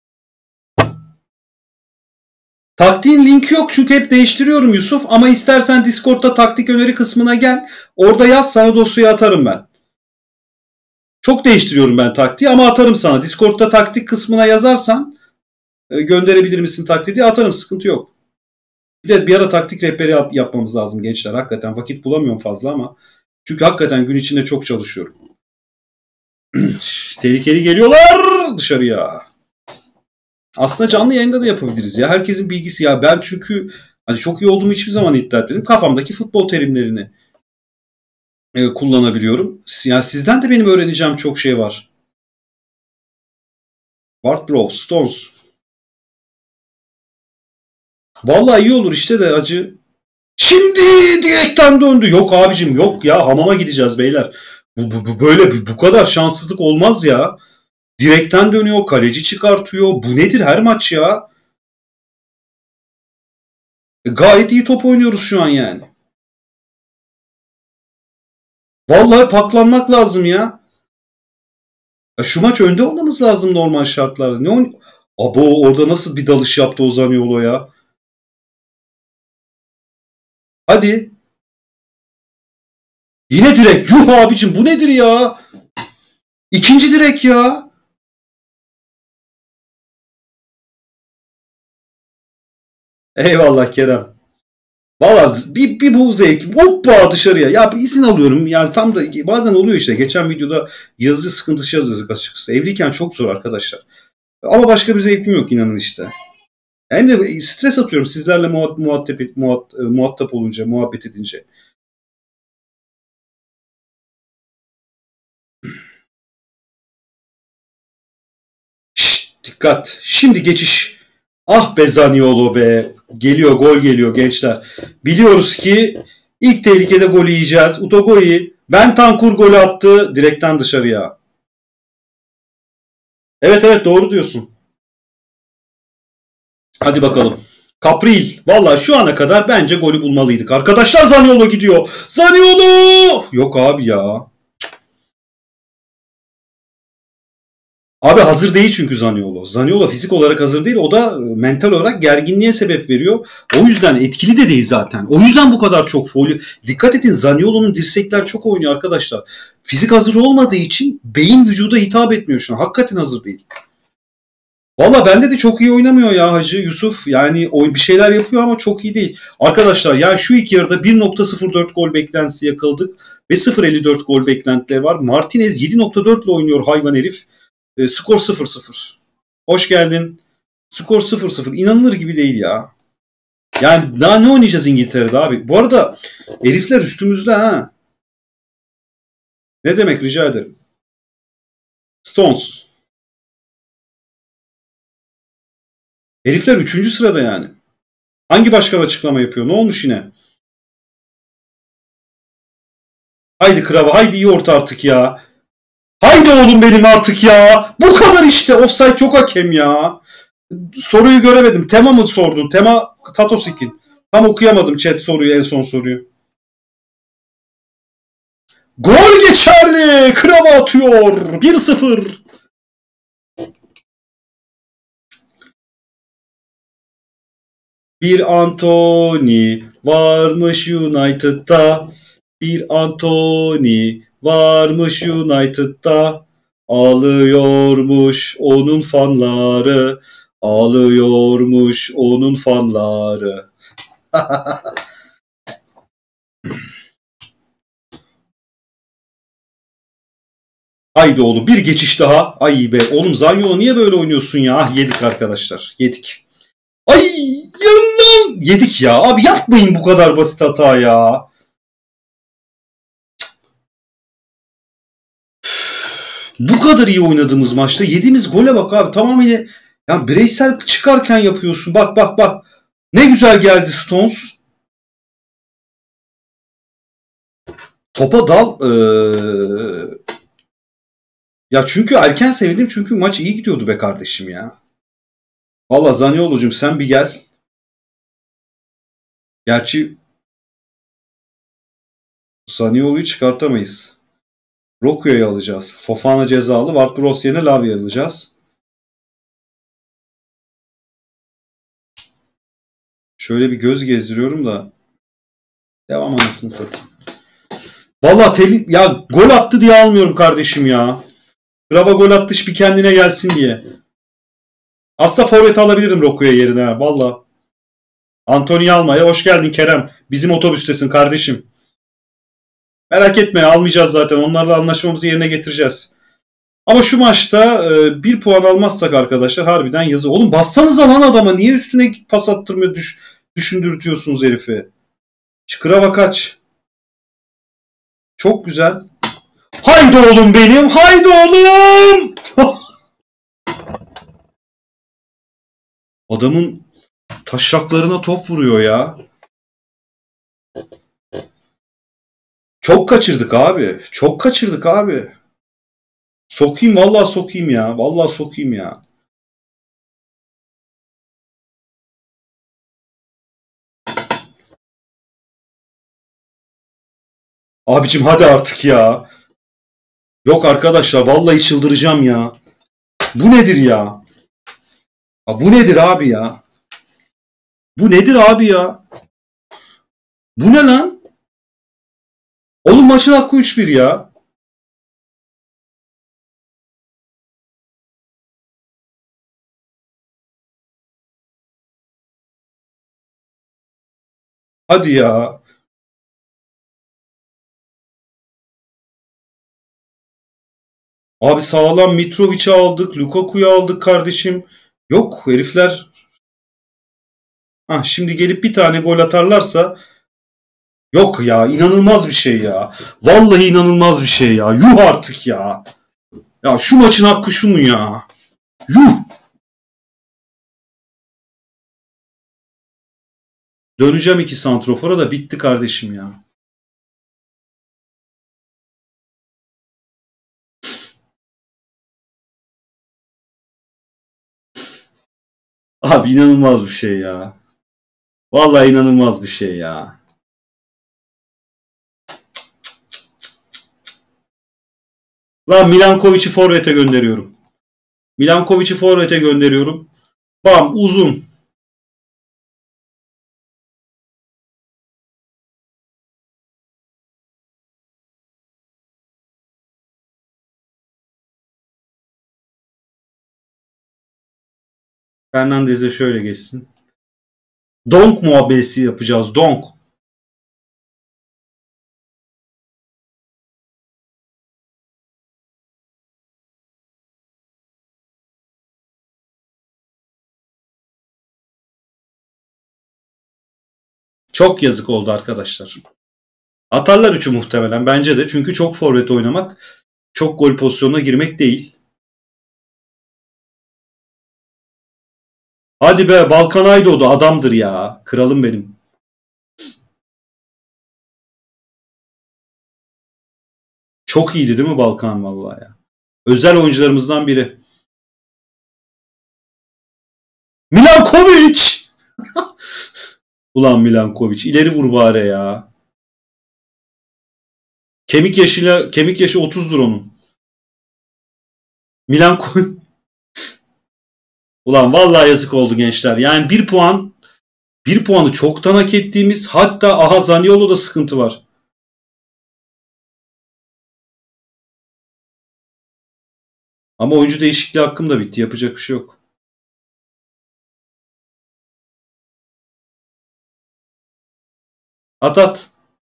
Taktiğin linki yok çünkü hep değiştiriyorum Yusuf. Ama istersen Discord'da taktik öneri kısmına gel. Orada yaz sana dosyayı atarım ben. Çok değiştiriyorum ben taktiği ama atarım sana. Discord'da taktik kısmına yazarsan gönderebilir misin taktiği diye atarım. Sıkıntı yok. Bir ara taktik rehberi yapmamız lazım gençler. Hakikaten vakit bulamıyorum fazla ama. Çünkü hakikaten gün içinde çok çalışıyorum. Tehlikeli geliyorlar dışarıya. Aslında canlı yayında da yapabiliriz ya. Herkesin bilgisi ya. Ben çünkü hani çok iyi olduğumu hiçbir zaman iddia etmedim. Kafamdaki futbol terimlerini kullanabiliyorum. Yani sizden de benim öğreneceğim çok şey var. Ward-Prowse, Stones. Vallahi iyi olur işte de acı. Şimdi direkten döndü. Yok abicim yok ya hamama gideceğiz beyler. Böyle bu kadar şanssızlık olmaz ya. Direkten dönüyor, kaleci çıkartıyor. Bu nedir her maç ya? Gayet iyi top oynuyoruz şu an yani. Vallahi paklanmak lazım ya. Şu maç önde olmamız lazım normal şartlarda. Abo orada nasıl bir dalış yaptı o Zaniolo ya. Hadi. Yine direk. Yuh abicim bu nedir ya? İkinci direk ya. Eyvallah Kerem. Valla bir bu zevk. Hoppa dışarıya. Ya bir izin alıyorum. Yani tam da bazen oluyor işte. Geçen videoda yazıcı sıkıntısı yazıyorduk açıkçası. Evliyken çok zor arkadaşlar. Ama başka bir zevkim yok inanın işte. Hem de stres atıyorum sizlerle muhatap olunca, muhabbet edince. Şşt, dikkat. Şimdi geçiş. Ah be Zaniolo be. Geliyor gol geliyor gençler. Biliyoruz ki ilk tehlikede gol yiyeceğiz. Udogoyi. Bentancur golü attı direkten dışarıya. Evet doğru diyorsun. Hadi bakalım. Capril. Valla şu ana kadar bence golü bulmalıydık. Arkadaşlar Zaniolo gidiyor. Zaniolo! Yok abi ya. Abi hazır değil çünkü Zaniolo. Zaniolo fizik olarak hazır değil. O da mental olarak gerginliğe sebep veriyor. O yüzden etkili de değil zaten. O yüzden bu kadar çok faul. Dikkat edin Zaniolo'nun dirsekler çok oynuyor arkadaşlar. Fizik hazır olmadığı için beyin vücuda hitap etmiyor şu an. Hakikaten hazır değil. Valla bende de çok iyi oynamıyor ya Hacı Yusuf. Yani bir şeyler yapıyor ama çok iyi değil. Arkadaşlar yani şu iki yarıda 1.04 gol beklentisi yakaladık. Ve 0.54 gol beklentileri var. Martinez 7.4 ile oynuyor hayvan herif. Skor 0-0. Hoş geldin. Skor 0-0. İnanılır gibi değil ya. Yani daha ne oynayacağız İngiltere'de abi? Bu arada herifler üstümüzde ha. Ne demek rica ederim. Stones. Herifler 3. sırada yani. Hangi başkan açıklama yapıyor? Ne olmuş yine? Haydi Krava, haydi iyi orta artık ya. Haydi oğlum benim artık ya. Bu kadar işte. Offside yok hakem ya. Soruyu göremedim. Tema mı sordun? Tema Tatosikin. Tam okuyamadım chat soruyu, en son soruyu. Gol geçerli. Krava atıyor. 1-0. Bir Anthony varmış United'da. Bir Anthony varmış United'da. Ağlıyormuş onun fanları. Ağlıyormuş onun fanları. Haydi oğlum bir geçiş daha. Ay be oğlum Zanyolo niye böyle oynuyorsun ya? Ah, yedik arkadaşlar. Yedik. Ay yanım. Yedik ya. Abi yapmayın bu kadar basit hata ya. Bu kadar iyi oynadığımız maçta yediğimiz gole bak abi. Tamamıyla yani bireysel çıkarken yapıyorsun. Bak bak bak. Ne güzel geldi Stones. Topa dal. Ya çünkü erken sevindim çünkü maç iyi gidiyordu be kardeşim ya. Valla Zaniolo'cum sen bir gel. Gerçi Zaniolo'yu çıkartamayız. Roku'yu alacağız. Fofana cezalı. Ward-Prowse yerine Lavia'yı alacağız. Şöyle bir göz gezdiriyorum da. Devam anasını satayım. Valla ya gol attı diye almıyorum kardeşim ya. Graba gol attı bir kendine gelsin diye. Aslında forvet alabilirim Roku'ya yerine. Valla. Anthony almaya. Hoş geldin Kerem. Bizim otobüstesin kardeşim. Merak etme almayacağız zaten. Onlarla anlaşmamızı yerine getireceğiz. Ama şu maçta bir puan almazsak arkadaşlar harbiden yazı. Oğlum bassanıza lan adama. Niye üstüne pas attırmıyor düşündürtüyorsunuz herifi. Krava kaç. Çok güzel. Haydi oğlum benim. Haydi oğlum. Adamın taşaklarına top vuruyor ya. Çok kaçırdık abi. Çok kaçırdık abi. Sokayım vallahi sokayım ya. Vallahi sokayım ya. Abicim hadi artık ya. Yok arkadaşlar vallahi çıldıracağım ya. Bu nedir ya? Bu nedir abi ya? Bu nedir abi ya? Bu ne lan? Oğlum maçın hakkı 3-1 ya. Hadi ya. Abi sağlam Mitrovic'i aldık. Lukaku'yu aldık kardeşim. Yok herifler. Şimdi gelip bir tane gol atarlarsa. Yok ya inanılmaz bir şey ya. Vallahi inanılmaz bir şey ya. Yuh artık ya. Ya şu maçın hakkı şu mu ya? Yuh. Döneceğim iki santrofora da bitti kardeşim ya. Abi inanılmaz bir şey ya. Vallahi inanılmaz bir şey ya. Lan Milankovic'i forvete gönderiyorum. Milankovic'i forvete gönderiyorum. Bam uzun. Fernandez'e şöyle geçsin. Donk muhabbeti yapacağız. Donk. Çok yazık oldu arkadaşlar. Atarlar 3'ü muhtemelen. Bence de. Çünkü çok forvet oynamak çok gol pozisyonuna girmek değil. Hadi be, Balkan Aydoğdu adamdır ya. Kralım benim. Çok iyiydi değil mi Balkan vallahi ya. Özel oyuncularımızdan biri. Milankovic! Ulan Milankovic ileri vur bari ya. Kemik yaşı 30'dur onun. Milankovic. Ulan vallahi yazık oldu gençler. Yani bir puanı çoktan hak ettiğimiz, hatta aha Zaniolo'da sıkıntı var. Ama oyuncu değişikliği hakkım da bitti. Yapacak bir şey yok. At.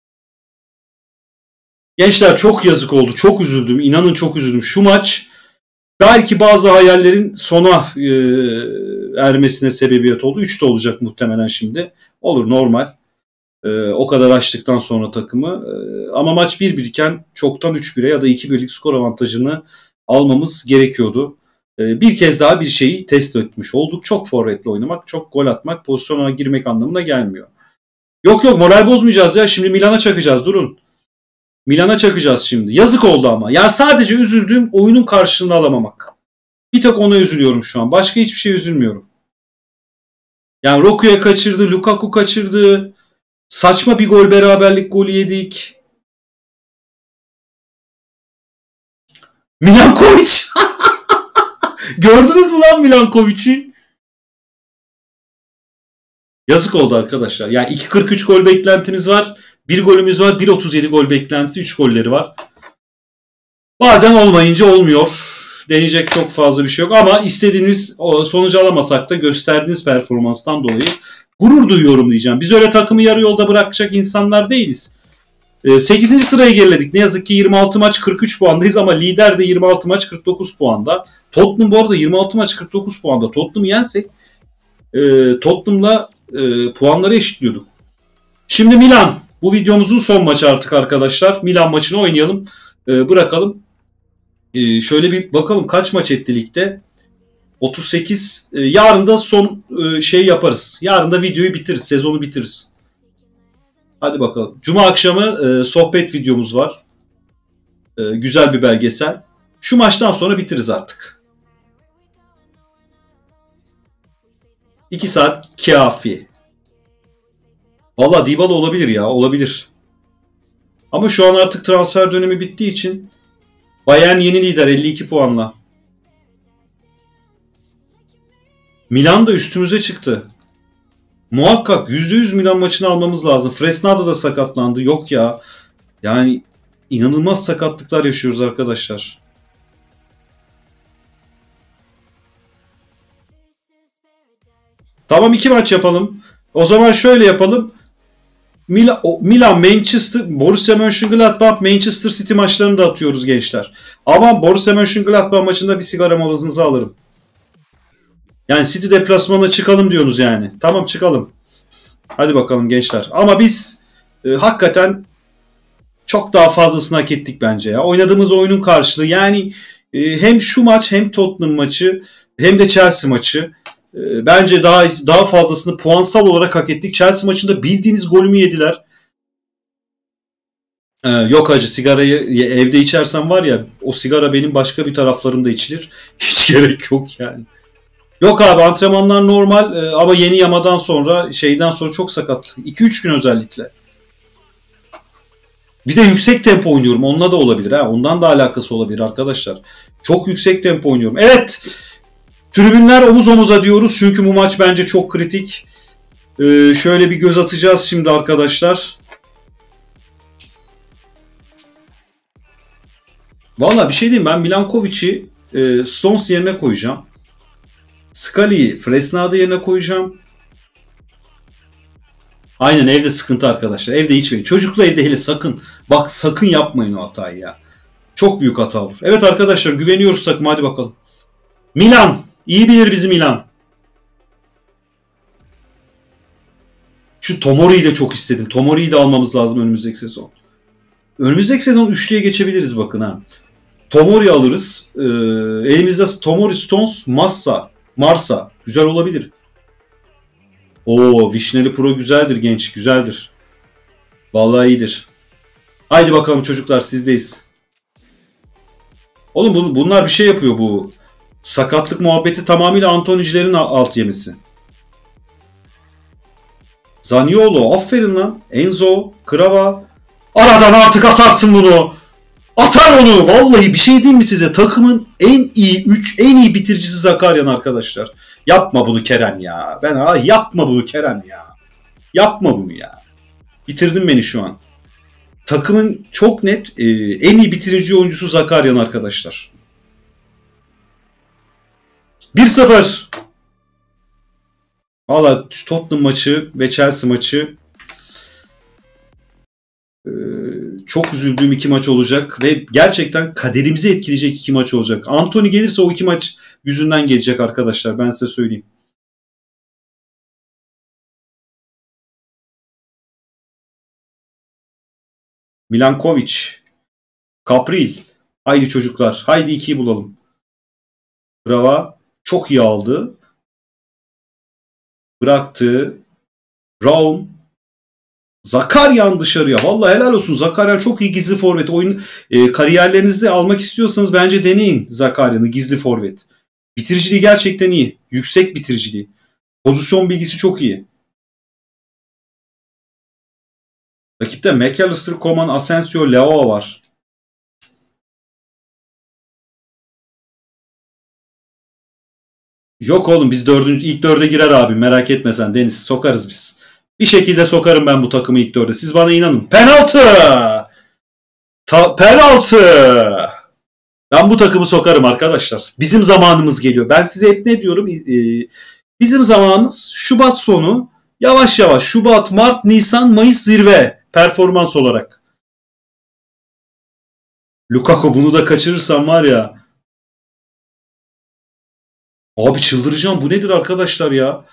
Gençler çok yazık oldu. Çok üzüldüm. İnanın çok üzüldüm. Şu maç belki bazı hayallerin sona ermesine sebebiyet oldu. 3 de olacak muhtemelen şimdi. Olur, normal. O kadar açtıktan sonra takımı. Ama maç 1-1 iken çoktan 3-1'e ya da 2-1'lik skor avantajını almamız gerekiyordu. Bir kez daha bir şeyi test etmiş olduk. Çok forvetle oynamak, çok gol atmak, pozisyona girmek anlamına gelmiyor. Yok moral bozmayacağız ya. Şimdi Milan'a çakacağız, durun. Milan'a çakacağız şimdi. Yazık oldu ama. Ya sadece üzüldüğüm oyunun karşılığını alamamak. Bir tek ona üzülüyorum şu an. Başka hiçbir şey üzülmüyorum. Yani Roku'ya kaçırdı, Lukaku kaçırdı. Saçma bir gol, beraberlik golü yedik. Milankovic. Gördünüz mü lan Milankovic'i? Yazık oldu arkadaşlar. Yani 2.43 gol beklentimiz var. Bir golümüz var. 1.37 gol beklentisi. 3 golleri var. Bazen olmayınca olmuyor. Deneyecek çok fazla bir şey yok. Ama istediğimiz sonucu alamasak da gösterdiğiniz performanstan dolayı gurur duyuyorum diyeceğim. Biz öyle takımı yarı yolda bırakacak insanlar değiliz. 8. sıraya geriledik. Ne yazık ki 26 maç 43 puandayız ama lider de 26 maç 49 puanda. Tottenham bu arada 26 maç 49 puanda. Tottenham'ı yensek Tottenham'la puanları eşitliyorduk. Şimdi Milan. Bu videomuzun son maçı artık arkadaşlar. Milan maçını oynayalım. Bırakalım. Şöyle bir bakalım kaç maç etti ligde. 38. Yarın da son şey yaparız. Yarın da videoyu bitiririz. Sezonu bitiririz. Hadi bakalım. Cuma akşamı sohbet videomuz var. Güzel bir belgesel. Şu maçtan sonra bitiririz artık. 2 saat kafi. Valla Dybala olabilir ya. Olabilir. Ama şu an artık transfer dönemi bittiği için Bayern yeni lider 52 puanla. Milan da üstümüze çıktı. Muhakkak %100 Milan maçını almamız lazım. Fresnada da sakatlandı. Yok ya. Yani inanılmaz sakatlıklar yaşıyoruz arkadaşlar. Tamam 2 maç yapalım. O zaman şöyle yapalım. Milan, Manchester, Borussia Mönchengladbach, Manchester City maçlarını da atıyoruz gençler. Ama Borussia Mönchengladbach maçında bir sigara molasınızı alırım. Yani City deplasmanına çıkalım diyorsunuz yani. Tamam çıkalım. Hadi bakalım gençler. Ama biz hakikaten çok daha fazlasını hak ettik bence ya. Oynadığımız oyunun karşılığı yani hem şu maç hem Tottenham maçı hem de Chelsea maçı bence daha fazlasını puansal olarak hak ettik. Chelsea maçında bildiğiniz golümü yediler. Yok hacı, sigarayı evde içersem var ya, o sigara benim başka bir taraflarımda içilir. Hiç gerek yok yani. Yok abi, antrenmanlar normal ama yeni yamadan sonra şeyden sonra çok sakat. 2-3 gün özellikle. Bir de yüksek tempo oynuyorum. Onunla da olabilir ha. Ondan da alakası olabilir arkadaşlar. Çok yüksek tempo oynuyorum. Evet. Tribünler omuz omuza diyoruz. Çünkü bu maç bence çok kritik. Şöyle bir göz atacağız şimdi arkadaşlar. Valla bir şey diyeyim, ben Milankovic'i Stones yerine koyacağım. Scali'yi Fresna'da yerine koyacağım. Aynen, evde sıkıntı arkadaşlar. Evde hiç verin. Çocuklu evde hele sakın. Bak sakın yapmayın o hatayı ya. Çok büyük hata olur. Evet arkadaşlar, güveniyoruz takıma, hadi bakalım. Milan. İyi bilir bizi Milan. Şu Tomori'yi de çok istedim. Tomori'yi de almamız lazım önümüzdeki sezon. Önümüzdeki sezon üçlüye geçebiliriz bakın ha. Tomori alırız. Elimizde Tomori, Stones, Marsa. Güzel olabilir. Oo, Vişneli Pro güzeldir genç. Güzeldir. Vallahi iyidir. Haydi bakalım çocuklar, sizdeyiz. Oğlum bunlar bir şey yapıyor bu. Sakatlık muhabbeti tamamıyla Antonicilerin alt yemesi. Zaniolo, aferin lan. Enzo, Krava. Aradan artık atarsın bunu. Atar onu. Vallahi bir şey diyeyim mi size? Takımın en iyi bitiricisi Zakaryan arkadaşlar. Yapma bunu Kerem ya. Yapma bunu Kerem ya. Yapma bunu ya. Bitirdin beni şu an. Takımın çok net en iyi bitirici oyuncusu Zakaryan arkadaşlar. 1-0. Valla Tottenham maçı ve Chelsea maçı çok üzüldüğüm iki maç olacak ve gerçekten kaderimizi etkileyecek iki maç olacak. Antony gelirse o iki maç yüzünden gelecek arkadaşlar, ben size söyleyeyim. Milankovic, Capril. Haydi çocuklar, haydi ikiyi bulalım. Brava çok iyi aldı. Bıraktı. Raum. Zakaryan dışarıya. Vallahi helal olsun. Zakaryan çok iyi gizli forvet. Kariyerlerinizde almak istiyorsanız bence deneyin Zakaryan'ı, gizli forvet. Bitiriciliği gerçekten iyi. Yüksek bitiriciliği. Pozisyon bilgisi çok iyi. Rakipte McAllister, Coman, Asensio, Leao var. Yok oğlum, biz ilk dörde girer abi, merak etme sen Deniz. Sokarız biz. Bir şekilde sokarım ben bu takımı ilk dörde. Siz bana inanın. Penaltı! Penaltı! Ben bu takımı sokarım arkadaşlar. Bizim zamanımız geliyor. Ben size hep ne diyorum? Bizim zamanımız Şubat sonu. Yavaş yavaş Şubat, Mart, Nisan, Mayıs zirve performans olarak. Lukaku, bunu da kaçırırsam var ya. Abi çıldıracağım. Bu nedir arkadaşlar ya?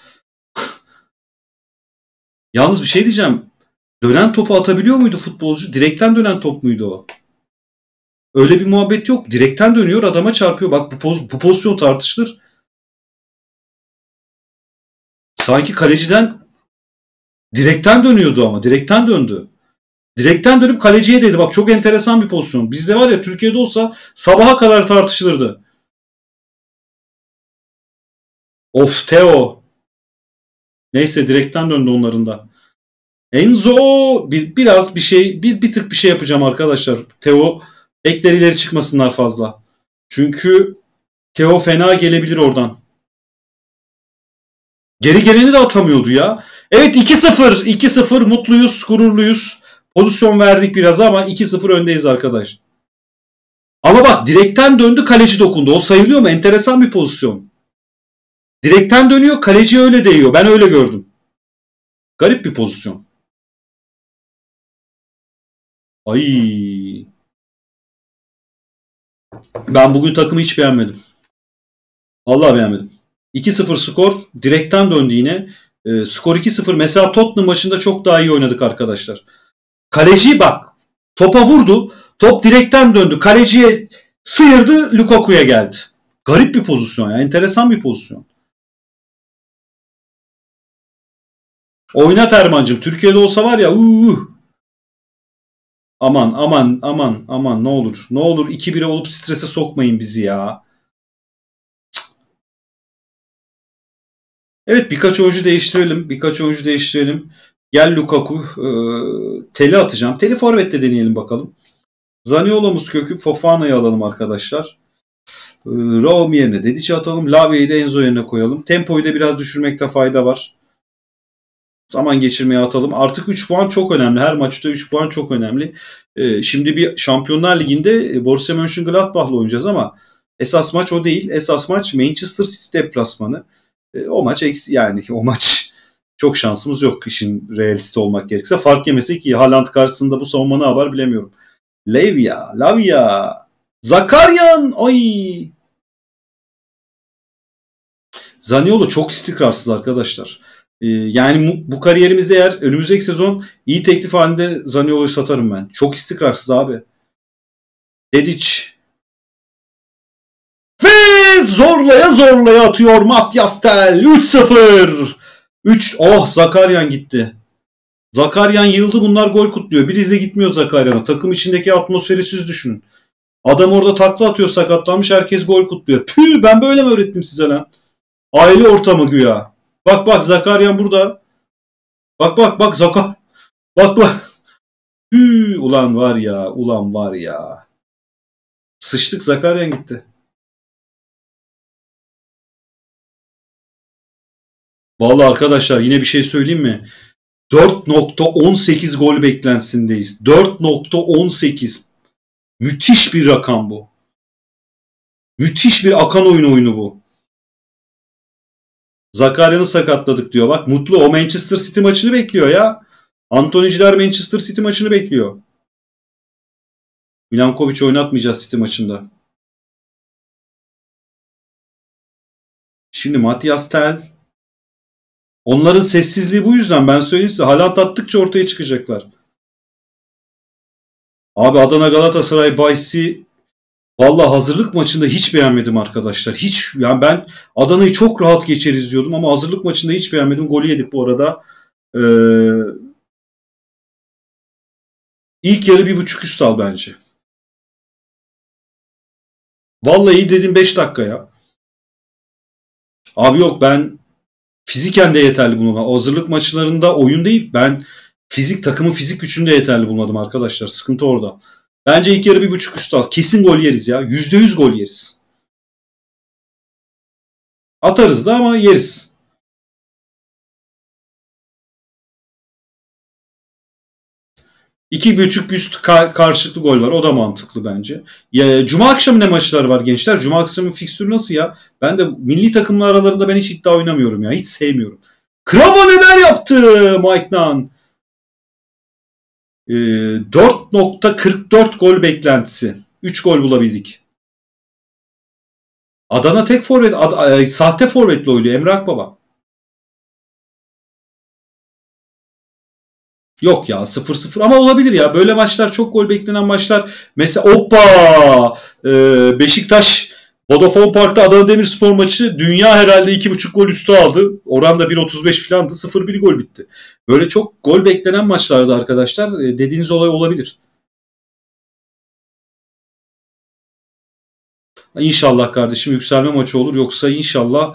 Yalnız bir şey diyeceğim. Dönen topu atabiliyor muydu futbolcu? Direkten dönen top muydu o? Öyle bir muhabbet yok. Direkten dönüyor, adama çarpıyor. Bak bu pozisyon tartışılır. Sanki kaleciden direkten dönüyordu ama. Direkten döndü. Direkten dönüp kaleciye dedi. Bak çok enteresan bir pozisyon. Bizde var ya, Türkiye'de olsa sabaha kadar tartışılırdı. Of Theo. Neyse, direkten döndü onların da. Enzo biraz bir tık bir şey yapacağım arkadaşlar. Theo bekler ileri çıkmasınlar fazla. Çünkü Theo fena gelebilir oradan. Geri geleni de atamıyordu ya. Evet, 2-0. 2-0 mutluyuz, gururluyuz. Pozisyon verdik biraz ama 2-0 öndeyiz arkadaş. Ama bak, direkten döndü, kaleci dokundu. O sayılıyor mu? Enteresan bir pozisyon. Direkten dönüyor, kaleci öyle değiyor. Ben öyle gördüm. Garip bir pozisyon. Ay. Ben bugün takımı hiç beğenmedim. Vallahi beğenmedim. 2-0 skor. Direkten döndü yine. Skor 2-0. Mesela Tottenham maçında çok daha iyi oynadık arkadaşlar. Kaleci bak. Topa vurdu. Top direkten döndü. Kaleciye sıyırdı. Lukaku'ya geldi. Garip bir pozisyon ya. Enteresan bir pozisyon. Oynat Erman'cığım. Türkiye'de olsa var ya. Aman ne olur. Ne olur 2-1'e olup strese sokmayın bizi ya. Evet, birkaç oyuncu değiştirelim. Gel Lukaku. Teli atacağım. Teli forvette deneyelim bakalım. Zaniolo'muz kökü. Fofana'yı alalım arkadaşlar. Raum yerine Dedic'i atalım. Lavia'yı da Enzo yerine koyalım. Tempoyu da biraz düşürmekte fayda var. Zaman geçirmeye atalım. Artık 3 puan çok önemli. Her maçta 3 puan çok önemli. Şimdi bir Şampiyonlar Ligi'nde Borussia Mönchengladbach'la oynayacağız ama Esas maç o değil. Esas maç Manchester City deplasmanı. O maç yani o maç çok şansımız yok işin realist olmak gerekirse. Fark yemesek iyi. Haaland karşısında bu savunma ne yapar bilemiyorum. Lavia. Zakaryan. Ay. Zaniolo çok istikrarsız arkadaşlar. Yani bu kariyerimizde eğer önümüzdeki sezon iyi teklif halinde Zaniolo'yu satarım ben. Çok istikrarsız abi. Dedic. Ve zorlaya atıyor Matthias Tel. 3-0. Zakaryan gitti. Zakaryan yıldı, bunlar gol kutluyor. Biriz de gitmiyor Zakaryan'a. Takım içindeki atmosferi siz düşünün. Adam orada takla atıyor, sakatlanmış, herkes gol kutluyor. Püh, ben böyle mi öğrettim size lan? Aile ortamı güya. Bak Zakaryan burada. Bak bak. Püh, ulan var ya. Sıçtık, Zakaryan gitti. Vallahi arkadaşlar yine bir şey söyleyeyim mi? 4.18 gol beklentisindeyiz. 4.18. Müthiş bir rakam bu. Müthiş bir akan oyunu bu. Zakaryan'ı sakatladık diyor. Bak mutlu, o Manchester City maçını bekliyor ya. Antoniciler Manchester City maçını bekliyor. Milankovic oynatmayacağız City maçında. Şimdi Matthias Tel. Onların sessizliği bu yüzden, ben söyleyeyim size. Haaland attıkça ortaya çıkacaklar. Abi Adana Galatasaray bahisi, valla hazırlık maçında hiç beğenmedim arkadaşlar. Hiç, yani ben Adana'yı çok rahat geçeriz diyordum ama hazırlık maçında hiç beğenmedim. Golü yedik bu arada. İlk yarı 1.5 üst al bence. Vallahi iyi dedim 5 dakika ya. Abi yok, ben fiziken de yeterli bulmadım. Hazırlık maçlarında oyun değil, ben takımın fizik gücünde yeterli bulmadım arkadaşlar. Sıkıntı orada. Bence ilk yarı 1.5 üst al. Kesin gol yeriz ya. %100 gol yeriz. Atarız da ama yeriz. $2.5 üst karşılıklı gol var. O da mantıklı bence. Cuma akşamı ne maçlar var gençler? Cuma akşamı fikstürü nasıl ya? Ben de milli takımlar aralarında ben hiç iddia oynamıyorum ya. Hiç sevmiyorum. Kravo neler yaptı Mike Nunn? 4.44 gol beklentisi. 3 gol bulabildik. Adana tek forvet, sahte forvetle oynuyor Emre Akbaba. Yok ya, 0-0 ama olabilir ya. Böyle maçlar, çok gol beklenen maçlar. Mesela Beşiktaş Vodafone Park'ta Adana Demirspor maçı, dünya herhalde 2.5 gol üstü aldı. Oran da 1.35 falandı. 0-1 gol bitti. Böyle çok gol beklenen maçlarda arkadaşlar dediğiniz olay olabilir. İnşallah kardeşim yükselme maçı olur. Yoksa inşallah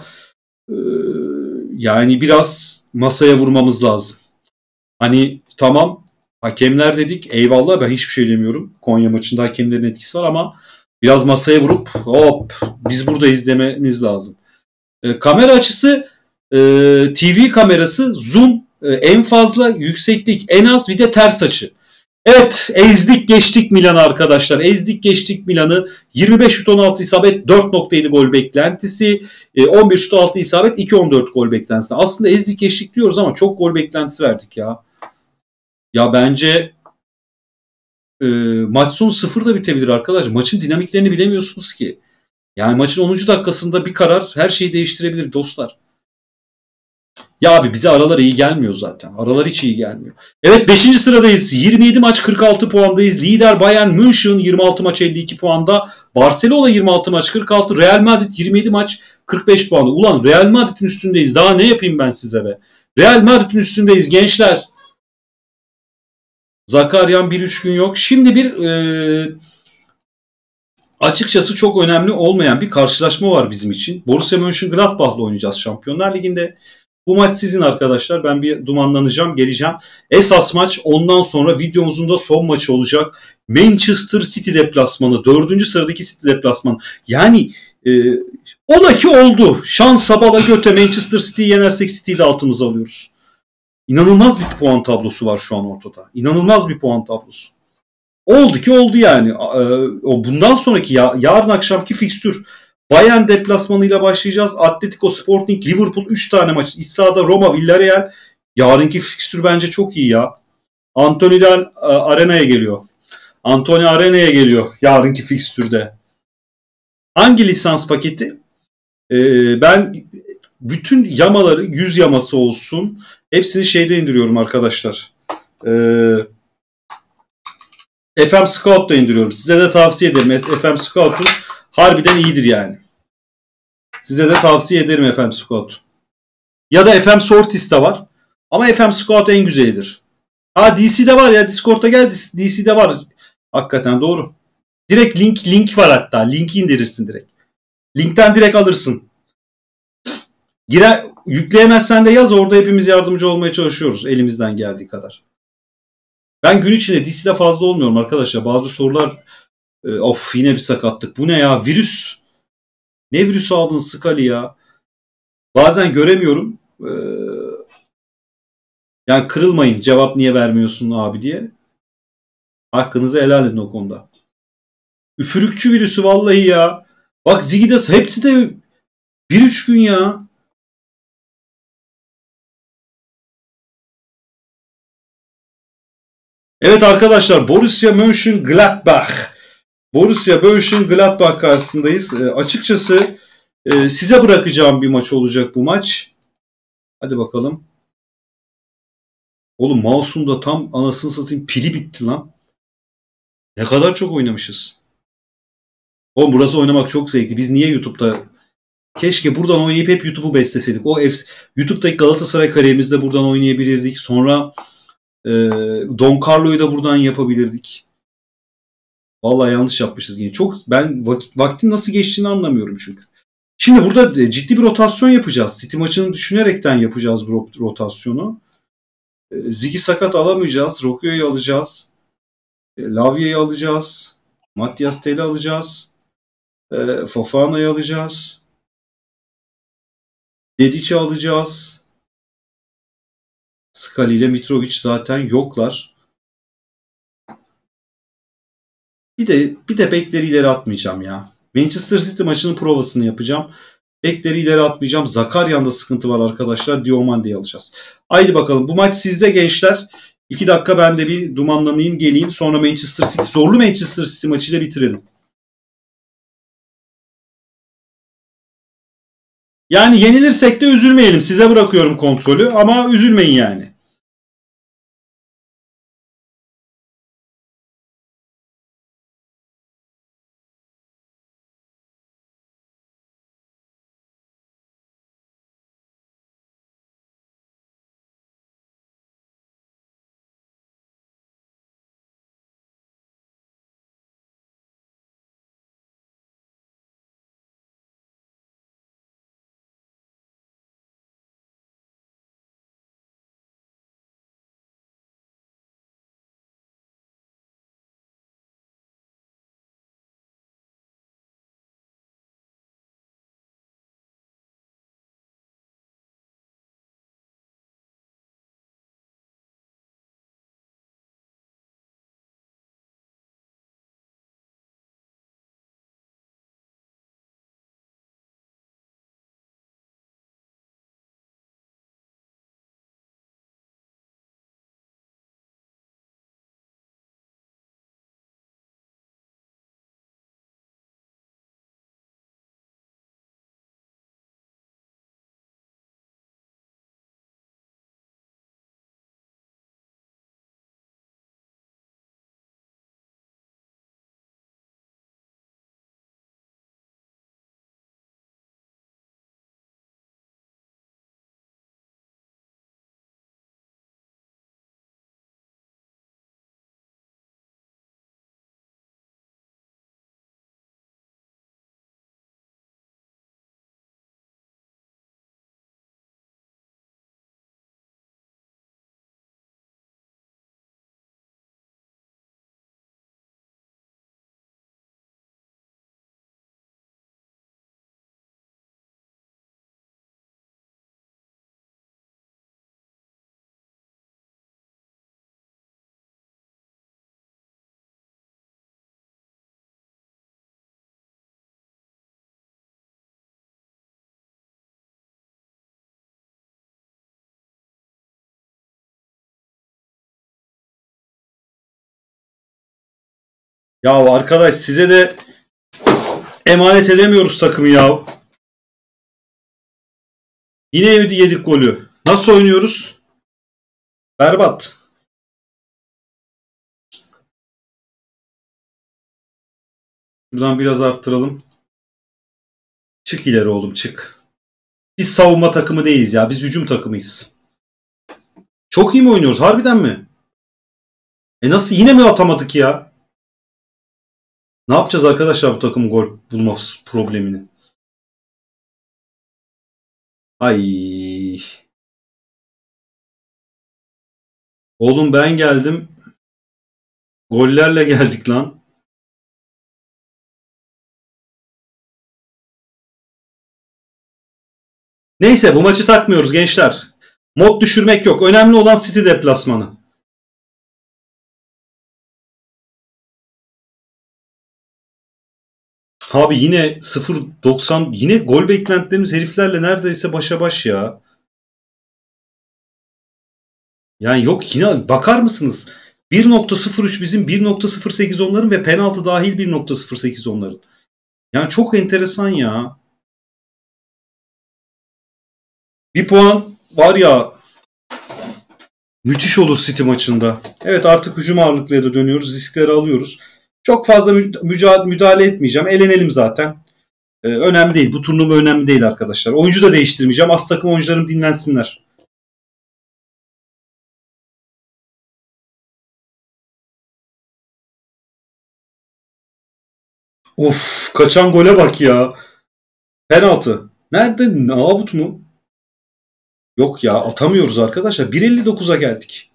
yani biraz masaya vurmamız lazım. Hani tamam, hakemler dedik, eyvallah, ben hiçbir şey demiyorum. Konya maçında hakemlerin etkisi var ama biraz masaya vurup hop biz buradayız dememiz lazım. Kamera açısı, TV kamerası, zoom en fazla, yükseklik en az, bir de ters açı. Evet, ezdik geçtik Milan'ı arkadaşlar. Ezdik geçtik Milan'ı. 25 şut 16 isabet, 4.7 gol beklentisi. 11 şut 6 isabet, 2.14 gol beklentisi. Aslında ezdik geçtik diyoruz ama çok gol beklentisi verdik ya. Ya bence maç sonu 0'da bitebilir arkadaşlar. Maçın dinamiklerini bilemiyorsunuz ki. Yani maçın 10. dakikasında bir karar her şeyi değiştirebilir dostlar. Ya abi bize aralar iyi gelmiyor zaten. Aralar hiç iyi gelmiyor. Evet, 5. sıradayız. 27 maç 46 puandayız. Lider Bayern München 26 maç 52 puanda. Barcelona 26 maç 46. Real Madrid 27 maç 45 puanda. Ulan Real Madrid'in üstündeyiz. Daha ne yapayım ben size be? Real Madrid'in üstündeyiz gençler. Zakaryan 1-3 gün yok. Şimdi bir açıkçası çok önemli olmayan bir karşılaşma var bizim için. Borussia Mönchengladbach'la oynayacağız Şampiyonlar Ligi'nde. Bu maç sizin arkadaşlar. Ben bir dumanlanacağım, geleceğim. Esas maç ondan sonra, videomuzun da son maçı olacak. Manchester City deplasmanı. 4. sıradaki City deplasmanı. Yani ola ki oldu. Şansa bala göte Manchester City'yi yenersek City'yi de altımıza alıyoruz. İnanılmaz bir puan tablosu var şu an ortada. İnanılmaz bir puan tablosu. Oldu ki oldu yani. O bundan sonraki yarın akşamki fikstür. Bayern deplasmanıyla başlayacağız. Atletico, Sporting, Liverpool 3 tane maç. İç sahada Roma, Villarreal. Yarınki fikstür bence çok iyi ya. Anthony'den Arena'ya geliyor. Anthony Arena'ya geliyor yarınki fikstürde. Hangi lisans paketi? Ben bütün yamaları 100 yaması olsun. Hepsini şeyde indiriyorum arkadaşlar. FM Scout'ta indiriyorum. Size de tavsiye ederim. FM Scout'un harbiden iyidir yani. Size de tavsiye ederim FM Scout. Ya da FM Sortis'te var. Ama FM Scout en güzelidir. Ha DC'de var ya. Discord'a gel. DC'de var. Hakikaten doğru. Direkt link var hatta. Linki indirirsin direkt. Linkten direkt alırsın. Yükleyemezsen de yaz. Orada hepimiz yardımcı olmaya çalışıyoruz. Elimizden geldiği kadar. Ben gün içinde DC'de fazla olmuyorum arkadaşlar. Bazı sorular of yine bir sakatlık. Bu ne ya? Virüs. Ne virüsü aldın Skali ya? Bazen göremiyorum. Yani kırılmayın. Cevap niye vermiyorsun abi diye. Hakkınızı helal edin o konuda. Üfürükçü virüsü vallahi ya. Bak Zigidas hepsi de 1-3 gün ya. Evet arkadaşlar Borussia Mönchengladbach. Borussia Mönchengladbach karşısındayız. Açıkçası size bırakacağım bir maç olacak bu maç. Hadi bakalım. Oğlum mouse'um da tam anasını satayım pili bitti lan. Ne kadar çok oynamışız. Oğlum burası oynamak çok zevkli. Biz niye YouTube'da keşke buradan oynayıp hep YouTube'u besleseydik. YouTube'daki Galatasaray kariyerimizde buradan oynayabilirdik. Sonra e, Don Carlo'yu da buradan yapabilirdik. Vallahi yanlış yapmışız yine. Ben vaktin nasıl geçtiğini anlamıyorum çünkü. Şimdi burada ciddi bir rotasyon yapacağız. City maçını düşünerekten yapacağız bu rotasyonu. Ziggy sakat alamayacağız. Roccio'yu alacağız. Lavia'yı alacağız. Matias Tel'i alacağız. Fofana'yı alacağız. Dedic'i alacağız. Scali ile Mitrovic zaten yoklar. Bir de bekleri ileri atmayacağım ya. Manchester City maçının provasını yapacağım. Bekleri ileri atmayacağım. Zakaryan'da sıkıntı var arkadaşlar. Diomande'yi alacağız. Haydi bakalım. Bu maç sizde gençler. 2 dakika ben de bir dumanlanayım geleyim. Sonra Manchester City, zorlu Manchester City maçıyla bitirelim. Yani yenilirsek de üzülmeyelim. Size bırakıyorum kontrolü ama üzülmeyin yani. Ya arkadaş size de emanet edemiyoruz takımı ya. Yine yedik golü. Nasıl oynuyoruz? Berbat. Buradan biraz arttıralım. Çık ileri oğlum çık. Biz savunma takımı değiliz ya. Biz hücum takımıyız. Çok iyi mi oynuyoruz? Harbiden mi? Nasıl yine mi atamadık ya? Ne yapacağız arkadaşlar bu takımın gol bulma problemini? Ay. Oğlum ben geldim. Gollerle geldik lan. Neyse bu maçı takmıyoruz gençler. Mod düşürmek yok. Önemli olan City deplasmanı. Abi yine 0.90 yine gol beklentilerimiz heriflerle neredeyse başa baş ya. Yani yok yine bakar mısınız? 1.03 bizim 1.08 onların ve penaltı dahil 1.08 onların. Yani çok enteresan ya. Bir puan var ya müthiş olur City maçında. Evet artık hücum ağırlıklıya da dönüyoruz. Riskleri alıyoruz. Çok fazla müdahale etmeyeceğim. Elenelim zaten. Önemli değil. Bu turnuva önemli değil arkadaşlar. Oyuncu da değiştirmeyeceğim. Az takım oyuncularım dinlensinler. Of kaçan gole bak ya. Penaltı. Nerede? Out mu? Yok ya atamıyoruz arkadaşlar. 1.59'a geldik.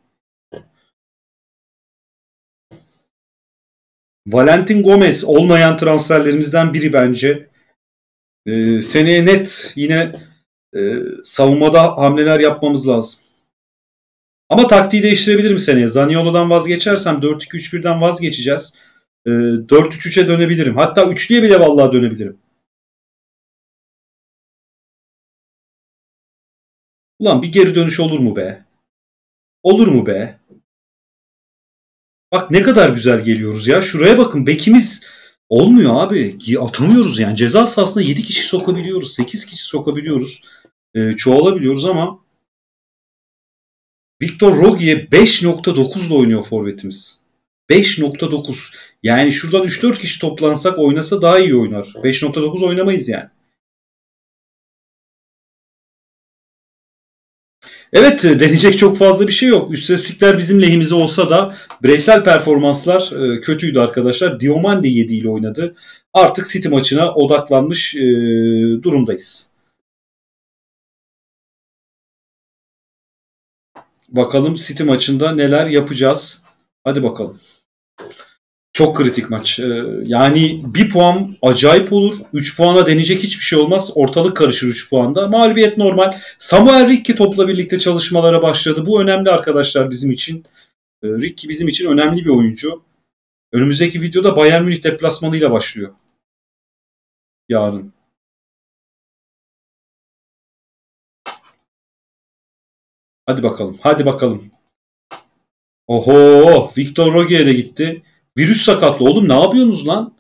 Valentin Gomez olmayan transferlerimizden biri bence. Seneye net yine savunmada hamleler yapmamız lazım. Ama taktiği değiştirebilirim seneye. Zaniolo'dan vazgeçersem 4-2-3-1'den vazgeçeceğiz. 4-3-3'e dönebilirim. Hatta üçlüye bile vallahi dönebilirim. Ulan bir geri dönüş olur mu be? Olur mu be? Bak ne kadar güzel geliyoruz ya. Şuraya bakın bekimiz olmuyor abi. Atamıyoruz yani. Ceza sahasına 7 kişi sokabiliyoruz. 8 kişi sokabiliyoruz. Çoğalabiliyoruz ama Victor Rogier 5.9 ile oynuyor forvetimiz. 5.9. Yani şuradan 3-4 kişi toplansak oynasa daha iyi oynar. 5.9 oynamayız yani. Evet deneyecek çok fazla bir şey yok. İstatistikler bizim lehimize olsa da bireysel performanslar kötüydü arkadaşlar. Diomande 7 ile oynadı. Artık City maçına odaklanmış durumdayız. Bakalım City maçında neler yapacağız. Hadi bakalım. Çok kritik maç. Yani bir puan acayip olur. 3 puana deneyecek hiçbir şey olmaz. Ortalık karışır 3 puanda. Mağlubiyet normal. Samuel Ricky topla birlikte çalışmalara başladı. Bu önemli arkadaşlar bizim için. Ricky bizim için önemli bir oyuncu. Önümüzdeki videoda Bayern Münih deplasmanıyla başlıyor. Yarın. Hadi bakalım. Hadi bakalım. Oho, Victor Rogier de gitti. Virüs sakatlı. Oğlum ne yapıyorsunuz lan?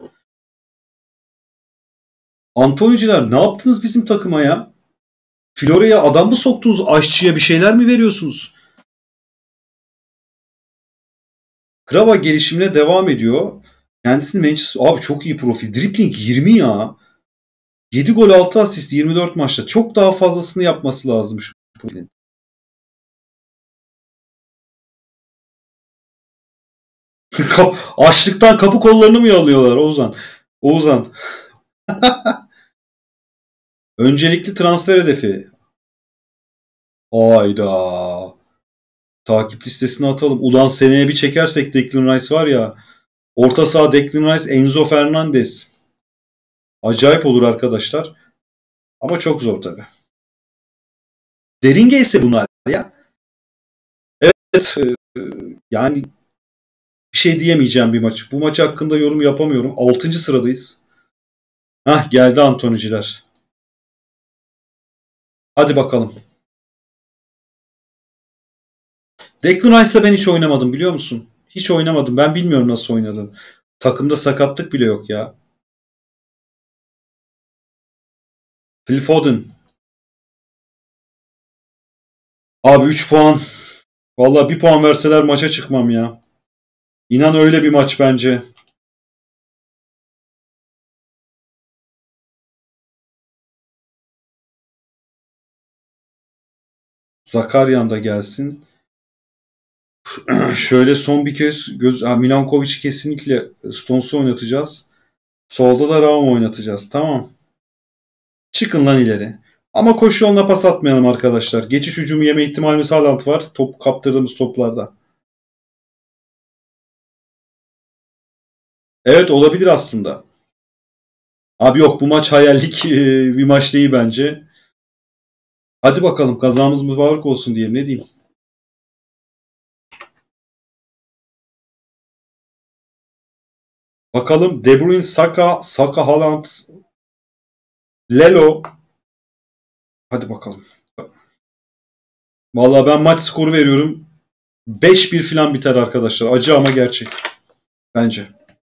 Antoniciler ne yaptınız bizim takıma ya? Florya'ya adam mı soktunuz? Aşçıya bir şeyler mi veriyorsunuz? Krava gelişimine devam ediyor. Kendisini Manchester... Abi çok iyi profil. Dribbling 20 ya. 7 gol 6 asist 24 maçta. Çok daha fazlasını yapması lazım şu profilin. Açlıktan kapı kollarını mı yalıyorlar Oğuzhan? Oğuzhan. Öncelikli transfer hedefi. Ayda. Takip listesine atalım. Ulan seneye bir çekersek Declan Rice var ya. Orta saha Declan Rice, Enzo Fernandez. Acayip olur arkadaşlar. Ama çok zor tabii. Deringe ise bunlar ya. Evet. Yani bir şey diyemeyeceğim bir maç. Bu maç hakkında yorum yapamıyorum. 6. sıradayız. Hah geldi Antoniciler. Hadi bakalım. Declan Rice'la ben hiç oynamadım biliyor musun? Hiç oynamadım. Ben bilmiyorum nasıl oynadığını. Takımda sakatlık bile yok ya. Phil Foden. Abi 3 puan. Vallahi bir puan verseler maça çıkmam ya. İnan öyle bir maç bence. Zakaryan da gelsin. Şöyle son bir kez Milankovic kesinlikle Stones'u oynatacağız. Solda da Raum oynatacağız. Tamam. Çıkın lan ileri. Ama koşu yoluna pas atmayalım arkadaşlar. Geçiş hücumu yeme ihtimalimiz Haaland var. Top kaptırdığımız toplarda. Evet olabilir aslında. Abi yok bu maç hayallik bir maç değil bence. Hadi bakalım kazamız mübarek olsun diyelim ne diyeyim. Bakalım De Bruyne, Saka, Haaland, Lelo. Hadi bakalım. Vallahi ben maç skoru veriyorum. 5-1 falan biter arkadaşlar. Acı ama gerçek. Bence.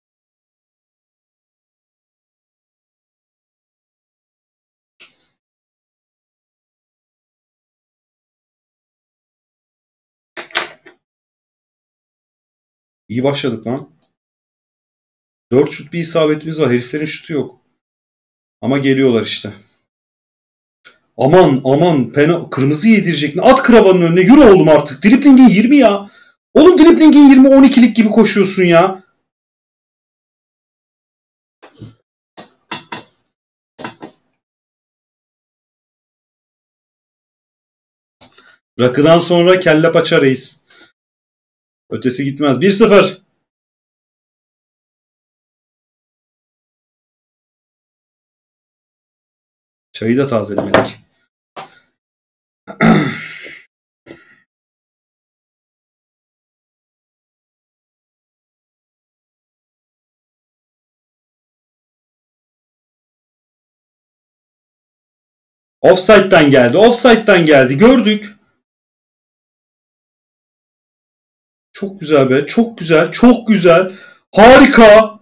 İyi başladık lan. 4 şut bir isabetimiz var. Heriflerin şutu yok. Ama geliyorlar işte. Aman aman kırmızı yedirecek. At kravanın önüne. Yürü oğlum artık. Driblingin 20 ya. Oğlum driblingin 20 12'lik gibi koşuyorsun ya. Rakıdan sonra kelle paça reis. Ötesi gitmez. 1-0. Çayı da tazelemedik. Offside'den geldi. Offside'den geldi. Gördük. Çok güzel be. Çok güzel. Çok güzel. Harika.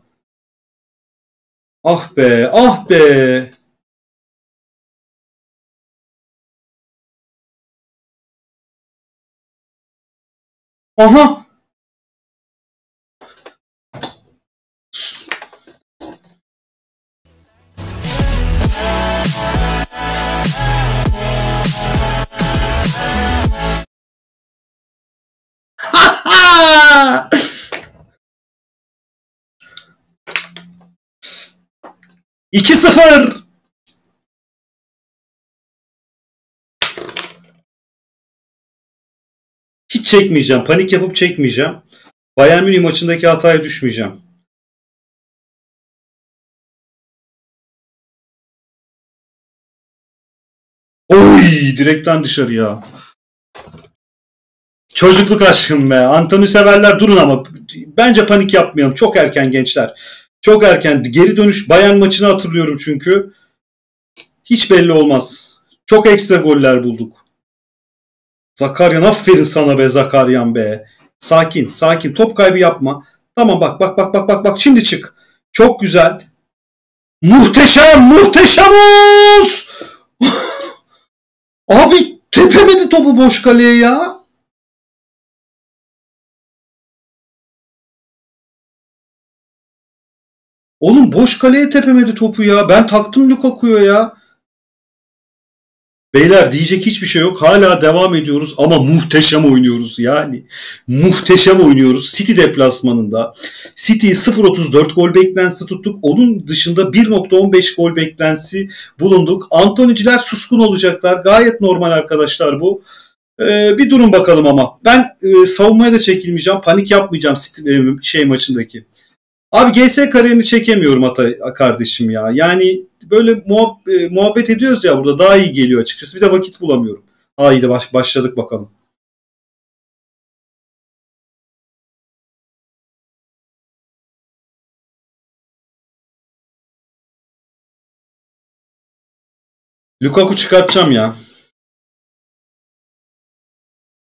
Ah be. Ah be. Aha. Ha! 2-0. Hiç çekmeyeceğim. Panik yapıp çekmeyeceğim. Bayern Münih maçındaki hataya düşmeyeceğim. Oy! Direkten dışarıya. Çocukluk aşkım be. Antony severler durun ama. Bence panik yapmayalım. Çok erken gençler. Çok erken. Geri dönüş Bayern maçını hatırlıyorum çünkü. Hiç belli olmaz. Çok ekstra goller bulduk. Zakaryan aferin sana be Zakaryan be. Sakin sakin top kaybı yapma. Tamam bak bak bak bak bak bak şimdi çık. Çok güzel. Muhteşem muhteşem olsun. Abi tepemedi topu boş kaleye ya. Oğlum boş kaleye tepemedi topu ya. Ben taktım Lukaku'ya ya. Beyler diyecek hiçbir şey yok. Hala devam ediyoruz ama muhteşem oynuyoruz yani. Muhteşem oynuyoruz. City deplasmanında. City'yi 0.34 gol beklentisi tuttuk. Onun dışında 1.15 gol beklentisi bulunduk. Antoniciler suskun olacaklar. Gayet normal arkadaşlar bu. Bir durun bakalım ama. Ben savunmaya da çekilmeyeceğim. Panik yapmayacağım City, maçındaki. Abi GS kariyerini çekemiyorum kardeşim ya. Yani böyle muhabbet ediyoruz ya burada daha iyi geliyor açıkçası. Bir de vakit bulamıyorum. Haydi başladık bakalım. Lukaku çıkartacağım ya.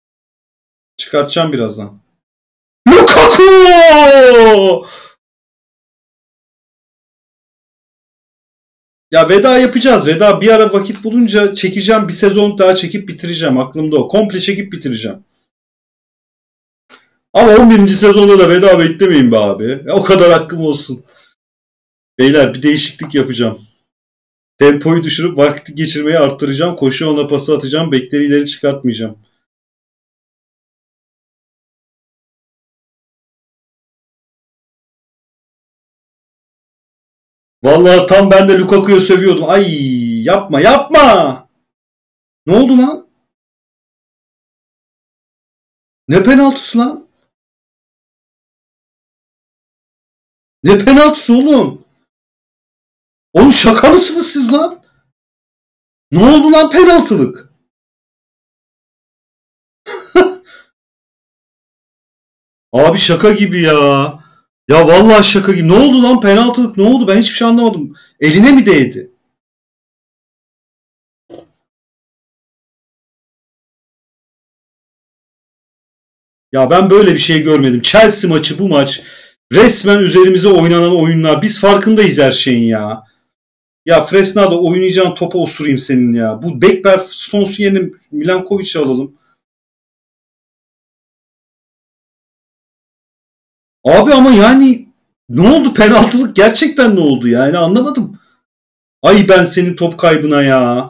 Çıkartacağım birazdan. Lukaku! Ya veda yapacağız. Veda bir ara vakit bulunca çekeceğim. Bir sezon daha çekip bitireceğim. Aklımda o. Komple çekip bitireceğim. Ama 11. sezonda da veda beklemeyin be abi. Ya o kadar hakkım olsun. Beyler bir değişiklik yapacağım. Tempoyu düşürüp vakti geçirmeyi arttıracağım. Koşu ona pası atacağım. Bekleri ileri çıkartmayacağım. Vallahi tam ben de Lukaku'yu sövüyordum. Ay yapma yapma. Ne oldu lan? Ne penaltısı lan? Ne penaltısı oğlum? Oğlum şaka mısınız siz lan? Ne oldu lan penaltılık? Abi şaka gibi ya. Ya vallahi şaka gibi. Ne oldu lan penaltılık ne oldu? Ben hiçbir şey anlamadım. Eline mi değdi? Ya ben böyle bir şey görmedim. Chelsea maçı bu maç. Resmen üzerimize oynanan oyunlar. Biz farkındayız her şeyin ya. Ya Fresna'da oynayacağın topa osurayım senin ya. Bu Bekber Stones'un yerine Milankovic'i alalım. Abi ama yani ne oldu penaltılık gerçekten ne oldu yani anlamadım. Ay ben senin top kaybına ya.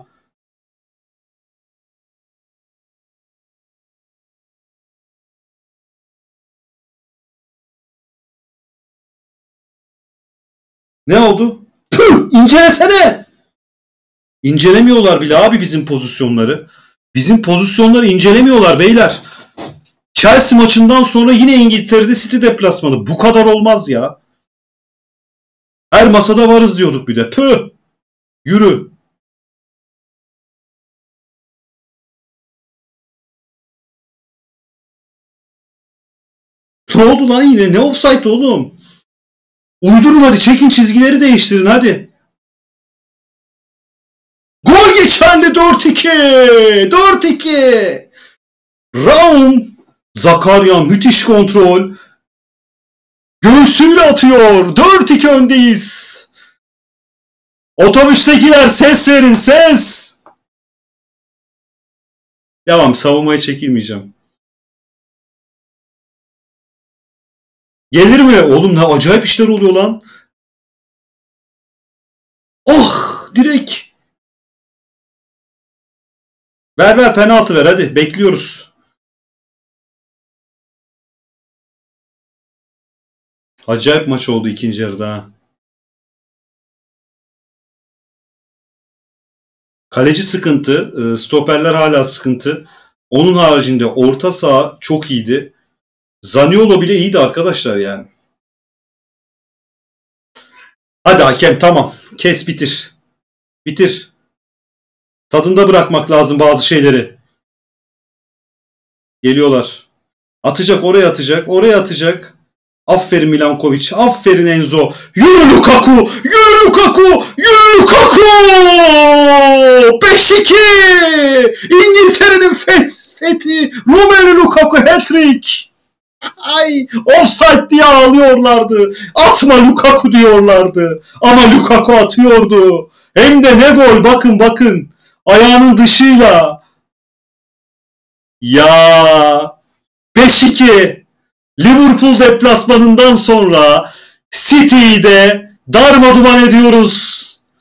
Ne oldu? Püh incelesene. İncelemiyorlar bile abi bizim pozisyonları. Bizim pozisyonları incelemiyorlar beyler. Chelsea maçından sonra yine İngiltere'de City deplasmanı. Bu kadar olmaz ya. Her masada varız diyorduk bir de. Püh. Yürü. Ne oldu lan yine? Ne offside oğlum? Uydurun hadi çekin çizgileri değiştirin hadi. Gol geçerli 4-2. 4-2. Raum. Zakaryan müthiş kontrol. Göğsüyle atıyor. 4-2 öndeyiz. Otobüstekiler ses verin ses. Devam savunmaya çekilmeyeceğim. Gelir mi? Oğlum ne acayip işler oluyor lan. Oh direkt. Ver ver penaltı ver hadi bekliyoruz. Acayip maç oldu ikinci yarıda. Kaleci sıkıntı, stoperler hala sıkıntı. Onun haricinde orta saha çok iyiydi. Zaniolo bile iyiydi arkadaşlar yani. Hadi hakem tamam. Kes bitir. Bitir. Tadında bırakmak lazım bazı şeyleri. Geliyorlar. Atacak oraya atacak. Oraya atacak. Aferin Milankovic. Aferin Enzo. Yürü Lukaku. Yürü Lukaku. Yürü Lukaku. 5-2. İngiltere'nin fethi. Romelu Lukaku hat-trick. Ay offside diye ağlıyorlardı. Atma Lukaku diyorlardı. Ama Lukaku atıyordu. Hem de ne gol bakın bakın. Ayağının dışıyla. Ya 5-2. Liverpool deplasmanından sonra City'yi de darmaduman ediyoruz.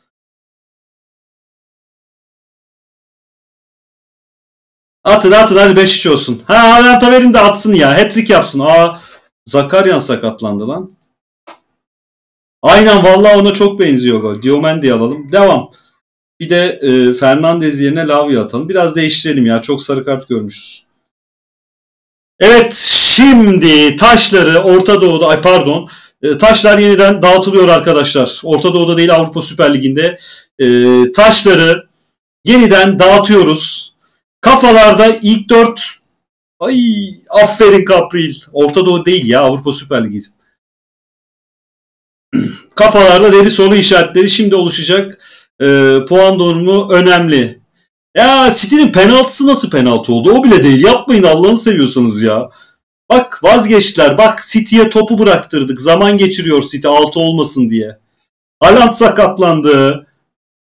Atın atın hadi 5-3 olsun. Ha Alenta verin de atsın ya. Hat-trick yapsın. Aa Zakaryan sakatlandı lan. Aynen vallahi ona çok benziyor gol. Diomendi'yi alalım. Devam. Bir de Fernandez yerine Lavia atalım. Biraz değiştirelim ya. Çok sarı kart görmüşüz. Evet şimdi taşları Orta Doğu'da taşlar yeniden dağıtılıyor arkadaşlar. Orta Doğu'da değil Avrupa Süper Ligi'nde taşları yeniden dağıtıyoruz. Kafalarda ilk 4 ay aferin Kapril. Orta Doğu değil ya Avrupa Süper Ligi. Kafalarda deri soru işaretleri şimdi oluşacak. Puan durumu önemli. Ya City'nin penaltısı nasıl penaltı oldu? O bile değil. Yapmayın Allah'ını seviyorsanız ya. Bak vazgeçtiler. Bak City'ye topu bıraktırdık. Zaman geçiriyor City 6 olmasın diye. Haaland sakatlandı.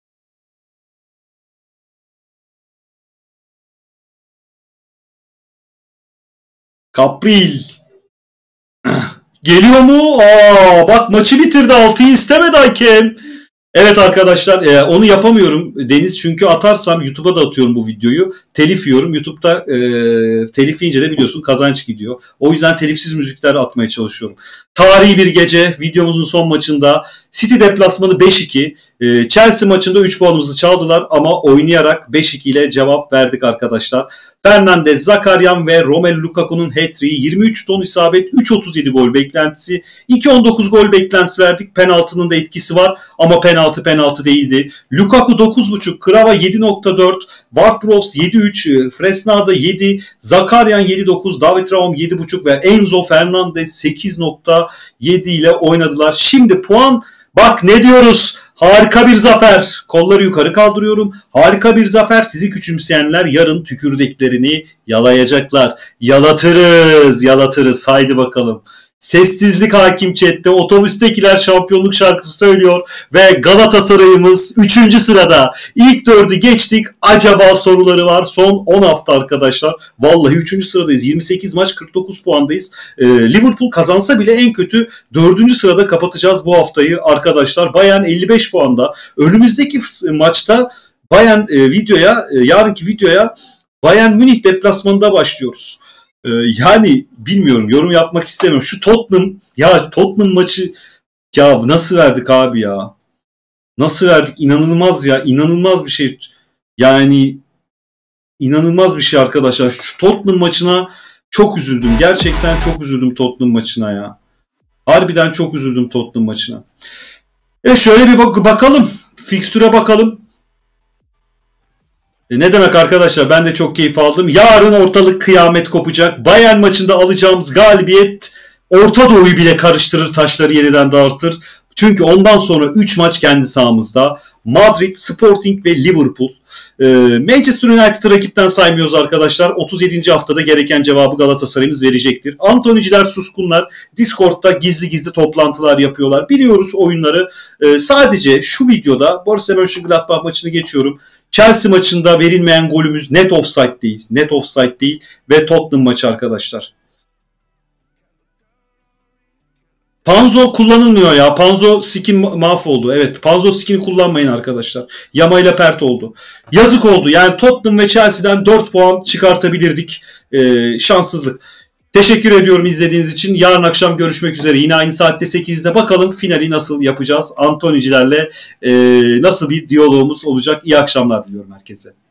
Kapril. Geliyor mu? Bak maçı bitirdi. 6'yı istemedi hakem. Evet arkadaşlar onu yapamıyorum Deniz, çünkü atarsam YouTube'a da atıyorum bu videoyu. Telif yiyorum. YouTube'da telif yiyince de biliyorsun kazanç gidiyor. O yüzden telifsiz müzikler atmaya çalışıyorum. Tarihi bir gece, videomuzun son maçında City deplasmanı 5-2. Chelsea maçında 3 puanımızı çaldılar ama oynayarak 5-2 ile cevap verdik arkadaşlar. Fernandes, Zakarian ve Romelu Lukaku'nun hat-trick'i, 23 ton isabet, 3.37 gol beklentisi, 2.19 gol beklentisi verdik. Penaltının da etkisi var ama penaltı değildi. Lukaku 9.5, Krava 7.4, Ward-Prowse 7.3, Fresnada 7, Zakarian 7.9, David Raum 7.5 ve Enzo Fernandez 8.7 ile oynadılar. Şimdi puan, bak ne diyoruz? Harika bir zafer. Kolları yukarı kaldırıyorum. Harika bir zafer. Sizi küçümseyenler yarın tükürdeklerini yalayacaklar. Yalatırız. Haydi bakalım. Sessizlik hakim chatte. Otobüstekiler şampiyonluk şarkısı söylüyor. Ve Galatasaray'ımız 3. sırada. İlk 4'ü geçtik. Acaba soruları var. Son 10 hafta arkadaşlar. Vallahi 3. sıradayız. 28 maç 49 puandayız. Liverpool kazansa bile en kötü 4. sırada kapatacağız bu haftayı arkadaşlar. Bayern 55 puanda. Önümüzdeki maçta Bayern yarınki videoya Bayern Münih deplasmanında başlıyoruz. Yani bilmiyorum, yorum yapmak istemiyorum. Şu Tottenham maçı ya nasıl verdik abi ya? Nasıl verdik? İnanılmaz ya. İnanılmaz bir şey. Yani inanılmaz bir şey arkadaşlar. Şu Tottenham maçına çok üzüldüm. Gerçekten çok üzüldüm Tottenham maçına ya. Harbiden çok üzüldüm Tottenham maçına. Şöyle bir bakalım. Fikstüre bakalım. Ne demek arkadaşlar, ben de çok keyif aldım. Yarın ortalık kıyamet kopacak. Bayern maçında alacağımız galibiyet Orta Doğu'yu bile karıştırır, taşları yeniden dağıtır. Çünkü ondan sonra 3 maç kendi sahamızda. Madrid, Sporting ve Liverpool. Manchester United'ı rakipten saymıyoruz arkadaşlar. 37. haftada gereken cevabı Galatasaray'ımız verecektir. Antoniciler suskunlar. Discord'da gizli toplantılar yapıyorlar. Biliyoruz oyunları. Sadece şu videoda Borussia Mönchengladbach maçını geçiyorum. Chelsea maçında verilmeyen golümüz net offside değil ve Tottenham maçı arkadaşlar. Panzo kullanılmıyor ya. Panzo skin mahvoldu. Evet, Panzo skin'i kullanmayın arkadaşlar. Yamayla pert oldu. Yazık oldu. Yani Tottenham ve Chelsea'den 4 puan çıkartabilirdik. Şanssızlık. Teşekkür ediyorum izlediğiniz için. Yarın akşam görüşmek üzere. Yine aynı saatte 8'de bakalım finali nasıl yapacağız. Antonicilerle nasıl bir diyalogumuz olacak. İyi akşamlar diliyorum herkese.